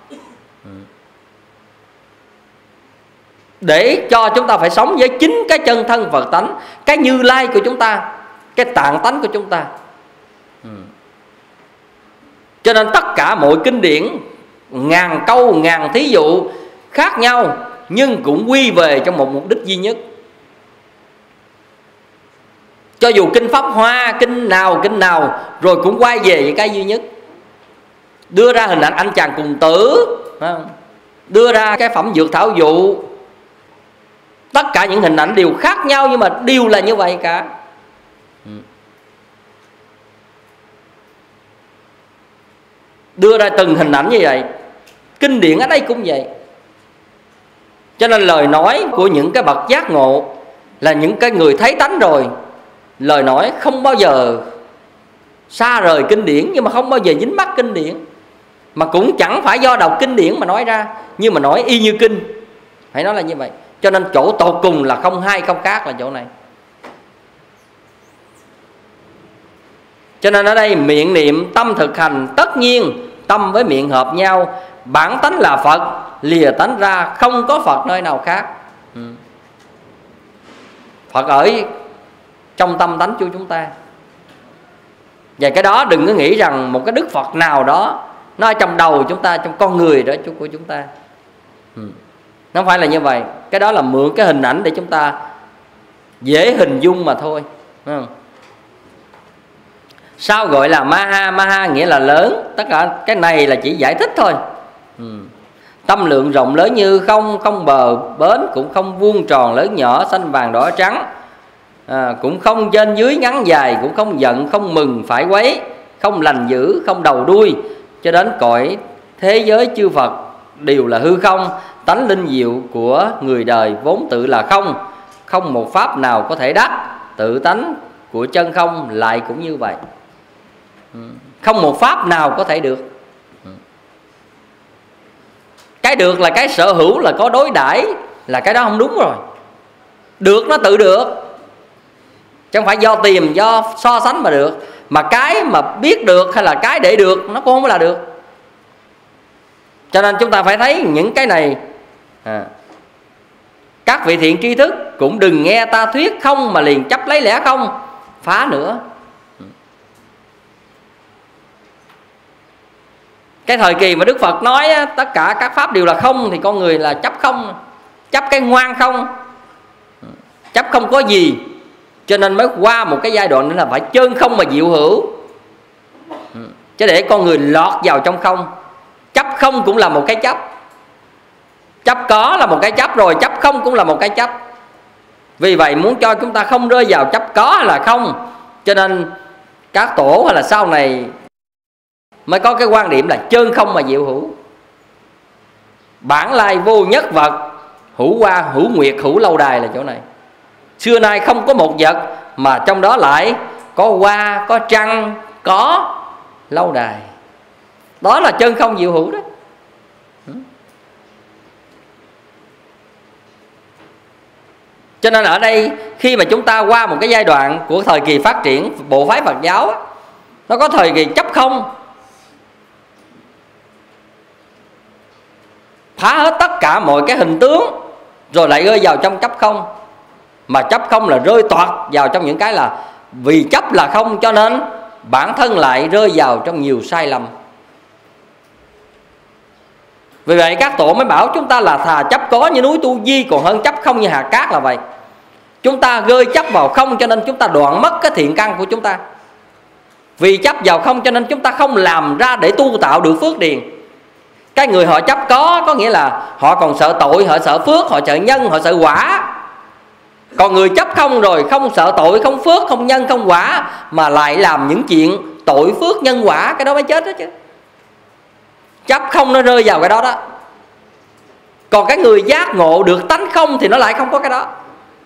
để cho chúng ta phải sống với chính cái chân thân Phật tánh, cái Như Lai của chúng ta, cái tạng tánh của chúng ta. Cho nên tất cả mọi kinh điển, ngàn câu, ngàn thí dụ khác nhau, nhưng cũng quy về trong một mục đích duy nhất. Cho dù kinh Pháp Hoa, kinh nào kinh nào, rồi cũng quay về với cái duy nhất. Đưa ra hình ảnh anh chàng cùng tử, đưa ra cái phẩm dược thảo dụ, tất cả những hình ảnh đều khác nhau, nhưng mà đều là như vậy cả. Đưa ra từng hình ảnh như vậy. Kinh điển ở đây cũng vậy. Cho nên lời nói của những cái bậc giác ngộ là những cái người thấy tánh rồi, lời nói không bao giờ xa rời kinh điển, nhưng mà không bao giờ dính mắc kinh điển, mà cũng chẳng phải do đọc kinh điển mà nói ra, nhưng mà nói y như kinh. Phải nói là như vậy. Cho nên chỗ tột cùng là không hai không khác là chỗ này. Cho nên ở đây miệng niệm tâm thực hành, tất nhiên tâm với miệng hợp nhau. Bản tánh là Phật, lìa tánh ra, không có Phật nơi nào khác. ừ. Phật ở trong tâm tánh của chúng ta. Và cái đó đừng có nghĩ rằng một cái Đức Phật nào đó nó ở trong đầu chúng ta, trong con người đó của chúng ta. ừ. Nó không phải là như vậy. Cái đó là mượn cái hình ảnh để chúng ta dễ hình dung mà thôi. Đúng không? Sao gọi là Maha? Maha nghĩa là lớn. Tất cả cái này là chỉ giải thích thôi. ừ. Tâm lượng rộng lớn như không, không bờ bến, cũng không vuông tròn lớn nhỏ, xanh vàng đỏ trắng, à, cũng không trên dưới ngắn dài, cũng không giận, không mừng phải quấy, không lành dữ, không đầu đuôi, cho đến cõi thế giới chư Phật đều là hư không. Tánh linh diệu của người đời vốn tự là không, không một pháp nào có thể đắc. Tự tánh của chân không lại cũng như vậy. Không một pháp nào có thể được. Cái được là cái sở hữu, là có đối đãi, là cái đó không đúng rồi. Được nó tự được, chứ không phải do tìm, do so sánh mà được. Mà cái mà biết được hay là cái để được, nó cũng không là được. Cho nên chúng ta phải thấy những cái này. à, Các vị thiện tri thức cũng đừng nghe ta thuyết không mà liền chấp lấy lẽ không, phá nữa. Cái thời kỳ mà Đức Phật nói á, tất cả các pháp đều là không, thì con người là chấp không, chấp cái ngoan không, chấp không có gì. Cho nên mới qua một cái giai đoạn nữa là phải chân không mà diệu hữu. Chứ để con người lọt vào trong không. Chấp không cũng là một cái chấp. Chấp có là một cái chấp rồi, chấp không cũng là một cái chấp. Vì vậy muốn cho chúng ta không rơi vào chấp có hay là không, cho nên các tổ hay là sau này mới có cái quan điểm là chân không mà diệu hữu. Bản lai vô nhất vật, hữu qua hữu nguyệt hữu lâu đài là chỗ này. Xưa nay không có một vật mà trong đó lại có hoa, có trăng, có lâu đài. Đó là chân không diệu hữu đó. Cho nên ở đây khi mà chúng ta qua một cái giai đoạn của thời kỳ phát triển bộ phái Phật giáo á, nó có thời kỳ chấp không, phá hết tất cả mọi cái hình tướng, rồi lại rơi vào trong chấp không. Mà chấp không là rơi toạt vào trong những cái là vì chấp là không, cho nên bản thân lại rơi vào trong nhiều sai lầm. Vì vậy các tổ mới bảo chúng ta là thà chấp có như núi Tu Di, còn hơn chấp không như hạt cát là vậy. Chúng ta rơi chấp vào không, cho nên chúng ta đoạn mất cái thiện căn của chúng ta. Vì chấp vào không cho nên chúng ta không làm ra để tu tạo được phước điền. Cái người họ chấp có, có nghĩa là họ còn sợ tội, họ sợ phước, họ sợ nhân, họ sợ quả. Còn người chấp không rồi, không sợ tội, không phước, không nhân, không quả, mà lại làm những chuyện tội phước nhân quả, cái đó mới chết đó chứ. Chấp không nó rơi vào cái đó đó. Còn cái người giác ngộ được tánh không thì nó lại không có cái đó.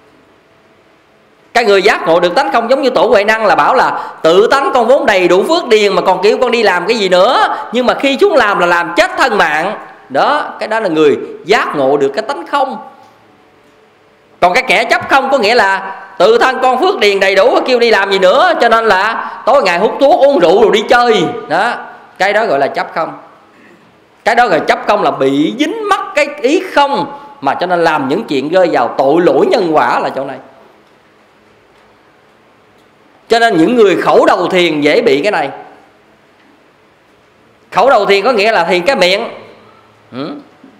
Cái người giác ngộ được tánh không giống như Tổ Huệ Năng là bảo là tự tánh con vốn đầy đủ phước điền mà còn kêu con đi làm cái gì nữa. Nhưng mà khi chúng làm là làm chết thân mạng. Đó, cái đó là người giác ngộ được cái tánh không. Còn cái kẻ chấp không có nghĩa là tự thân con phước điền đầy đủ, kêu đi làm gì nữa, cho nên là tối ngày hút thuốc uống rượu rồi đi chơi. Đó, cái đó gọi là chấp không. Cái đó gọi chấp không là bị dính mắc cái ý không, mà cho nên làm những chuyện rơi vào tội lỗi nhân quả là chỗ này. Cho nên những người khẩu đầu thiền dễ bị cái này. Khẩu đầu thiền có nghĩa là thiền cái miệng, ừ.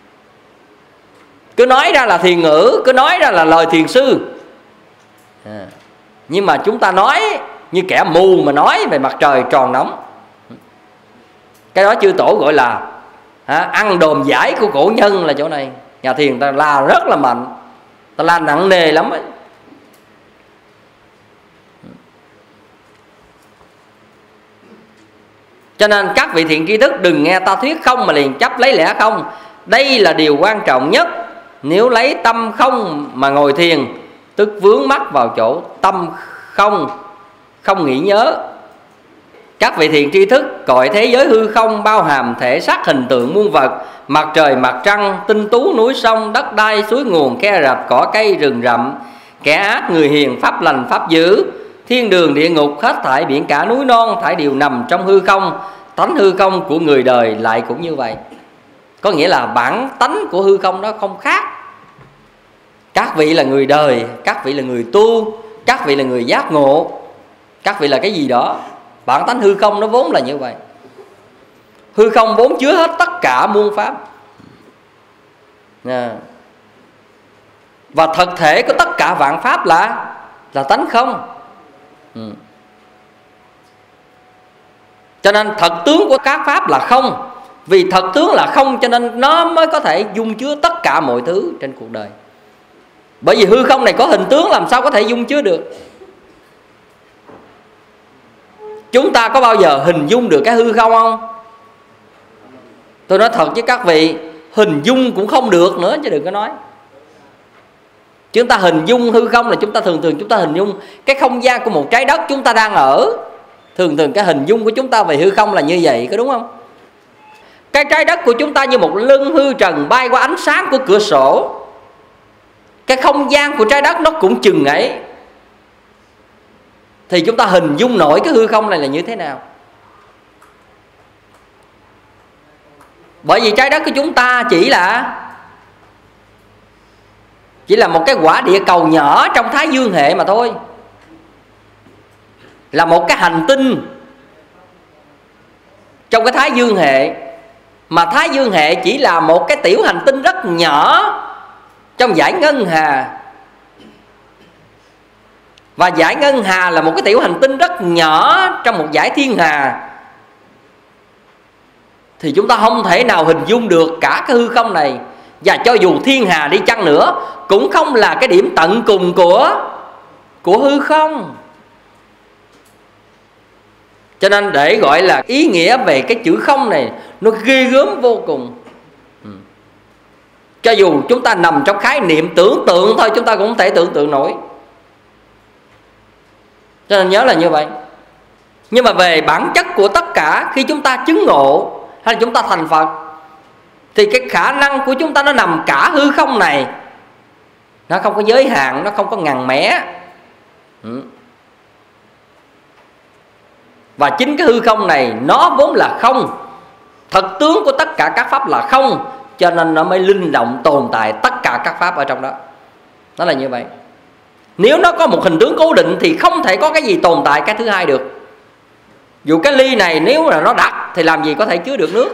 cứ nói ra là thiền ngữ, cứ nói ra là lời thiền sư, à. Nhưng mà chúng ta nói như kẻ mù mà nói về mặt trời tròn nóng. Cái đó chư tổ gọi là à, ăn đồm giải của cổ nhân là chỗ này. Nhà thiền ta la rất là mạnh, ta la nặng nề lắm ấy. Cho nên các vị thiện tri thức đừng nghe ta thuyết không mà liền chấp lấy lẽ không. Đây là điều quan trọng nhất. Nếu lấy tâm không mà ngồi thiền, tức vướng mắc vào chỗ tâm không không nghĩ nhớ. Các vị thiện tri thức, cõi thế giới hư không bao hàm thể xác hình tượng muôn vật, mặt trời mặt trăng, tinh tú núi sông, đất đai suối nguồn, khe rạch cỏ cây rừng rậm, kẻ ác người hiền, pháp lành pháp dữ, thiên đường địa ngục, hết thảy biển cả núi non, thảy đều nằm trong hư không. Tánh hư không của người đời lại cũng như vậy. Có nghĩa là bản tánh của hư không đó không khác. Các vị là người đời, các vị là người tu, các vị là người giác ngộ, các vị là cái gì đó. Bản tánh hư không nó vốn là như vậy. Hư không vốn chứa hết tất cả muôn pháp. Và thực thể của tất cả vạn pháp là là tánh không. ừ. Cho nên thật tướng của các pháp là không. Vì thật tướng là không cho nên nó mới có thể dung chứa tất cả mọi thứ trên cuộc đời. Bởi vì hư không này có hình tướng, làm sao có thể dung chứa được. Chúng ta có bao giờ hình dung được cái hư không không? Tôi nói thật với các vị, hình dung cũng không được nữa chứ đừng có nói. Chúng ta hình dung hư không là chúng ta thường thường chúng ta hình dung cái không gian của một trái đất chúng ta đang ở. Thường thường cái hình dung của chúng ta về hư không là như vậy, có đúng không? Cái trái đất của chúng ta như một lưng hư trần bay qua ánh sáng của cửa sổ. Cái không gian của trái đất nó cũng chừng ấy. Thì chúng ta hình dung nổi cái hư không này là như thế nào? Bởi vì trái đất của chúng ta chỉ là Chỉ là một cái quả địa cầu nhỏ trong Thái Dương hệ mà thôi. Là một cái hành tinh trong cái Thái Dương hệ. Mà Thái Dương hệ chỉ là một cái tiểu hành tinh rất nhỏ trong dải ngân hà. Và dải ngân hà là một cái tiểu hành tinh rất nhỏ trong một dải thiên hà. Thì chúng ta không thể nào hình dung được cả cái hư không này. Và cho dù thiên hà đi chăng nữa cũng không là cái điểm tận cùng của Của hư không. Cho nên để gọi là ý nghĩa về cái chữ không này, nó ghê gớm vô cùng. ừ. Cho dù chúng ta nằm trong khái niệm tưởng tượng thôi, chúng ta cũng không thể tưởng tượng nổi. Cho nên nhớ là như vậy. Nhưng mà về bản chất của tất cả, khi chúng ta chứng ngộ hay là chúng ta thành Phật, thì cái khả năng của chúng ta nó nằm cả hư không này. Nó không có giới hạn, nó không có ngằn mé. ừ. Và chính cái hư không này nó vốn là không. Thật tướng của tất cả các pháp là không. Cho nên nó mới linh động tồn tại tất cả các pháp ở trong đó. Nó là như vậy. Nếu nó có một hình tướng cố định thì không thể có cái gì tồn tại cái thứ hai được. Dù cái ly này nếu là nó đặc thì làm gì có thể chứa được nước.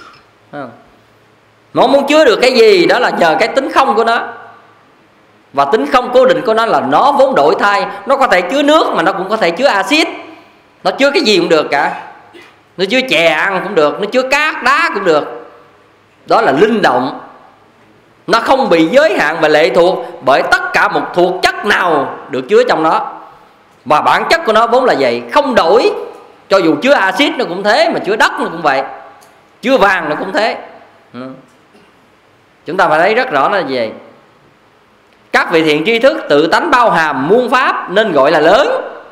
Nó muốn chứa được cái gì đó là nhờ cái tính không của nó. Và tính không cố định của nó là nó vốn đổi thay. Nó có thể chứa nước mà nó cũng có thể chứa axit. Nó chứa cái gì cũng được cả. Nó chứa chè ăn cũng được, nó chứa cát đá cũng được. Đó là linh động. Nó không bị giới hạn và lệ thuộc bởi tất cả một thuộc chất nào được chứa trong nó. Và bản chất của nó vốn là vậy, không đổi. Cho dù chứa axit nó cũng thế, mà chứa đất nó cũng vậy, chứa vàng nó cũng thế. ừ. Chúng ta phải thấy rất rõ là gì. Các vị thiện tri thức tự tánh bao hàm muôn pháp nên gọi là lớn.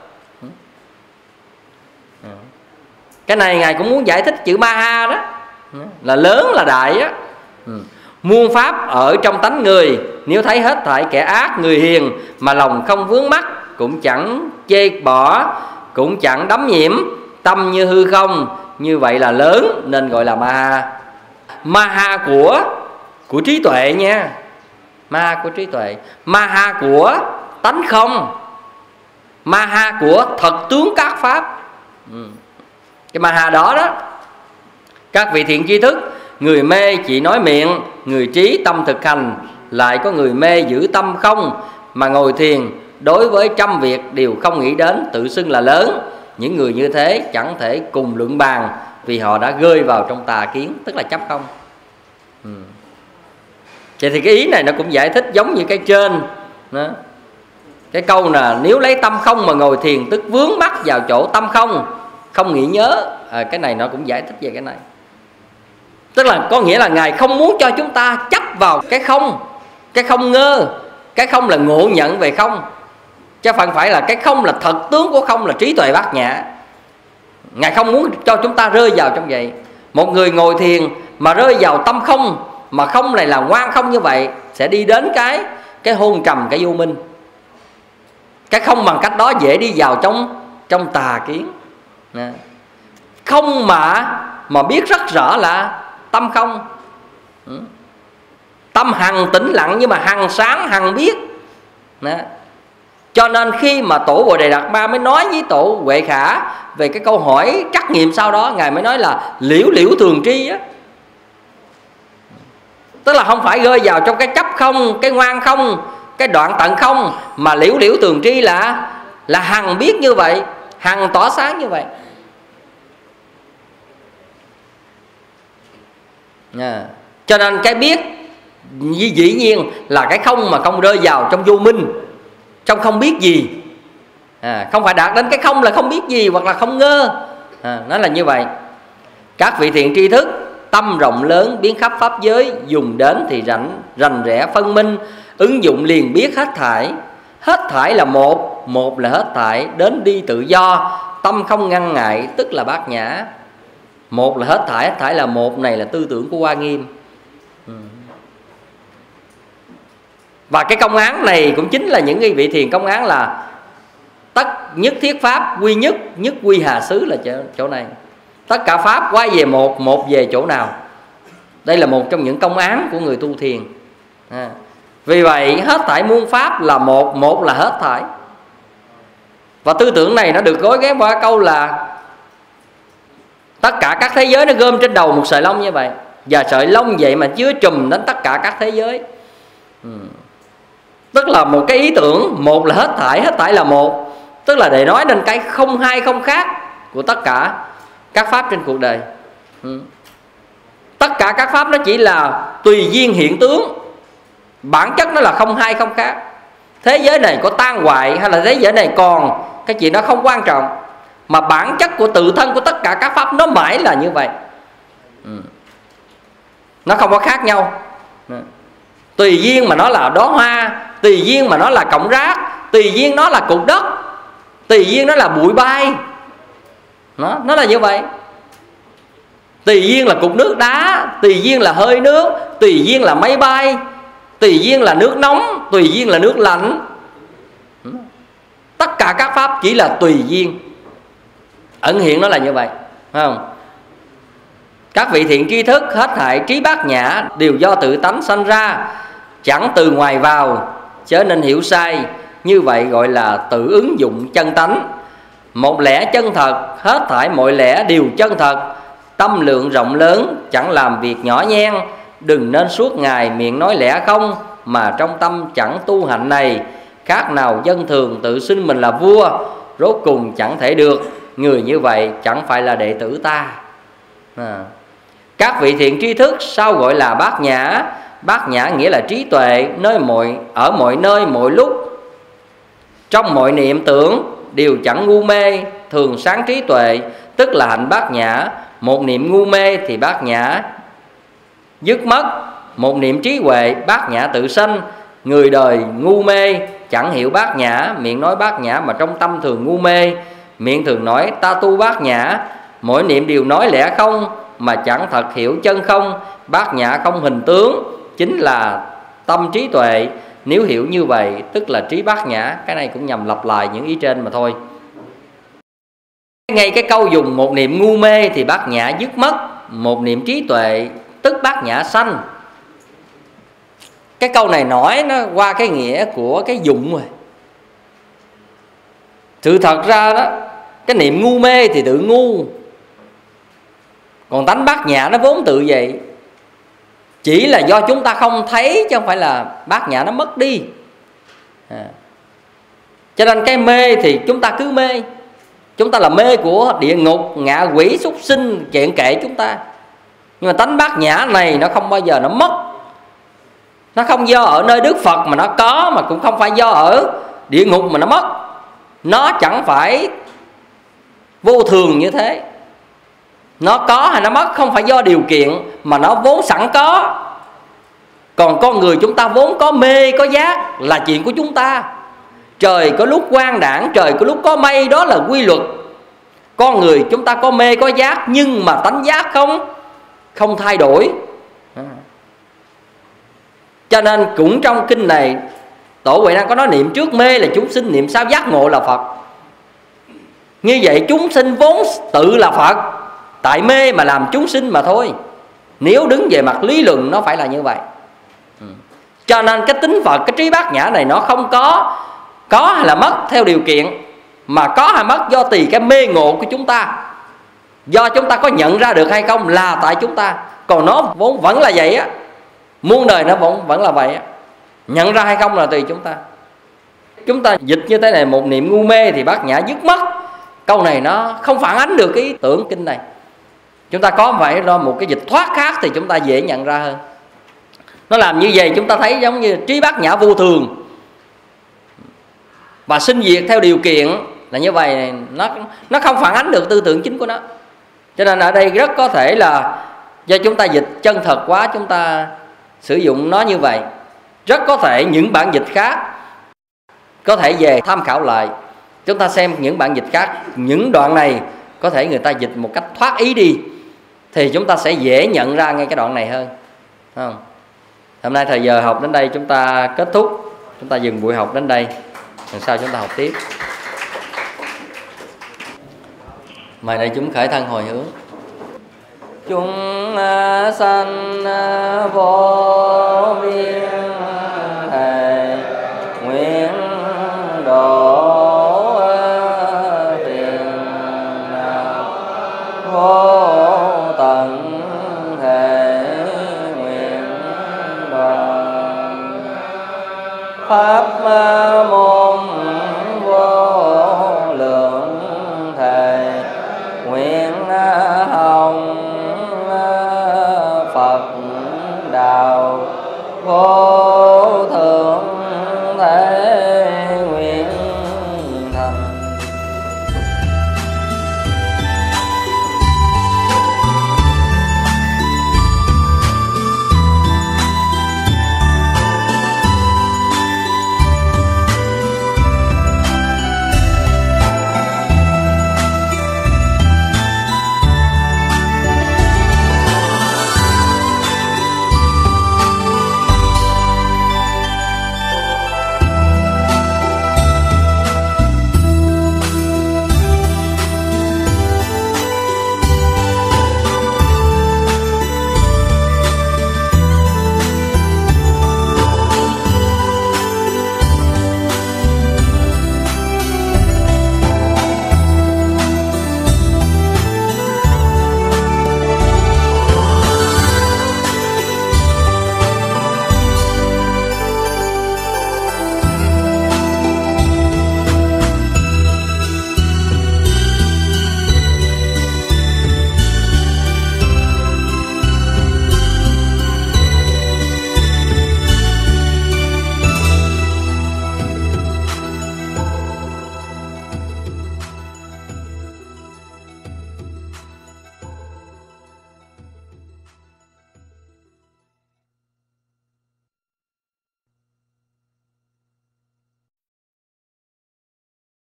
Cái này Ngài cũng muốn giải thích chữ Maha đó, là lớn là đại á. ừ. Muôn pháp ở trong tánh người, nếu thấy hết thảy kẻ ác người hiền mà lòng không vướng mắc, cũng chẳng chê bỏ, cũng chẳng đắm nhiễm, tâm như hư không, như vậy là lớn nên gọi là Maha. Maha của của trí tuệ nha. Maha của trí tuệ, Maha của tánh không, Maha của thật tướng các pháp. ừ. Cái Maha đó đó, các vị thiện tri thức, người mê chỉ nói miệng, người trí tâm thực hành. Lại có người mê giữ tâm không, mà ngồi thiền đối với trăm việc đều không nghĩ đến, tự xưng là lớn. Những người như thế chẳng thể cùng luận bàn, vì họ đã rơi vào trong tà kiến, tức là chấp không. ừ. Vậy thì cái ý này nó cũng giải thích giống như cái trên đó. Cái câu là nếu lấy tâm không mà ngồi thiền, tức vướng mắc vào chỗ tâm không, không nghĩ nhớ. à, Cái này nó cũng giải thích về cái này. Tức là có nghĩa là Ngài không muốn cho chúng ta chấp vào cái không. Cái không ngơ. Cái không là ngộ nhận về không. chứ không phải là cái không là thật tướng của không là trí tuệ bát nhã. Ngài không muốn cho chúng ta rơi vào trong vậy. Một người ngồi thiền mà rơi vào tâm không, mà không này là ngoan không như vậy, sẽ đi đến cái cái hôn trầm, cái vô minh. Cái không bằng cách đó dễ đi vào trong trong tà kiến. Không mà mà biết rất rõ là tâm không. Tâm hằng tĩnh lặng nhưng mà hằng sáng hằng biết. Đó. Cho nên khi mà tổ Bồ Đề Đạt Ma mới nói với tổ Huệ Khả về cái câu hỏi trắc nghiệm sau đó, Ngài mới nói là liễu liễu thường tri á. Tức là không phải rơi vào trong cái chấp không, cái ngoan không, cái đoạn tận không, mà liễu liễu thường tri là là hằng biết như vậy, hằng tỏ sáng như vậy. À, cho nên cái biết dĩ nhiên là cái không mà không rơi vào trong vô minh, trong không biết gì. À, không phải đạt đến cái không là không biết gì hoặc là không ngơ. À, nó là như vậy. Các vị thiện tri thức tâm rộng lớn biến khắp pháp giới, dùng đến thì rảnh rành rẽ phân minh, ứng dụng liền biết hết thảy. Hết thảy là một, một là hết thảy, đến đi tự do, tâm không ngăn ngại, tức là bát nhã. Một là hết thảy, hết thảy là một, này là tư tưởng của Hoa Nghiêm. Ừ. Và cái công án này cũng chính là những cái vị thiền công án là tất nhất thiết pháp quy nhất, nhất quy hà xứ là chỗ, chỗ này. Tất cả pháp quay về một, một về chỗ nào. Đây là một trong những công án của người tu thiền. À, vì vậy hết thảy muôn pháp là một, một là hết thảy. Và tư tưởng này nó được gói ghém qua câu là tất cả các thế giới nó gom trên đầu một sợi lông như vậy, và sợi lông vậy mà chứa trùm đến tất cả các thế giới. Ừ. Tức là một cái ý tưởng một là hết thảy, hết thảy là một, tức là để nói đến cái không hai không khác của tất cả các pháp trên cuộc đời. Ừ. Tất cả các pháp nó chỉ là tùy duyên hiện tướng, bản chất nó là không hai không khác. Thế giới này có tan hoại hay là thế giới này còn, cái chuyện đó không quan trọng, mà bản chất của tự thân của tất cả các pháp nó mãi là như vậy. Ừ. Nó không có khác nhau. Ừ. Tùy duyên mà nó là đóa hoa, tùy duyên mà nó là cọng rác, tùy duyên nó là cục đất, tùy duyên nó là bụi bay. Nó, nó là như vậy. Tùy duyên là cục nước đá, tùy duyên là hơi nước, tùy duyên là máy bay, tùy duyên là nước nóng, tùy duyên là nước lạnh. Tất cả các pháp chỉ là tùy duyên. Ẩn hiện nó là như vậy, phải không? Các vị thiện tri thức hết thảy trí bát nhã đều do tự tánh sanh ra, chẳng từ ngoài vào, chớ nên hiểu sai. Như vậy gọi là tự ứng dụng chân tánh. Một lẽ chân thật, hết thảy mọi lẽ đều chân thật. Tâm lượng rộng lớn, chẳng làm việc nhỏ nhen. Đừng nên suốt ngày miệng nói lẽ không, mà trong tâm chẳng tu hạnh này. Khác nào dân thường tự xưng mình là vua, rốt cùng chẳng thể được. Người như vậy chẳng phải là đệ tử ta. À. Các vị thiện tri thức sao gọi là bát nhã? Bát nhã nghĩa là trí tuệ, nơi mọi, ở mọi nơi mọi lúc, trong mọi niệm tưởng đều chẳng ngu mê, thường sáng trí tuệ, tức là hạnh bát nhã. Một niệm ngu mê thì bát nhã dứt mất, một niệm trí huệ bát nhã tự sanh. Người đời ngu mê chẳng hiểu bát nhã, miệng nói bát nhã mà trong tâm thường ngu mê. Miệng thường nói ta tu bát nhã, mỗi niệm đều nói lẽ không, mà chẳng thật hiểu chân không. Bát nhã không hình tướng, chính là tâm trí tuệ. Nếu hiểu như vậy tức là trí bát nhã. Cái này cũng nhằm lặp lại những ý trên mà thôi. Ngay cái câu dùng một niệm ngu mê thì bát nhã dứt mất, một niệm trí tuệ tức bát nhã sanh. Cái câu này nói nó qua cái nghĩa của cái dụng rồi. Sự thật ra đó, cái niệm ngu mê thì tự ngu, còn tánh bát nhã nó vốn tự vậy. Chỉ là do chúng ta không thấy, chứ không phải là bát nhã nó mất đi. À. Cho nên cái mê thì chúng ta cứ mê. Chúng ta là mê của địa ngục, ngạ quỷ, súc sinh, chuyện kệ chúng ta. Nhưng mà tánh bát nhã này nó không bao giờ nó mất. Nó không do ở nơi Đức Phật mà nó có, mà cũng không phải do ở địa ngục mà nó mất. Nó chẳng phải vô thường như thế. Nó có hay nó mất không phải do điều kiện, mà nó vốn sẵn có. Còn con người chúng ta vốn có mê, có giác là chuyện của chúng ta. Trời có lúc quang đãng, trời có lúc có mây, đó là quy luật. Con người chúng ta có mê có giác, nhưng mà tánh giác không không thay đổi. Cho nên cũng trong kinh này Tổ Huệ Năng có nói niệm trước mê là chúng sinh, niệm sau giác ngộ là Phật. Như vậy chúng sinh vốn tự là Phật, tại mê mà làm chúng sinh mà thôi. Nếu đứng về mặt lý luận nó phải là như vậy. Cho nên cái tính Phật, cái trí bát nhã này nó không có có hay là mất theo điều kiện, mà có hay mất do tùy cái mê ngộ của chúng ta. Do chúng ta có nhận ra được hay không là tại chúng ta. Còn nó vốn vẫn là vậy á, muôn đời nó vẫn, vẫn là vậy á. Nhận ra hay không là tùy chúng ta. Chúng ta dịch như thế này, một niệm ngu mê thì bát nhã dứt mất. Câu này nó không phản ánh được cái ý tưởng kinh này. Chúng ta có phải do một cái dịch thoát khác thì chúng ta dễ nhận ra hơn. Nó làm như vậy chúng ta thấy giống như trí bát nhã vô thường và sinh diệt theo điều kiện là như vậy. Nó, nó không phản ánh được tư tưởng chính của nó. Cho nên ở đây rất có thể là do chúng ta dịch chân thật quá, chúng ta sử dụng nó như vậy. Rất có thể những bản dịch khác có thể về tham khảo lại, chúng ta xem những bản dịch khác, những đoạn này có thể người ta dịch một cách thoát ý đi, thì chúng ta sẽ dễ nhận ra ngay cái đoạn này hơn. Không? Hôm nay thời giờ học đến đây chúng ta kết thúc. Chúng ta dừng buổi học đến đây, lần sau chúng ta học tiếp. Mời đại chúng khởi thân hồi hướng. Chúng sanh vô biên thệ nguyện độ phiền não vô tận thể nguyện đoàn pháp